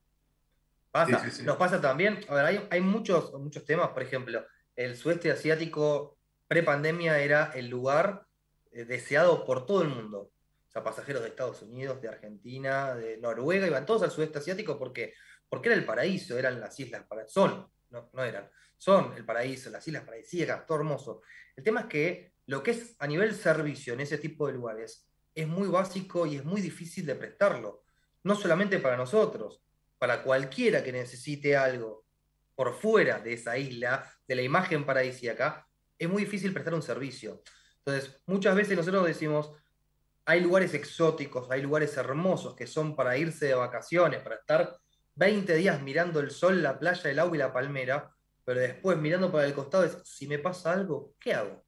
Pasa. Sí, sí, sí. Nos pasa también, a ver, hay, hay muchos, muchos temas, por ejemplo, el sudeste asiático pre-pandemia era el lugar eh, deseado por todo el mundo. O sea, pasajeros de Estados Unidos, de Argentina, de Noruega, iban todos al sudeste asiático porque, porque era el paraíso, eran las islas, para, son, no, no eran, son el paraíso, las islas paradisíacas, todo hermoso. El tema es que lo que es a nivel servicio en ese tipo de lugares es muy básico y es muy difícil de prestarlo. No solamente para nosotros, para cualquiera que necesite algo por fuera de esa isla, de la imagen paradisíaca, es muy difícil prestar un servicio. Entonces, muchas veces nosotros decimos, hay lugares exóticos, hay lugares hermosos que son para irse de vacaciones, para estar veinte días mirando el sol, la playa, el agua y la palmera, pero después mirando para el costado es, si me pasa algo, ¿qué hago?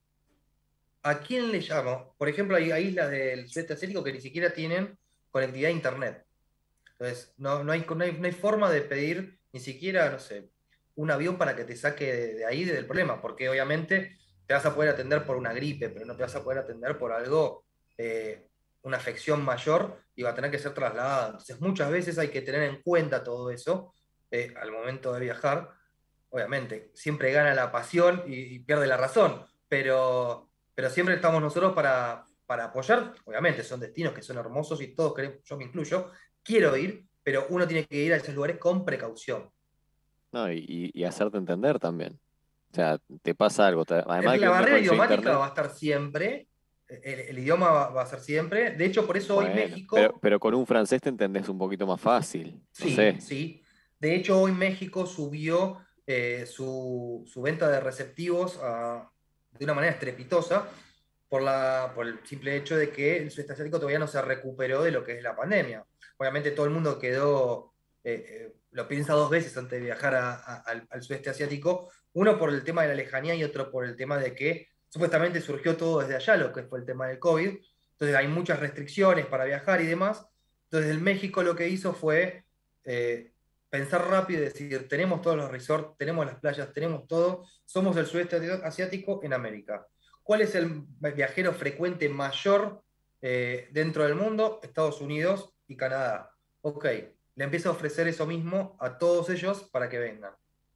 ¿A quién le llamo? Por ejemplo, hay islas del sudeste asiático que ni siquiera tienen conectividad a internet. Entonces, no, no, hay, no, hay, no hay forma de pedir ni siquiera, no sé, un avión para que te saque de, de ahí del problema, porque obviamente te vas a poder atender por una gripe, pero no te vas a poder atender por algo, eh, una afección mayor, y va a tener que ser trasladada. Entonces, muchas veces hay que tener en cuenta todo eso eh, al momento de viajar. Obviamente, siempre gana la pasión y, y pierde la razón, pero, pero siempre estamos nosotros para, para apoyar. Obviamente, son destinos que son hermosos y todos queremos, yo me incluyo, quiero ir, pero uno tiene que ir a esos lugares con precaución. No, y, y hacerte entender también. O sea, te pasa algo. Te, además la barrera idiomática internet, va a estar siempre, el, el idioma va, va a ser siempre. De hecho, por eso bueno, hoy México... Pero, pero con un francés te entendés un poquito más fácil. No sí, sé. sí. De hecho, hoy México subió eh, su, su venta de receptivos a, de una manera estrepitosa por, la, por el simple hecho de que el sudeste asiático todavía no se recuperó de lo que es la pandemia. Obviamente todo el mundo quedó, eh, eh, lo piensa dos veces antes de viajar a, a, al, al sudeste asiático, uno por el tema de la lejanía y otro por el tema de que supuestamente surgió todo desde allá, lo que fue el tema del COVID. Entonces hay muchas restricciones para viajar y demás. Entonces el México lo que hizo fue eh, pensar rápido y decir, tenemos todos los resorts, tenemos las playas, tenemos todo, somos el sudeste asiático en América. ¿Cuál es el viajero frecuente mayor eh, dentro del mundo? Estados Unidos y Canadá. Ok, le empieza a ofrecer eso mismo a todos ellos para que vengan.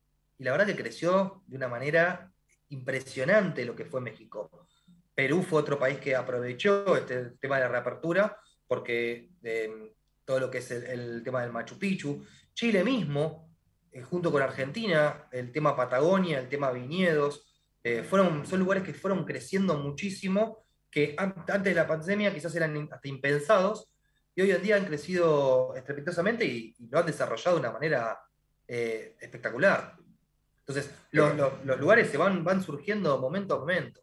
Y la verdad que creció de una manera impresionante lo que fue México. Perú fue otro país que aprovechó este tema de la reapertura, porque eh, todo lo que es el, el tema del Machu Picchu, Chile mismo, eh, junto con Argentina, el tema Patagonia, el tema viñedos, eh, fueron, son lugares que fueron creciendo muchísimo, que antes de la pandemia quizás eran hasta impensados, y hoy en día han crecido estrepitosamente y, y lo han desarrollado de una manera eh, espectacular. Entonces, los, los, los lugares se van, van surgiendo momento a momento.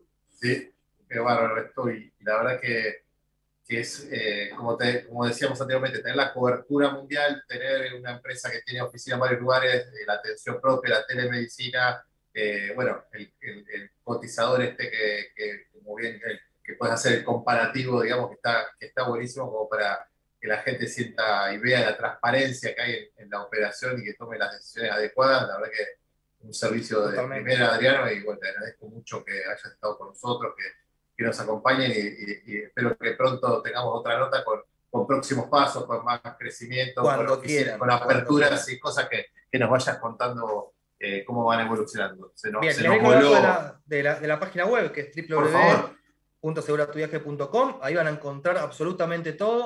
Sí, qué bárbaro esto, y la verdad que, que es, eh, como, te, como decíamos anteriormente, tener la cobertura mundial, tener una empresa que tiene oficina en varios lugares, eh, la atención propia, la telemedicina, eh, bueno, el, el, el cotizador este que, que como bien, el, que puedes hacer el comparativo, digamos, que está, que está buenísimo como para que la gente sienta y vea la transparencia que hay en, en la operación y que tome las decisiones adecuadas. La verdad que un servicio de Totalmente. primera, Adriano, y bueno, te agradezco mucho que hayas estado con nosotros, que, que nos acompañen, y, y, y espero que pronto tengamos otra nota con, con próximos pasos, con más crecimiento, Cuando con, quieran, con cuando aperturas quieran. y cosas que, que nos vayas contando eh, cómo van evolucionando. Se nos, Bien, se les nos dejo el dato voló. de la, de, la, de la página web, que es Por w w w favor. punto segura tu viaje punto com. Ahí van a encontrar absolutamente todo.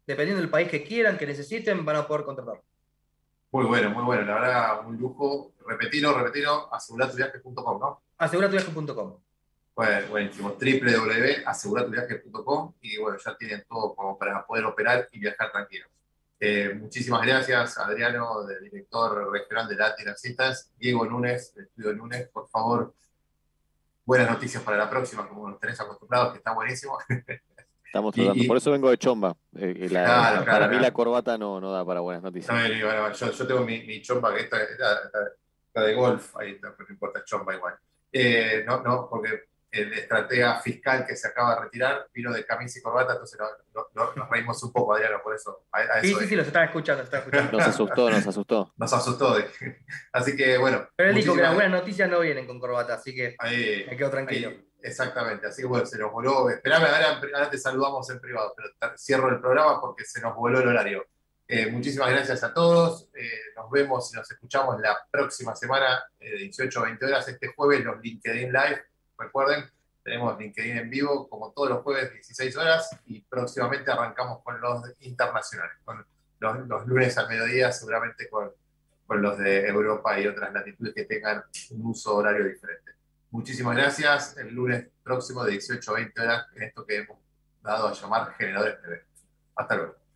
dependiendo del país que quieran, que necesiten, van a poder contratar. Muy bueno, muy bueno. La verdad, un lujo. Repetilo, repetilo, aseguratuviaje punto com, ¿no? aseguratuviaje punto com. Bueno, buenísimo. doble u doble u doble u punto aseguratuviaje punto com y bueno, ya tienen todo como para poder operar y viajar tranquilos. Eh, muchísimas gracias, Adriano, del director regional de Latin Assistance. Diego Núñez, del estudio Núñez, por favor, buenas noticias para la próxima, como nos tenés acostumbrados, que está buenísimo. Estamos tratando, Y- y- por eso vengo de chomba. Eh, la- Claro, para claro, mí claro. la corbata no, no da para buenas noticias. No, y bueno, yo, yo tengo mi, mi chompa, que esta, esta- esta- esta de golf, ahí está, pero no importa, chompa igual. Eh, no, no, porque el estratega fiscal que se acaba de retirar vino de camisa y corbata, entonces no- no- no- nos reímos un poco, Adriano, por eso. A, a Sí, eso sí, es. sí, los están escuchando, los están escuchando. Nos asustó, nos asustó. Nos asustó. Así que bueno. Pero él dijo que muchísimas- las buenas noticias no vienen con corbata, así que Ahí, me quedo tranquilo. ahí, exactamente, así que bueno, se nos voló. Esperame, ahora, ahora te saludamos en privado, pero ta- cierro el programa porque se nos voló el horario. Eh, muchísimas gracias a todos. Eh, nos vemos y nos escuchamos la próxima semana, eh, de dieciocho a veinte horas. Este jueves, los LinkedIn Live. Recuerden, tenemos LinkedIn en vivo como todos los jueves, dieciséis horas. Y próximamente arrancamos con los internacionales, con los, los lunes al mediodía, seguramente con, con los de Europa y otras latitudes que tengan un uso horario diferente. Muchísimas gracias. El lunes próximo de dieciocho a veinte horas en esto que hemos dado a llamar Generadores T V. Hasta luego.